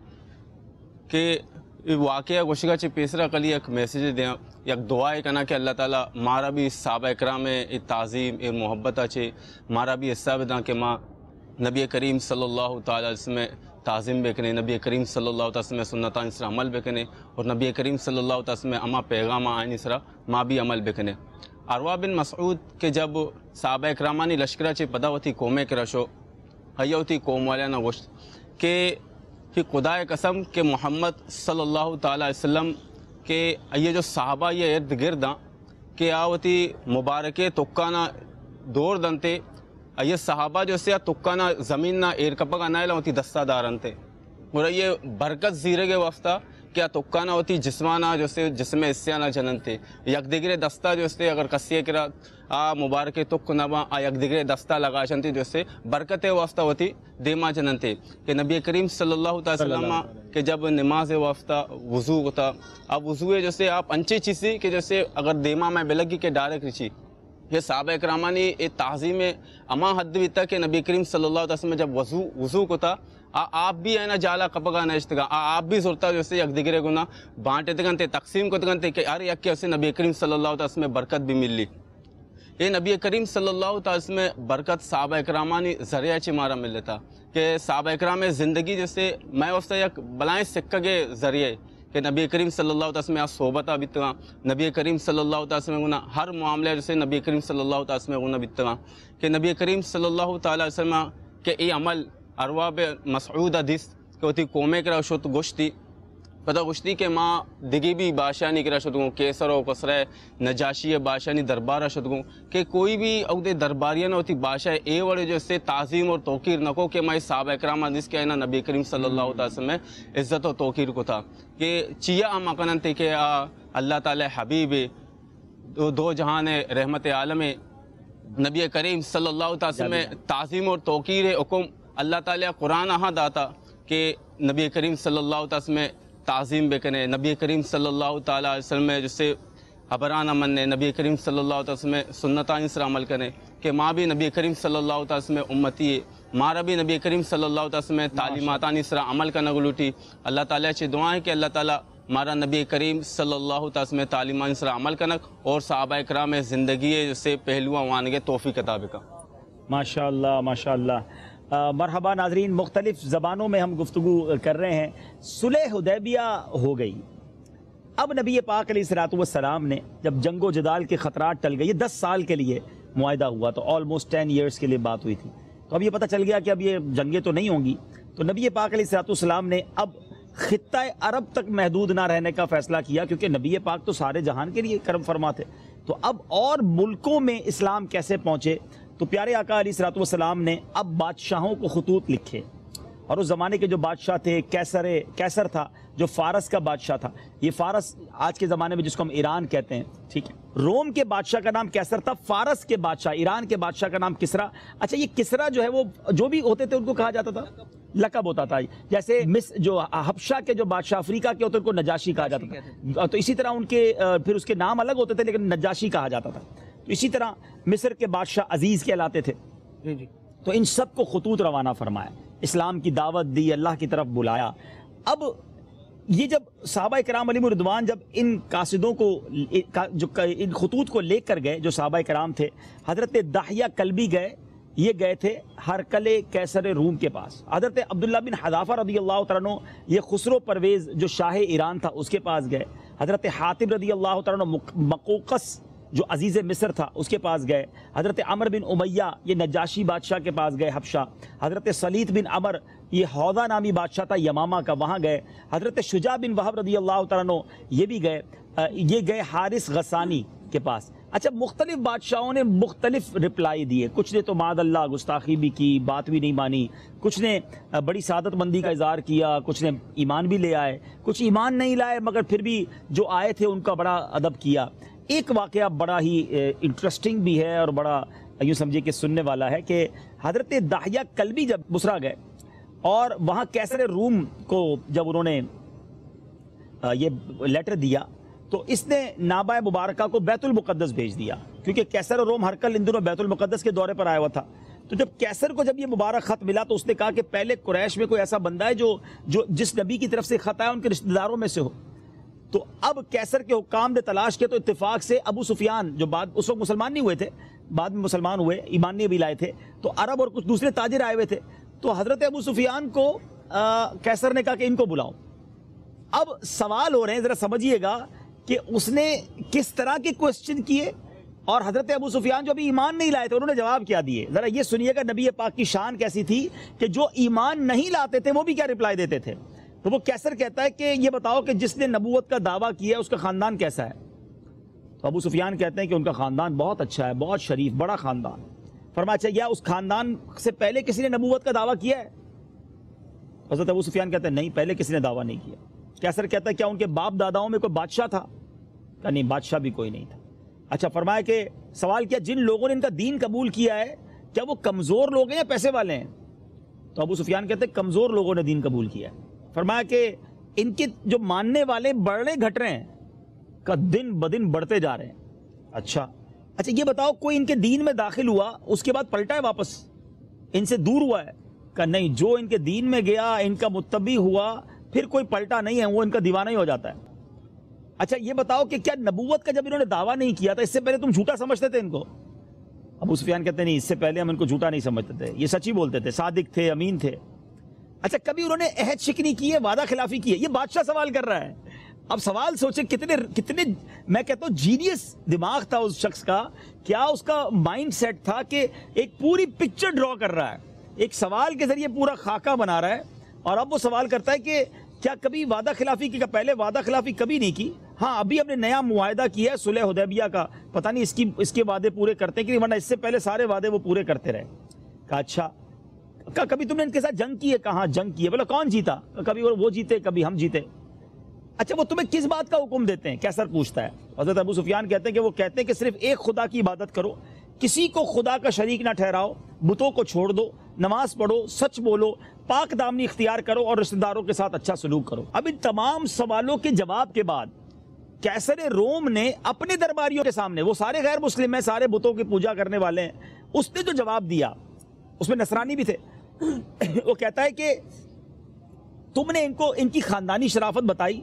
کہ واقعہ گوشگا چی پیسرا کلی ایک میسیج دیا یک دعائے کنا کہ اللہ تعالیٰ مارا بھی صحابہ کرام ای تعظیم ای محبت چے مارا بھی حصہ بداں کہ ماں نبی کریم صلی اللہ تعالیٰ علیہ وسلم تعظیم بکنے نبی کریم صلی اللہ تعالیٰ وسلم سنتان اسرا عمل بکنے اور نبی کریم صلی اللہ تعالیٰ وسلم اما پیغام آئین اسرا ماں بھی عمل بکنے. عروہ بن مسعود کے جب صحابہ اکرامانی لشکرہ چے پدا ہوتی قومیں کرشو حیا ہوتی قوم والیانا گوشت کہ کہ خدا قسم کہ محمد صلی اللہ تعالیٰ علیہ وسلم کے یہ جو صحابہ یہ ارد گرداں کہ آوتی مبارکے تکانا دور دنتے یہ صحابہ جو سے تکانا زمین نہ ایر کپگا نائلہ ہوتی دستہ دارن تھے اور یہ برکت زیرے گے وفتا کیا تکانا ہوتی جسمانا جو سے جسم حصیاں نہ جنن تھے یک دیگرے دستہ جو سے اگر کسیے کرا آ مبارک تک نبا آ یک دیگرے دستہ لگاشن تھی جو سے برکت وفتا ہوتی دیما جنن تھے کہ نبی کریم صلی اللہ تعالی وسلم کہ جب نماز وفتا وضو ہوتا اب وضو جو سے آپ انچی چیزی کہ جو سے اگر دیما میں بلگی کے ڈائریکٹ رچی یہ صحابہ اکرامانی ایک تعظیم اما حد بھی تک کہ نبی کریم صلی اللہ علیہ وسلم جب وضو وضو کو تھا آپ بھی ہے نا جالا کپگا نشتگا آپ بھی ضرورتا جو سے یک دیگرے گنا بانٹے تگنتے تقسیم کو تگنتے کہ ہر یک کے اسے نبی کریم صلی اللہ علیہ وسلم برکت بھی مل لی. یہ نبی کریم صلی اللہ علیہ وسلم برکت صحابہ اکرامانی ذریعہ چی مارا مل لیتا کہ صحابہ اکرام زندگی جیسے میں وفتا یک بلائیں سکہ کے ذریعے کہ نبی کریم صلی اللہ علیہ وسلم صحبتہ بیتگاں نبی کریم صلی اللہ علیہ وسلم گنا ہر معاملے جیسے نبی کریم صلی اللہ علیہ وسلم گنا بیتگاں کہ نبی کریم صلی اللہ تعالیٰ وسلم کہ ای عمل عروہ بن مسعود حدیث کہ ہوتی قومیں کرا شد گوشتی پتہ گوشتی کہ ماں دگی بھی بادشاہ نہیں کرا شدگوں کیسر و کسرہ نجاشی بادشاہ نہیں دربارہ شدگوں کہ کوئی بھی اگدے درباریاں نہ ہوتی بادشاہ اے وڑے جو سے تعظیم اور توقیر نہ کو کہ میں صحابہ اکرام حدیث کے آئینہ نبی کریم صلی اللہ علیہ وسلم عزت و توقیر کو تھا کہ چیا ہم اکنن تھے کہ اللہ تعالی حبیب دو جہان رحمت عالم نبی کریم صلی اللہ علیہ وسلم تعظیم اور توقیر حکم اللہ تعالیٰ قرآن ہاں داتا کہ نبی کریم صلی اللہ علیہ وسلم تعظیم بکنے نبی کریم صلی اللہ تعالیٰ علیہ وسلم جس سے ابران امن نبی کریم صلی اللہ علیہ وسلم سنتان اس عمل کرنے کہ ماں بھی نبی کریم صلی اللہ علیہ وسلم امتی ہے مارا بھی نبی کریم صلی اللہ علیہ وسلم تعلیماتان اس عمل کا نگلوٹی. اللہ تعالیٰ چی دعائیں کہ اللہ تعالیٰ ہمارا نبی کریم صلی اللہ تعالی وسلم تعلیمان سر عمل کنک اور صحابہ کرام زندگی سے پہلوان وانگے توفیق عطا بکا۔ ماشاءاللہ ماشاءاللہ۔ مرحبا ناظرین، مختلف زبانوں میں ہم گفتگو کر رہے ہیں۔ صلح حدیبیہ ہو گئی، اب نبی پاک علیہ الصلوۃ والسلام نے جب جنگ و جدال کے خطرات ٹل گئے، یہ دس سال کے لیے معاہدہ ہوا، تو آلموسٹ ٹین ایئرس کے لیے بات ہوئی تھی، تو اب یہ پتہ چل گیا کہ اب یہ جنگیں تو نہیں ہوں گی، تو نبی پاک علیہ الصلوۃ والسلام نے اب خطہ عرب تک محدود نہ رہنے کا فیصلہ کیا، کیونکہ نبی پاک تو سارے جہان کے لیے کرم فرما تھے، تو اب اور ملکوں میں اسلام کیسے پہنچے، تو پیارے آقا علیہ الصلوۃ والسلام نے اب بادشاہوں کو خطوط لکھے، اور اس زمانے کے جو بادشاہ تھے کیسر کیسر تھا جو فارس کا بادشاہ تھا، یہ فارس آج کے زمانے میں جس کو ہم ایران کہتے ہیں، ٹھیک ہے، روم کے بادشاہ کا نام کیسر تھا، فارس کے بادشاہ ایران کے بادشاہ کا نام کسرا۔ اچھا یہ کسرا جو ہے وہ جو بھی ہوتے تھے ان کو کہا جاتا تھا لقب ہوتا تھا، جیسے مصر جو حبشہ کے جو بادشاہ افریقہ کے ہوتے ان کو نجاشی کہا جاتا تھا، تو اسی طرح ان کے پھر اس کے نام الگ ہوتے تھے لیکن نجاشی کہا جاتا تھا، تو اسی طرح مصر کے بادشاہ عزیز کہلاتے تھے، تو ان سب کو خطوط روانہ فرمایا، اسلام کی دعوت دی، اللہ کی طرف بلایا۔ اب یہ جب صحابہ کرام علیہم رضوان جب ان قاصدوں کو جو ان خطوط کو لے کر گئے، جو صحابہ کرام تھے، حضرت دحیہ کلبی گئے، یہ گئے تھے ہرقل کیسر روم کے پاس، حضرت عبداللہ بن حذافہ رضی اللہ تعالیٰ عنہ یہ خسرو پرویز جو شاہ ایران تھا اس کے پاس گئے، حضرت حاتب رضی اللہ تعالیٰ عنہ مقوقس جو عزیز مصر تھا اس کے پاس گئے، حضرت عمر بن امیہ یہ نجاشی بادشاہ کے پاس گئے حبشہ، حضرت سلیط بن عمر یہ حوضہ نامی بادشاہ تھا یمامہ کا، وہاں گئے، حضرت شجاع بن وہب رضی اللہ تعالیٰ عنہ یہ بھی گئے، یہ گئے حارث غسانی کے پاس۔ اچھا مختلف بادشاہوں نے مختلف رپلائی دیے، کچھ نے تو معاذ اللہ گستاخی بھی کی، بات بھی نہیں مانی، کچھ نے بڑی سعادت مندی کا اظہار کیا، کچھ نے ایمان بھی لے آئے، کچھ ایمان نہیں لائے مگر پھر بھی جو آئے تھے ان کا بڑا ادب کیا۔ ایک واقعہ بڑا ہی انٹرسٹنگ بھی ہے اور بڑا یوں سمجھے کہ سننے والا ہے کہ حضرت دحیہ کلبی جب بصرہ گئے اور وہاں کیسر روم کو جب انہوں نے یہ لیٹر دیا تو اس نے نابہ مبارکہ کو بیت المقدس بھیج دیا، کیونکہ کیسر اور روم ہرقل ان دنوں بیت المقدس کے دورے پر آیا ہوا تھا، تو جب کیسر کو جب یہ مبارک خط ملا تو اس نے کہا کہ پہلے قریش میں کوئی ایسا بندہ ہے جو جو جس نبی کی طرف سے خط آیا ان کے رشتہ داروں میں سے ہو، تو اب کیسر کے حکام نے تلاش کیا تو اتفاق سے ابو سفیان جو بعد اس وقت مسلمان نہیں ہوئے تھے، بعد میں مسلمان ہوئے، ایمان بھی لائے تھے، تو عرب اور کچھ دوسرے تاجر آئے ہوئے تھے، تو حضرت ابو سفیان کو کیسر نے کہا کہ ان کو بلاؤ۔ اب سوال ہو رہے ہیں، ذرا سمجھیے گا کہ اس نے کس طرح کے کوسچن کیے اور حضرت ابو سفیان جو ابھی ایمان نہیں لائے تھے انہوں نے جواب کیا دیے، ذرا یہ سنیے گا نبی پاک کی شان کیسی تھی کہ جو ایمان نہیں لاتے تھے وہ بھی کیا رپلائی دیتے تھے۔ تو وہ کیسر کہتا ہے کہ یہ بتاؤ کہ جس نے نبوت کا دعویٰ کیا ہے اس کا خاندان کیسا ہے؟ تو ابو سفیان کہتے ہیں کہ ان کا خاندان بہت اچھا ہے، بہت شریف، بڑا خاندان۔ فرمایا اچھا کیا اس خاندان سے پہلے کسی نے نبوت کا دعویٰ کیا ہے؟ حضرت ابو سفیان کہتے ہیں نہیں، پہلے کسی نے دعویٰ نہیں کیا۔ کیسر کہتا ہے کیا ان کے باپ داداؤں میں کوئی بادشاہ تھا؟ کہ نہیں، بادشاہ بھی کوئی نہیں تھا۔ اچھا فرمایا کہ سوال کیا جن لوگوں نے ان کا دین قبول کیا ہے کیا وہ کمزور لوگ ہیں یا پیسے والے ہیں؟ تو ابو سفیان کہتے ہیں کمزور لوگوں نے دین قبول کیا ہے۔ فرمایا کہ ان کے جو ماننے والے بڑھ رہے گھٹ رہے ہیں کا دن بدن بڑھتے جا رہے ہیں۔ اچھا اچھا یہ بتاؤ کوئی ان کے دین میں داخل ہوا اس کے بعد پلٹا ہے واپس، ان سے دور ہوا ہے؟ کہ نہیں، جو ان کے دین میں گیا ان کا متبع ہوا پھر کوئی پلٹا نہیں ہے، وہ ان کا دیوانہ ہی ہو جاتا ہے۔ اچھا یہ بتاؤ کہ کیا نبوت کا جب انہوں نے دعویٰ نہیں کیا تھا اس سے پہلے تم جھوٹا سمجھتے تھے ان کو؟ ابو سفیان کہتے ہیں نہیں، اس سے پہلے ہم ان کو جھوٹا نہیں سمجھتے تھے، یہ سچی بولتے تھے، صادق تھے، امین تھے۔ اچھا کبھی انہوں نے عہد شکنی کی ہے، وعدہ خلافی کی ہے؟ یہ بادشاہ سوال کر رہا ہے۔ اب سوال سوچے کتنے کتنے میں کہتا ہوں جینیس دماغ تھا اس شخص کا، کیا اس کا مائنڈ سیٹ تھا کہ ایک پوری پکچر ڈرا کر رہا ہے، ایک سوال کے ذریعے پورا خاکہ بنا رہا ہے، اور اب وہ سوال کرتا ہے کہ کیا کبھی وعدہ خلافی کی؟ پہلے وعدہ خلافی کبھی نہیں کی، ہاں ابھی ہم نے نیا معاہدہ کیا ہے صلح حدیبیہ کا، پتہ نہیں اس کی اس کے وعدے پورے کرتے ہیں کہ ورنہ اس سے پہلے سارے وعدے وہ پورے کرتے رہے۔ کہا اچھا کہا کبھی تم نے ان کے ساتھ جنگ کی ہے؟ کہاں جنگ کی ہے؟ بولا کون جیتا؟ کبھی وہ جیتے کبھی ہم جیتے۔ اچھا وہ تمہیں کس بات کا حکم دیتے ہیں؟ کیسر پوچھتا ہے۔ حضرت ابو سفیان کہتے ہیں کہ وہ کہتے ہیں کہ صرف ایک خدا کی عبادت کرو، کسی کو خدا کا شریک نہ ٹھہراؤ، بتوں کو چھوڑ دو، نماز پڑھو، سچ بولو، پاک دامنی اختیار کرو اور رشتہ داروں کے ساتھ اچھا سلوک کرو۔ اب ان تمام سوالوں کے جواب کے بعد کیسر روم نے اپنے درباریوں کے سامنے، وہ سارے غیر مسلم ہیں، سارے بتوں کی پوجا کرنے والے ہیں، اس نے جو جواب دیا اس میں نصرانی بھی تھے، وہ کہتا ہے کہ تم نے ان کو ان کی خاندانی شرافت بتائی،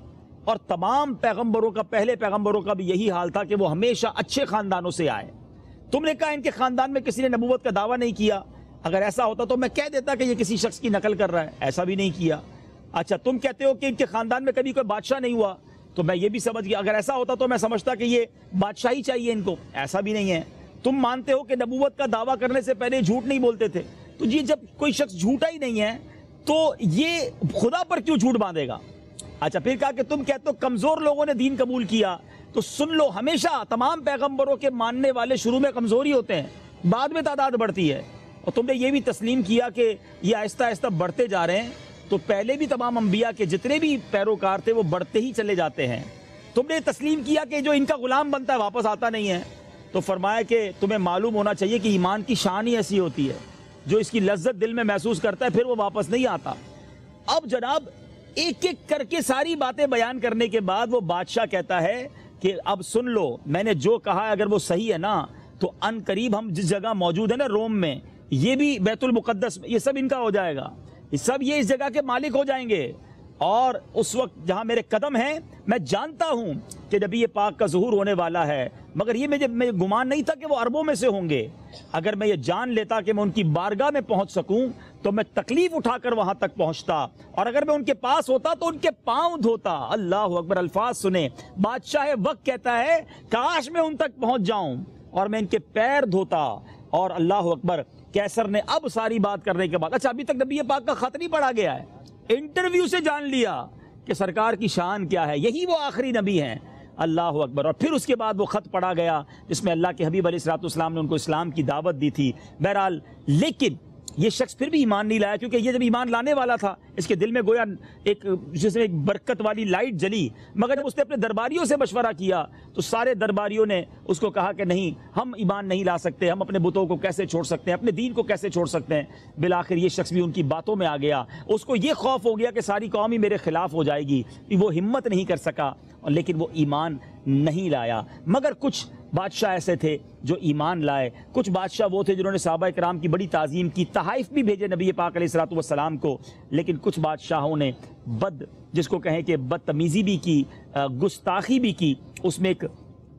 اور تمام پیغمبروں کا، پہلے پیغمبروں کا بھی یہی حال تھا کہ وہ ہمیشہ اچھے خاندانوں سے آئے. تم نے کہا ان کے خاندان میں کسی نے نبوت کا دعویٰ نہیں کیا. اگر ایسا ہوتا تو میں کہہ دیتا کہ یہ کسی شخص کی نقل کر رہا ہے، ایسا بھی نہیں کیا. اچھا تم کہتے ہو کہ ان کے خاندان میں کبھی کوئی بادشاہ نہیں ہوا، تو میں یہ بھی سمجھ گیا اگر ایسا ہوتا تو میں سمجھتا کہ یہ بادشاہی چاہیے ان کو، ایسا بھی نہیں ہے. تم مانتے ہو کہ نبوت کا دعویٰ کرنے سے پہلے جھوٹ نہیں بولتے تھے، تو یہ جب کوئی شخص جھوٹا ہی نہیں ہے تو یہ خدا پر کیوں جھوٹ باندھے گا؟ اچھا پھر کہا کہ تم کہتے ہو کمزور لوگوں نے دین قبول کیا، تو سن لو ہمیشہ تمام پیغمبروں کے ماننے والے شروع میں کمزوری ہوتے ہیں، بعد میں تعداد بڑھتی ہے. اور تم نے یہ بھی تسلیم کیا کہ یہ آہستہ آہستہ بڑھتے جا رہے ہیں، تو پہلے بھی تمام انبیاء کے جتنے بھی پیروکار تھے وہ بڑھتے ہی چلے جاتے ہیں. تم نے تسلیم کیا کہ جو ان کا غلام بنتا ہے واپس آتا نہیں ہے. تو فرمایا کہ تمہیں معلوم ہونا چاہیے کہ ایمان کی شان ہی ایسی ہوتی ہے، جو اس کی لذت دل میں محسوس کرتا ہے پھر وہ واپس نہیں آتا. اب جناب ایک ایک کر کے ساری باتیں بیان کرنے کے بعد وہ بادشاہ کہتا ہے کہ اب سن لو، میں نے جو کہا ہے اگر وہ صحیح ہے نا تو ان قریب ہم جس جگہ موجود ہیں نا روم میں، یہ بھی بیت المقدس میں، یہ سب ان کا ہو جائے گا، یہ سب یہ اس جگہ کے مالک ہو جائیں گے. اور اس وقت جہاں میرے قدم ہیں میں جانتا ہوں کہ نبی پاک کا ظہور ہونے والا ہے، مگر یہ مجھے میں گمان نہیں تھا کہ وہ عربوں میں سے ہوں گے. اگر میں یہ جان لیتا کہ میں ان کی بارگاہ میں پہنچ سکوں تو میں تکلیف اٹھا کر وہاں تک پہنچتا، اور اگر میں ان کے پاس ہوتا تو ان کے پاؤں دھوتا. اللہ اکبر، الفاظ سنیں. بادشاہ وقت کہتا ہے کاش میں ان تک پہنچ جاؤں اور میں ان کے پیر دھوتا. اور اللہ اکبر، کیسر نے اب ساری بات کرنے کے بعد، اچھا ابھی تک نبی پاک کا خط نہیں پڑھا گیا ہے، انٹرویو سے جان لیا کہ سرکار کی شان کیا ہے، یہی وہ آخری نبی ہیں. اللہ اکبر. اور پھر اس کے بعد وہ خط پڑھا گیا جس میں اللہ کے حبیب علیہ الصلوۃ والسلام نے ان کو اسلام کی دعوت دی تھی. بہرحال لیکن یہ شخص پھر بھی ایمان نہیں لایا، کیونکہ یہ جب ایمان لانے والا تھا اس کے دل میں گویا ایک جس میں ایک برکت والی لائٹ جلی. مگر جب اس نے اپنے درباریوں سے مشورہ کیا تو سارے درباریوں نے اس کو کہا کہ نہیں، ہم ایمان نہیں لا سکتے، ہم اپنے بتوں کو کیسے چھوڑ سکتے ہیں، اپنے دین کو کیسے چھوڑ سکتے ہیں. بالآخر یہ شخص بھی ان کی باتوں میں آ گیا. اس کو یہ خوف ہو گیا کہ ساری قوم ہی میرے خلاف ہو جائے گی، وہ ہمت نہیں کر سکا، لیکن وہ ایمان نہیں لایا. مگر کچھ بادشاہ ایسے تھے جو ایمان لائے. کچھ بادشاہ وہ تھے جنہوں نے صحابہ کرام کی بڑی تعظیم کی، تحائف بھی بھیجے نبی پاک علیہ الصلوۃ والسلام کو. لیکن کچھ بادشاہوں نے بد جس کو کہیں کہ بدتمیزی بھی کی، گستاخی بھی کی. اس میں ایک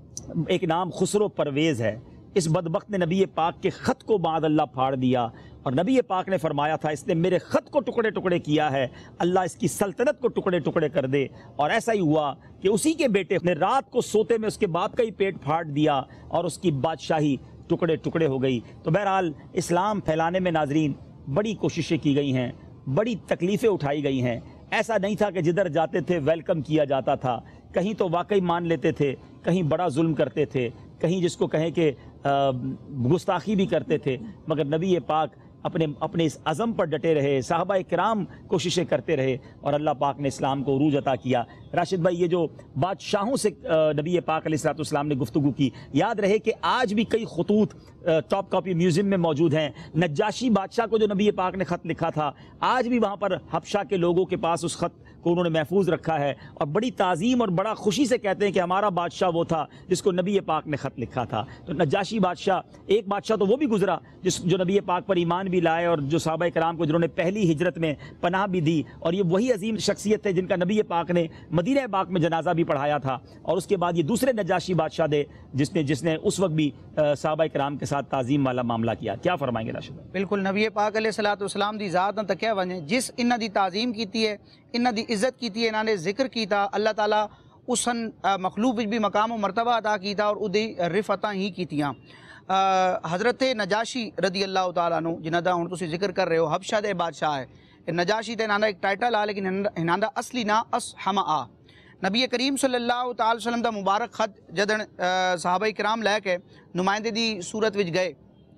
ایک نام خسرو پرویز ہے. اس بدبخت نے نبی پاک کے خط کو بعد اللہ پھاڑ دیا، اور نبی پاک نے فرمایا تھا اس نے میرے خط کو ٹکڑے ٹکڑے کیا ہے، اللہ اس کی سلطنت کو ٹکڑے ٹکڑے کر دے. اور ایسا ہی ہوا کہ اسی کے بیٹے نے رات کو سوتے میں اس کے باپ کا ہی پیٹ پھاڑ دیا اور اس کی بادشاہی ٹکڑے ٹکڑے ہو گئی. تو بہرحال اسلام پھیلانے میں ناظرین بڑی کوششیں کی گئی ہیں، بڑی تکلیفیں اٹھائی گئی ہیں. ایسا نہیں تھا کہ جدھر جاتے تھے ویلکم کیا جاتا تھا. کہیں تو واقعی مان لیتے تھے، کہیں بڑا ظلم کرتے تھے، کہیں جس کو کہیں کہ گستاخی بھی کرتے تھے. مگر نبی پاک اپنے اپنے اس عزم پر ڈٹے رہے، صحابہ کرام کوششیں کرتے رہے، اور اللہ پاک نے اسلام کو عروج عطا کیا. راشد بھائی، یہ جو بادشاہوں سے نبی پاک علیہ الصلوۃ والسلام نے گفتگو کی، یاد رہے کہ آج بھی کئی خطوط ٹاپ کاپی میوزیم میں موجود ہیں. نجاشی بادشاہ کو جو نبی پاک نے خط لکھا تھا، آج بھی وہاں پر حبشہ کے لوگوں کے پاس اس خط کو انہوں نے محفوظ رکھا ہے، اور بڑی تعظیم اور بڑا خوشی سے کہتے ہیں کہ ہمارا بادشاہ وہ تھا جس کو نبی پاک نے خط لکھا تھا. تو نجاشی بادشاہ، ایک بادشاہ تو وہ بھی گزرا جس جو نبی پاک پر ایمان بھی لائے، اور جو صحابہ کرام کو جنہوں نے پہلی ہجرت میں پناہ بھی دی. اور یہ وہی عظیم شخصیت ہے جن کا نبی پاک نے مدینہ پاک میں جنازہ بھی پڑھایا تھا. اور اس کے بعد یہ دوسرے نجاشی بادشاہ دے جس نے جس نے اس وقت بھی صحابہ کرام کے ساتھ تعظیم والا معاملہ کیا. کیا فرمائیں گے راشد بھائی؟ بالکل، نبی پاک علیہ الصلوۃ والسلام دی ذات نہ تکیا ونجے، جس انہاں دی تعظیم کیتی ہے، انہاں دی عزت کیتی ہے، انہاں نے ذکر کیتا، اللہ تعالیٰ اس مخلوق بھی مقام و مرتبہ عطا کیتا اور ادی رفعتاں ہی کیتیاں. حضرت نجاشی رضی اللہ تعالیٰ عنہ جنہاں دا ہن تسی ذکر کر رہے ہو، حبشہ دے بادشاہ ہے. نجاشی تے انہاں دا ایک ٹائٹل آ، لیکن انہاں دا اصلی نا اسحمہ آ. نبی کریم صلی اللہ تعالی وسلم دا مبارک خط جدن صحابہ کرام لے کے نمائندے دی صورت وچ گئے،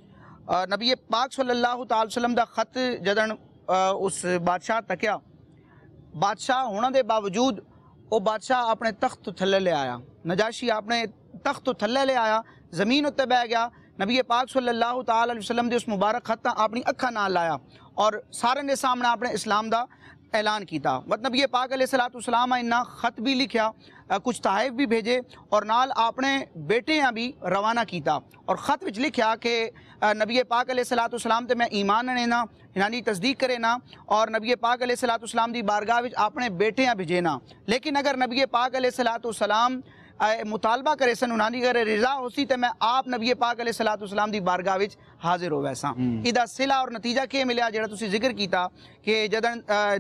نبی پاک صلی اللہ تعالی وسلم دا خط جدن اس بادشاہ تکیا، بادشاہ ہونے دے باوجود وہ بادشاہ اپنے تخت تھلے لے آیا. نجاشی اپنے تخت تھلے لے آیا، زمین اتنے بہ گیا. نبی پاک صلی اللہ تعالی علیہ وسلم دے اس مبارک خط اپنی اکھاں نال لایا اور سارے نے سامنے اپنے اسلام دا اعلان کیتا مت نبی پاک علیہ الصلوۃ والسلام انہاں خط بھی لکھیا کچھ تحائف بھی بھیجے اور نال اپنے بیٹیاں بھی روانہ کیتا اور خط وچ لکھیا کہ نبی پاک علیہ الصلوۃ والسلام تے میں ایمان لینا یعنی تصدیق کرے نا اور نبی پاک علیہ الصلوۃ والسلام دی بارگاہ وچ اپنے بیٹیاں بھیجینا لیکن اگر نبی پاک علیہ الصلوۃ والسلام مطالبہ کرے سن انہاں دی اگر رضا ہوسی تے میں آپ نبی پاک علیہ الصلوۃ والسلام دی بارگاہ وچ حاضر ہو ویسا ادا صلہ اور نتیجہ کی ملیا جڑا تسی ذکر کیتا کہ جدن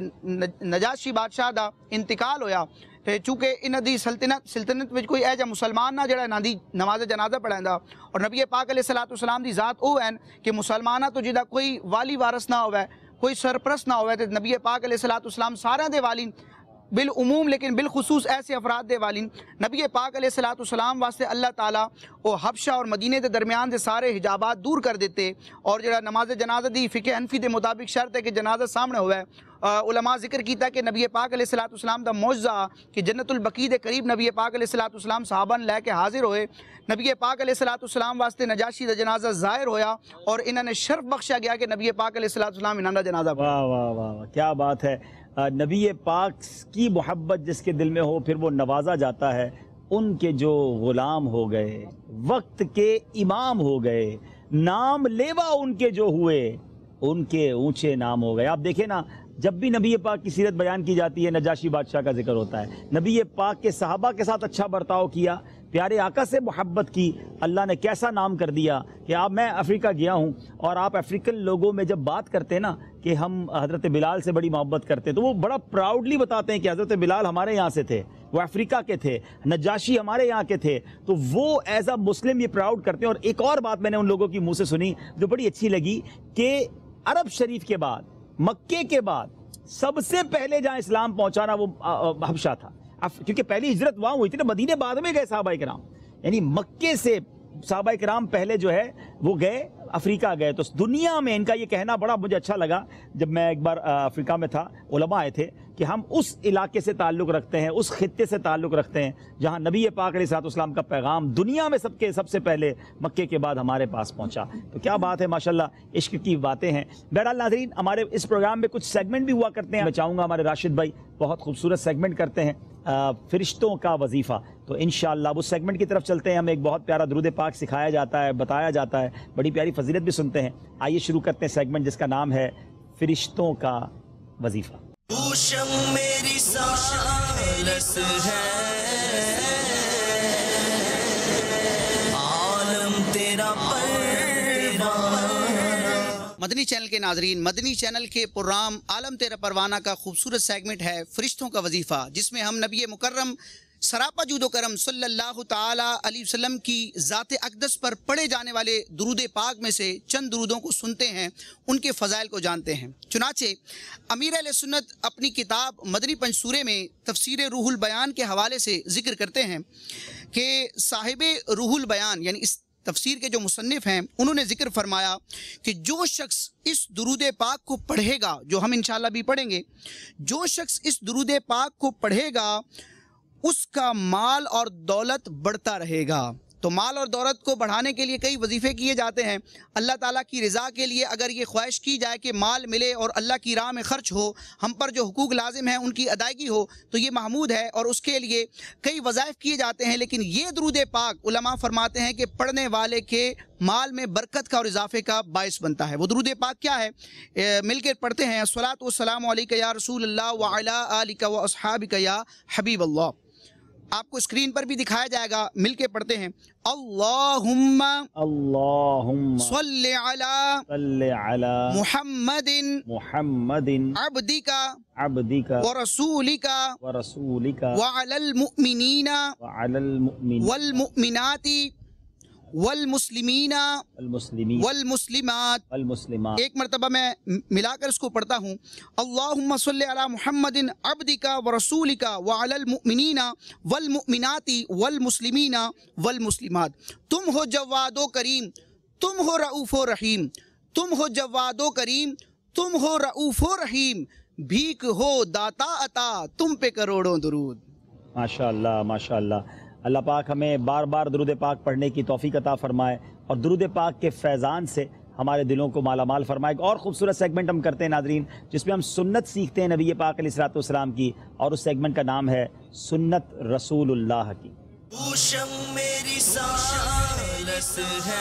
نجاشی بادشاہ دا انتقال ہویا تے چونکہ انہاں دی سلطنت سلطنت وچ کوئی ایجا مسلمان نہ جڑا انہاں دی نماز جنازہ پڑھیندا اور نبی پاک علیہ الصلوۃ والسلام دی ذات او ہیں کہ مسلماناں تو جدا کوئی والی وارث نہ ہوے کوئی سرپرست نہ ہوے تے نبی پاک علیہ الصلوۃ والسلام سارے دے والی بالعموم لیکن بالخصوص ایسے افراد دے والین نبی پاک علیہ الصلوۃ والسلام واسطے اللہ تعالیٰ وہ حبشہ اور مدینے دے درمیان دے سارے حجابات دور کر دیتے اور جڑا نماز جنازہ دی فقہ حنفی دے مطابق شرط ہے کہ جنازہ سامنے ہوئے علماء ذکر کیتا کہ نبی پاک علیہ الصلوۃ والسلام دا معجزہ کہ جنت البقیع دے قریب نبی پاک علیہ الصلوۃ والسلام صحابہ لے کے حاضر ہوئے نبی پاک علیہ الصلوۃ والسلام واسطے نجاشی دا جنازہ ظاہر ہویا اور انہوں نے شرف بخشا گیا کہ نبی پاک علیہ الصلوۃ والسلام انہوں دا جنازہ واہ واہ واہ کیا بات ہے نبی پاک کی محبت جس کے دل میں ہو پھر وہ نوازا جاتا ہے ان کے جو غلام ہو گئے وقت کے امام ہو گئے نام لیوا ان کے جو ہوئے ان کے اونچے نام ہو گئے آپ دیکھیں نا جب بھی نبی پاک کی سیرت بیان کی جاتی ہے نجاشی بادشاہ کا ذکر ہوتا ہے نبی پاک کے صحابہ کے ساتھ اچھا برتاؤ کیا پیارے آقا سے محبت کی اللہ نے کیسا نام کر دیا کہ آپ میں افریقہ گیا ہوں اور آپ افریقن لوگوں میں جب بات کرتے ہیں نا کہ ہم حضرت بلال سے بڑی محبت کرتے ہیں تو وہ بڑا پراؤڈلی بتاتے ہیں کہ حضرت بلال ہمارے یہاں سے تھے وہ افریقہ کے تھے نجاشی ہمارے یہاں کے تھے تو وہ ایز اے مسلم یہ پراؤڈ کرتے ہیں اور ایک اور بات میں نے ان لوگوں کی منہ سے سنی جو بڑی اچھی لگی کہ عرب شریف کے بعد مکے کے بعد سب سے پہلے جہاں اسلام پہنچانا وہ حبشہ تھا کیونکہ پہلی ہجرت وہاں ہوئی تھی نا مدینے بعد میں گئے صحابہ کرام یعنی مکے سے صحابہ کرام پہلے جو ہے وہ گئے افریقہ گئے تو دنیا میں ان کا یہ کہنا بڑا مجھے اچھا لگا جب میں ایک بار افریقہ میں تھا علماء آئے تھے کہ ہم اس علاقے سے تعلق رکھتے ہیں اس خطے سے تعلق رکھتے ہیں جہاں نبی پاک علیہ الصلوۃ والسلام کا پیغام دنیا میں سب کے سب سے پہلے مکے کے بعد ہمارے پاس پہنچا تو کیا بات ہے ماشاءاللہ عشق کی باتیں ہیں بہرحال ناظرین ہمارے اس پروگرام میں کچھ سیگمنٹ بھی ہوا کرتے ہیں میں چاہوں گا ہمارے راشد بھائی بہت خوبصورت سیگمنٹ کرتے ہیں فرشتوں کا وظیفہ تو انشاءاللہ اب اس سیگمنٹ کی طرف چلتے ہیں ہمیں ایک بہت پیارا درود پاک سکھایا جاتا ہے بتایا جاتا ہے بڑی پیاری فضیلت بھی سنتے ہیں آئیے شروع کرتے ہیں سیگمنٹ جس کا نام ہے فرشتوں کا وظیفہ پوشم میری سالس ہے عالم تیرا مدنی چینل کے ناظرین مدنی چینل کے پروگرام عالم تیرا پروانہ کا خوبصورت سیگمنٹ ہے فرشتوں کا وظیفہ جس میں ہم نبی مکرم سراپا جود و کرم صلی اللہ تعالیٰ علیہ وسلم کی ذات اقدس پر پڑھے جانے والے درود پاک میں سے چند درودوں کو سنتے ہیں ان کے فضائل کو جانتے ہیں چنانچہ امیر اہل سنت اپنی کتاب مدنی پنجسورے میں تفسیر روح البیان کے حوالے سے ذکر کرتے ہیں کہ صاحب روح البیان یعنی اس تفسیر کے جو مصنف ہیں انہوں نے ذکر فرمایا کہ جو شخص اس درود پاک کو پڑھے گا جو ہم انشاءاللہ بھی پڑھیں گے جو شخص اس درود پاک کو پڑھے گا اس کا مال اور دولت بڑھتا رہے گا تو مال اور دولت کو بڑھانے کے لیے کئی وظیفے کیے جاتے ہیں اللہ تعالیٰ کی رضا کے لیے اگر یہ خواہش کی جائے کہ مال ملے اور اللہ کی راہ میں خرچ ہو ہم پر جو حقوق لازم ہیں ان کی ادائیگی ہو تو یہ محمود ہے اور اس کے لیے کئی وظائف کیے جاتے ہیں لیکن یہ درود پاک علماء فرماتے ہیں کہ پڑھنے والے کے مال میں برکت کا اور اضافے کا باعث بنتا ہے وہ درود پاک کیا ہے مل کے پڑھتے ہیں الصلاۃ والسلام علیک یا رسول اللہ وعلی آلک و اصحابک یا حبیب اللہ آپ کو اسکرین پر بھی دکھایا جائے گا مل کے پڑھتے ہیں اللہم اللہم صلی علی صلی علی محمد محمد عبدک عبدک ورسولک ورسولک وعلی المؤمنین وعلی المؤمنین والمؤمنات والمسلمین المسلمین والمسلمات والمسلمات ایک مرتبہ میں ملا کر اس کو پڑھتا ہوں اللہم صلی علی محمد عبدک ورسولک وعلی المؤمنین والمؤمنات والمسلمین والمسلمات تم ہو جواد و کریم تم ہو رؤوف و رحیم تم ہو جواد و کریم تم ہو رؤوف و رحیم بھیک ہو داتا عطا تم پہ کروڑوں درود ماشاءاللہ ماشاءاللہ اللہ پاک ہمیں بار بار درود پاک پڑھنے کی توفیق عطا فرمائے اور درود پاک کے فیضان سے ہمارے دلوں کو مالا مال فرمائے. ایک اور خوبصورت سیگمنٹ ہم کرتے ہیں ناظرین جس میں ہم سنت سیکھتے ہیں نبی پاک علیہ الصلوۃ والسلام کی, اور اس سیگمنٹ کا نام ہے سنت رسول اللہ کی. پوشم میری سالس ہے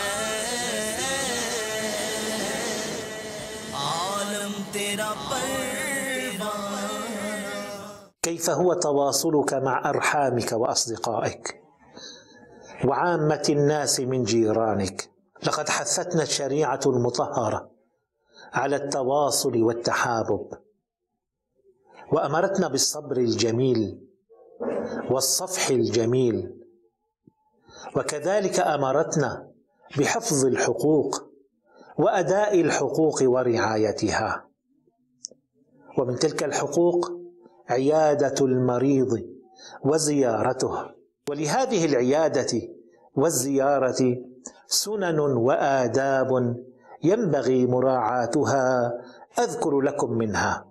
عالم تیرا پروانہ. كيف هو تواصلك مع أرحامك وأصدقائك وعامة الناس من جيرانك؟ لقد حثتنا الشريعة المطهرة على التواصل والتحابب، وأمرتنا بالصبر الجميل والصفح الجميل، وكذلك أمرتنا بحفظ الحقوق وأداء الحقوق ورعايتها. ومن تلك الحقوق عيادة المريض وزيارته، ولهذه العيادة والزيارة سنن وآداب ينبغي مراعاتها، أذكر لكم منها.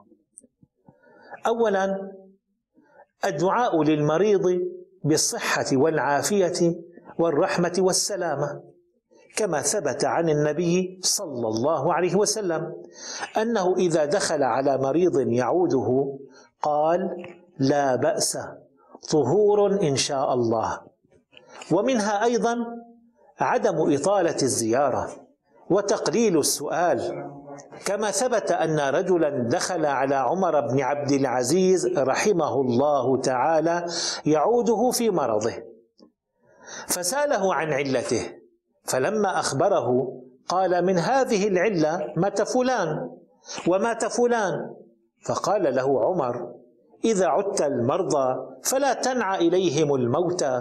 أولا، الدعاء للمريض بالصحة والعافية والرحمة والسلامة، كما ثبت عن النبي صلى الله عليه وسلم أنه إذا دخل على مريض يعوده قال: لا بأس، طهور إن شاء الله. ومنها أيضا عدم إطالة الزيارة وتقليل السؤال، كما ثبت أن رجلا دخل على عمر بن عبد العزيز رحمه الله تعالى يعوده في مرضه، فسأله عن علته، فلما أخبره قال: من هذه العلة مات فلان ومات فلان. فقال له عمر: إذا عدت المرضى فلا تنع إليهم الموتى.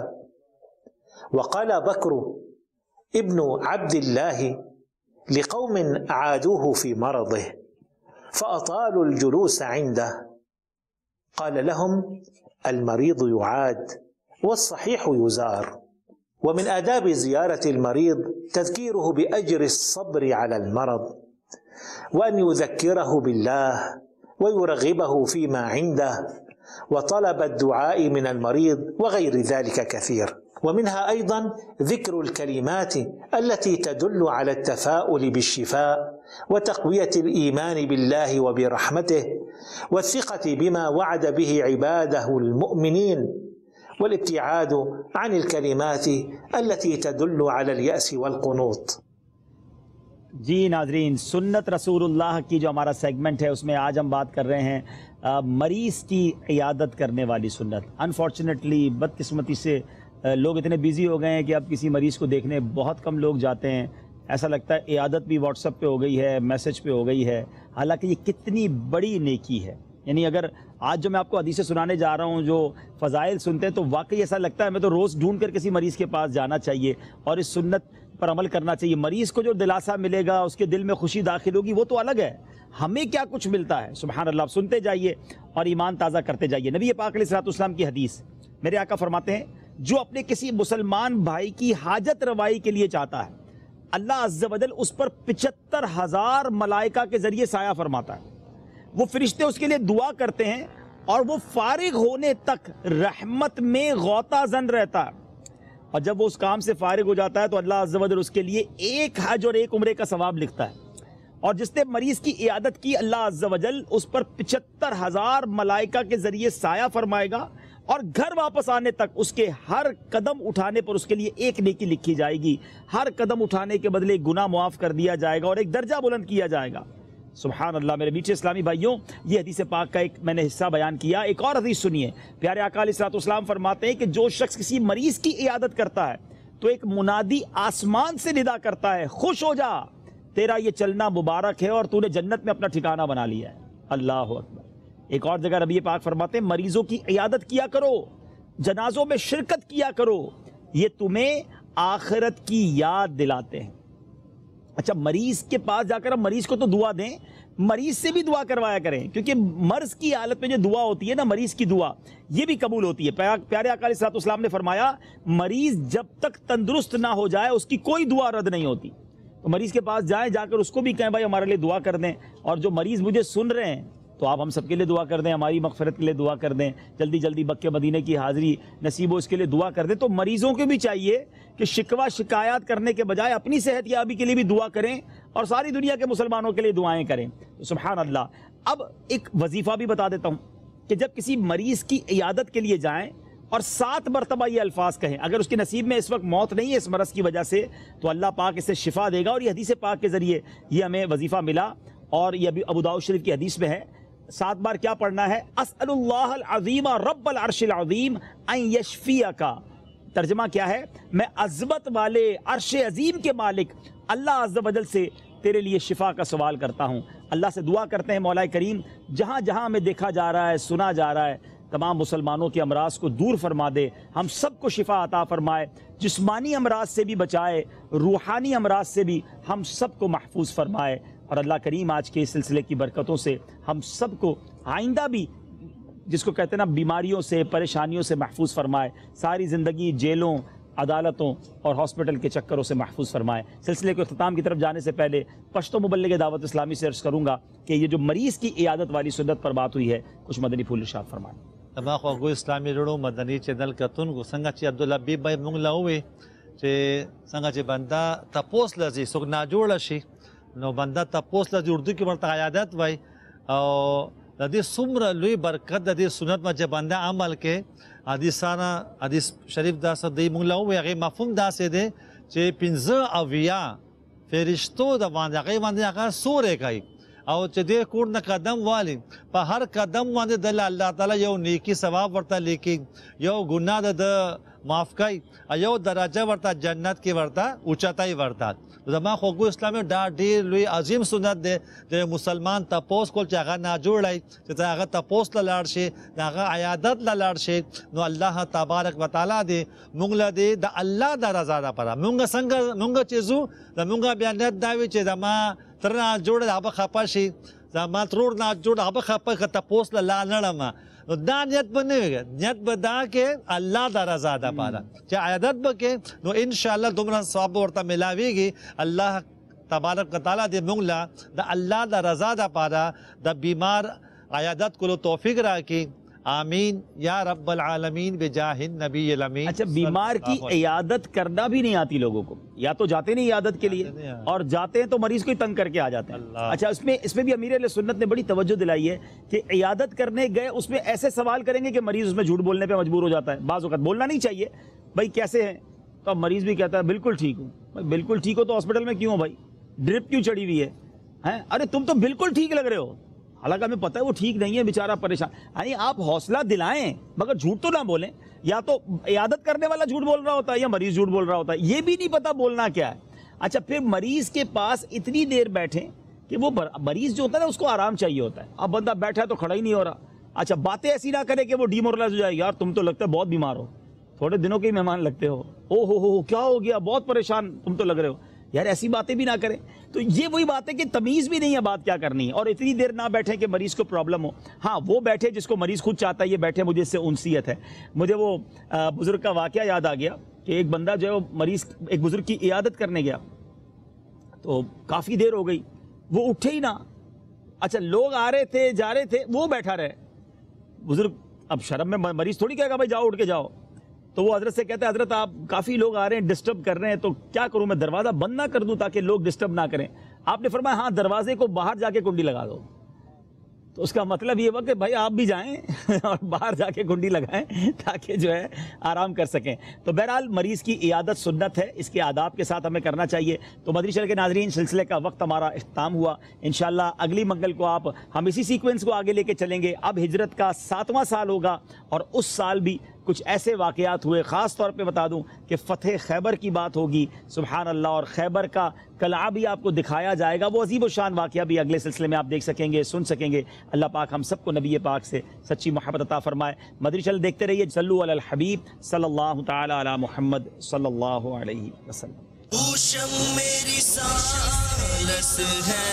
وقال بكر ابن عبد الله لقوم عادوه في مرضه فأطالوا الجلوس عنده، قال لهم: المريض يعاد والصحيح يزار. ومن آداب زيارة المريض تذكيره بأجر الصبر على المرض، وأن يذكره بالله ويرغبه فيما عنده، وطلب الدعاء من المريض، وغير ذلك كثير. ومنها أيضا ذكر الكلمات التي تدل على التفاؤل بالشفاء وتقوية الإيمان بالله وبرحمته والثقة بما وعد به عباده المؤمنين، والابتعاد عن الكلمات التي تدل على اليأس والقنوط. جی ناظرین، سنت رسول اللہ کی جو ہمارا سیگمنٹ ہے اس میں آج ہم بات کر رہے ہیں مریض کی عیادت کرنے والی سنت. انفارچونیٹلی بدقسمتی سے لوگ اتنے بیزی ہو گئے ہیں کہ اب کسی مریض کو دیکھنے بہت کم لوگ جاتے ہیں. ایسا لگتا ہے عیادت بھی واٹس ایپ پہ ہو گئی ہے، میسج پہ ہو گئی ہے، حالانکہ یہ کتنی بڑی نیکی ہے. یعنی اگر آج جو میں آپ کو حدیثیں سنانے جا رہا ہوں جو فضائل سنتے ہیں تو واقعی ایسا لگتا ہے میں تو روز ڈھونڈ کر کسی مریض کے پاس جانا چاہیے اور اس سنت پر عمل کرنا چاہیے. مریض کو جو دلاسا ملے گا، اس کے دل میں خوشی داخل ہوگی، وہ تو الگ ہے. ہمیں کیا کچھ ملتا ہے، سبحان اللہ. سنتے جائیے اور ایمان تازہ کرتے جائیے. نبی پاک علیہ الصلوۃ والسلام کی حدیث، میرے آقا فرماتے ہیں جو اپنے کسی مسلمان بھائی کی حاجت روائی کے لیے چاہتا ہے، اللہ عز و جل اس پر پچہتر ہزار ملائکہ کے ذریعے سایہ فرماتا ہے. وہ فرشتے اس کے لیے دعا کرتے ہیں اور وہ فارغ ہونے تک رحمت میں غوطہ زن رہتا ہے. اور جب وہ اس کام سے فارغ ہو جاتا ہے تو اللہ عز و جل اس کے لیے ایک حج اور ایک عمرے کا ثواب لکھتا ہے. اور جس نے مریض کی عیادت کی، اللہ عز و جل اس پر پچہتر ہزار ملائکہ کے ذریعے سایہ فرمائے گا، اور گھر واپس آنے تک اس کے ہر قدم اٹھانے پر اس کے لیے ایک نیکی لکھی جائے گی. ہر قدم اٹھانے کے بدلے گناہ معاف کر دیا جائے گا اور ایک درجہ بلند کیا جائے گا. سبحان اللہ. میرے میٹھے اسلامی بھائیوں، یہ حدیث پاک کا ایک میں نے حصہ بیان کیا. ایک اور حدیث سنیے. پیارے آقا علیہ الصلوۃ والسلام فرماتے ہیں کہ جو شخص کسی مریض کی عیادت کرتا ہے تو ایک منادی آسمان سے ندا کرتا ہے: خوش ہو جا، تیرا یہ چلنا مبارک ہے اور تو نے جنت میں اپنا ٹھکانہ بنا لیا ہے. اللہ اکبر. ایک اور جگہ نبی پاک فرماتے ہیں مریضوں کی عیادت کیا کرو، جنازوں میں شرکت کیا کرو، یہ تمہیں آخرت کی یاد دلاتے ہیں. اچھا، مریض کے پاس جا کر ہم مریض کو تو دعا دیں، مریض سے بھی دعا کروایا کریں، کیونکہ مرض کی حالت میں جو دعا ہوتی ہے نا، مریض کی دعا، یہ بھی قبول ہوتی ہے. پیارے آقا علیہ الصلوۃ والسلام نے فرمایا مریض جب تک تندرست نہ ہو جائے اس کی کوئی دعا رد نہیں ہوتی. تو مریض کے پاس جائیں، جا کر اس کو بھی کہیں بھائی ہمارے لیے دعا کر دیں. اور جو مریض مجھے سن رہے ہیں تو آپ ہم سب کے لیے دعا کر دیں, ہماری مغفرت کے لیے دعا کر دیں, جلدی جلدی مکہ مدینہ کی حاضری نصیب ہو اس کے لیے دعا کر دیں. تو مریضوں کو بھی چاہیے کہ شکوہ شکایات کرنے کے بجائے اپنی صحت یابی کے لیے بھی دعا کریں اور ساری دنیا کے مسلمانوں کے لیے دعائیں کریں. تو سبحان اللہ. اب ایک وظیفہ بھی بتا دیتا ہوں کہ جب کسی مریض کی عیادت کے لیے جائیں اور سات مرتبہ یہ الفاظ کہیں, اگر اس کے نصیب میں اس وقت موت نہیں ہے اس مرض کی وجہ سے تو اللہ پاک اسے شفا دے گا. اور یہ حدیث پاک کے ذریعے یہ ہمیں وظیفہ ملا اور یہ ابھی ابو داؤد شریف کی حدیث میں ہے. سات بار کیا پڑھنا ہے؟ اسأل اللہ العظیم رب العرش العظیم ان یشفیک. ترجمہ کیا ہے؟ میں عظمت والے عرش عظیم کے مالک اللہ عز و جل سے تیرے لیے شفا کا سوال کرتا ہوں. اللہ سے دعا کرتے ہیں مولا کریم جہاں جہاں ہمیں دیکھا جا رہا ہے, سنا جا رہا ہے, تمام مسلمانوں کے امراض کو دور فرما دے, ہم سب کو شفا عطا فرمائے, جسمانی امراض سے بھی بچائے, روحانی امراض سے بھی ہم سب کو محفوظ فرمائے. اور اللہ کریم آج کے اس سلسلے کی برکتوں سے ہم سب کو آئندہ بھی جس کو کہتے ہیں نا بیماریوں سے پریشانیوں سے محفوظ فرمائے, ساری زندگی جیلوں عدالتوں اور ہاسپٹل کے چکروں سے محفوظ فرمائے. سلسلے کو اختتام کی طرف جانے سے پہلے پشتو مبلغ دعوت اسلامی سے عرض کروں گا کہ یہ جو مریض کی عیادت والی سنت پر بات ہوئی ہے کچھ مدنی پھول ارشاد فرمائیں. تمام خواگو اسلامی رڑو مدنی چینل کتن کو سنگا چی عبدالحبیب بھائی مونگ لاوے چی سنگا چی بندہ تپوس لزی سوک ناجوڑ شی نو بندہ تپوس لزی اردو کی مرتا عیادت بھائی او لدی سمر لوی برکت لدی سنت میں جب بندہ عمل کے حدیثانا حدیث شریف دا سا دی مونگ لاوے اگه مفهوم دا سے دے چی پنزا اویا فرشتو دا باندے اگه باندے اگه سورے کئی او چې دې کور نه قدم والی په هر قدم باندې د الله تعالی یو نیکی ثواب ورته لیکي, یو ګناه د معاف کوي, یو درجه ورته جنت کې ورته اوچتای ورته. زما خوږو اسلامي دا ډېر لوی عظیم سنت دی د مسلمان تپوس کول چې هغه ناجوړی چې هغه تپوس له لاړ شي د هغه عیادت له لاړ شي نو الله تبارک وتعالی دې موږ له دې د الله د رضا لپاره موږ څنګه موږ چې ځو د موږ بیا نیت دا وي چې زما تر نه جوړ هغه خپه شي, زما ترور نه جوړ هغه خپه که تپوس له لا نړم نو دا نیت به نه وي. نیت به دا کې الله د رضا دپاره چې عیادت به کې نو انشاءالله دومره ثواب ورته ملاویږي. الله تبارک وتعالی دې موږ له د الله د رضا دپاره د بیمار عیادت کولو توفیق راکړي. آمین یا رب العالمین بجاہ النبی الامین. اچھا, بیمار کی عیادت کرنا بھی نہیں آتی لوگوں کو, یا تو جاتے نہیں عیادت کے لیے اور جاتے ہیں تو مریض کو ہی تنگ کر کے آ جاتے ہیں. اچھا, اس میں اس میں بھی امیر علیہ سنت نے بڑی توجہ دلائی ہے کہ عیادت کرنے گئے اس میں ایسے سوال کریں گے کہ مریض اس میں جھوٹ بولنے پہ مجبور ہو جاتا ہے. بعض اوقات بولنا نہیں چاہیے بھائی کیسے ہیں, تو اب مریض بھی کہتا ہے بالکل ٹھیک ہوں. بالکل ٹھیک ہو تو ہاسپٹل میں کیوں ہو بھائی, ڈرپ کیوں چڑھی ہوئی ہے؟ ارے تم تو بالکل ٹھیک لگ رہے ہو, حالانکہ ہمیں پتہ ہے وہ ٹھیک نہیں ہے بیچارہ پریشان. یعنی آپ حوصلہ دلائیں مگر جھوٹ تو نہ بولیں. یا تو عیادت کرنے والا جھوٹ بول رہا ہوتا ہے یا مریض جھوٹ بول رہا ہوتا ہے, یہ بھی نہیں پتہ بولنا کیا ہے. اچھا, پھر مریض کے پاس اتنی دیر بیٹھیں کہ وہ مریض جو ہوتا ہے نا اس کو آرام چاہیے ہوتا ہے. اب بندہ بیٹھا ہے تو کھڑا ہی نہیں ہو رہا. اچھا, باتیں ایسی نہ کرے کہ وہ ڈیمورلائز ہو جائے, یار تم تو لگتا ہے بہت بیمار ہو, تھوڑے دنوں کے ہی مہمان لگتے ہو, او ہو ہو کیا ہو گیا, بہت پریشان تم تو لگ رہے ہو. یار ایسی باتیں بھی نہ کریں. تو یہ وہی بات ہے کہ تمیز بھی نہیں ہے بات کیا کرنی ہے, اور اتنی دیر نہ بیٹھیں کہ مریض کو پرابلم ہو. ہاں, وہ بیٹھے جس کو مریض خود چاہتا ہے یہ بیٹھے, مجھے اس سے انسیت ہے. مجھے وہ بزرگ کا واقعہ یاد آ گیا کہ ایک بندہ جو ہے وہ مریض ایک بزرگ کی عیادت کرنے گیا تو کافی دیر ہو گئی, وہ اٹھے ہی نہ. اچھا, لوگ آ رہے تھے جا رہے تھے, وہ بیٹھا رہے. بزرگ اب شرم میں مریض تھوڑی کہے گا بھائی جاؤ اٹھ کے جاؤ, تو وہ حضرت سے کہتے ہیں حضرت آپ کافی لوگ آ رہے ہیں ڈسٹرب کر رہے ہیں تو کیا کروں, میں دروازہ بند نہ کر دوں تاکہ لوگ ڈسٹرب نہ کریں؟ آپ نے فرمایا ہاں, دروازے کو باہر جا کے کنڈی لگا دو. تو اس کا مطلب یہ ہوا کہ بھائی آپ بھی جائیں اور باہر جا کے کنڈی لگائیں تاکہ جو ہے آرام کر سکیں. تو بہرحال مریض کی عیادت سنت ہے, اس کے آداب کے ساتھ ہمیں کرنا چاہیے. تو مدنی چینل کے ناظرین, سلسلے کا وقت ہمارا اختتام ہوا. انشاءاللہ اگلی منگل کو آپ ہم اسی سیکوینس کو آگے لے کے چلیں گے. اب ہجرت کا ساتواں سال ہوگا اور اس سال بھی کچھ ایسے واقعات ہوئے, خاص طور پہ بتا دوں کہ فتح خیبر کی بات ہوگی. سبحان اللہ, اور خیبر کا قلعہ بھی آپ کو دکھایا جائے گا. وہ عظیم و شان واقعہ بھی اگلے سلسلے میں آپ دیکھ سکیں گے, سن سکیں گے. اللہ پاک ہم سب کو نبی پاک سے سچی محبت عطا فرمائے. مدنی چینل دیکھتے رہیے. صلو علی الحبیب صلی اللہ تعالی علی محمد صلی اللہ علیہ وسلم. اوشم میری سالس ہے,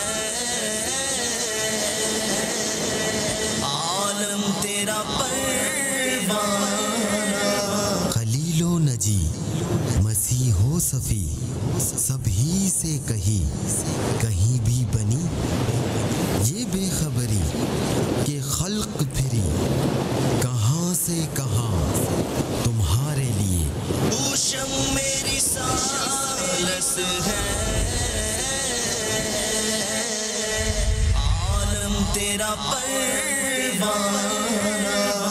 عالم تیرا پروانہ, خلیل و نجی مسیح و صفی سب ہی سے کہی کہیں بھی بنی یہ بے خبری बस है आलम तेरा परवाना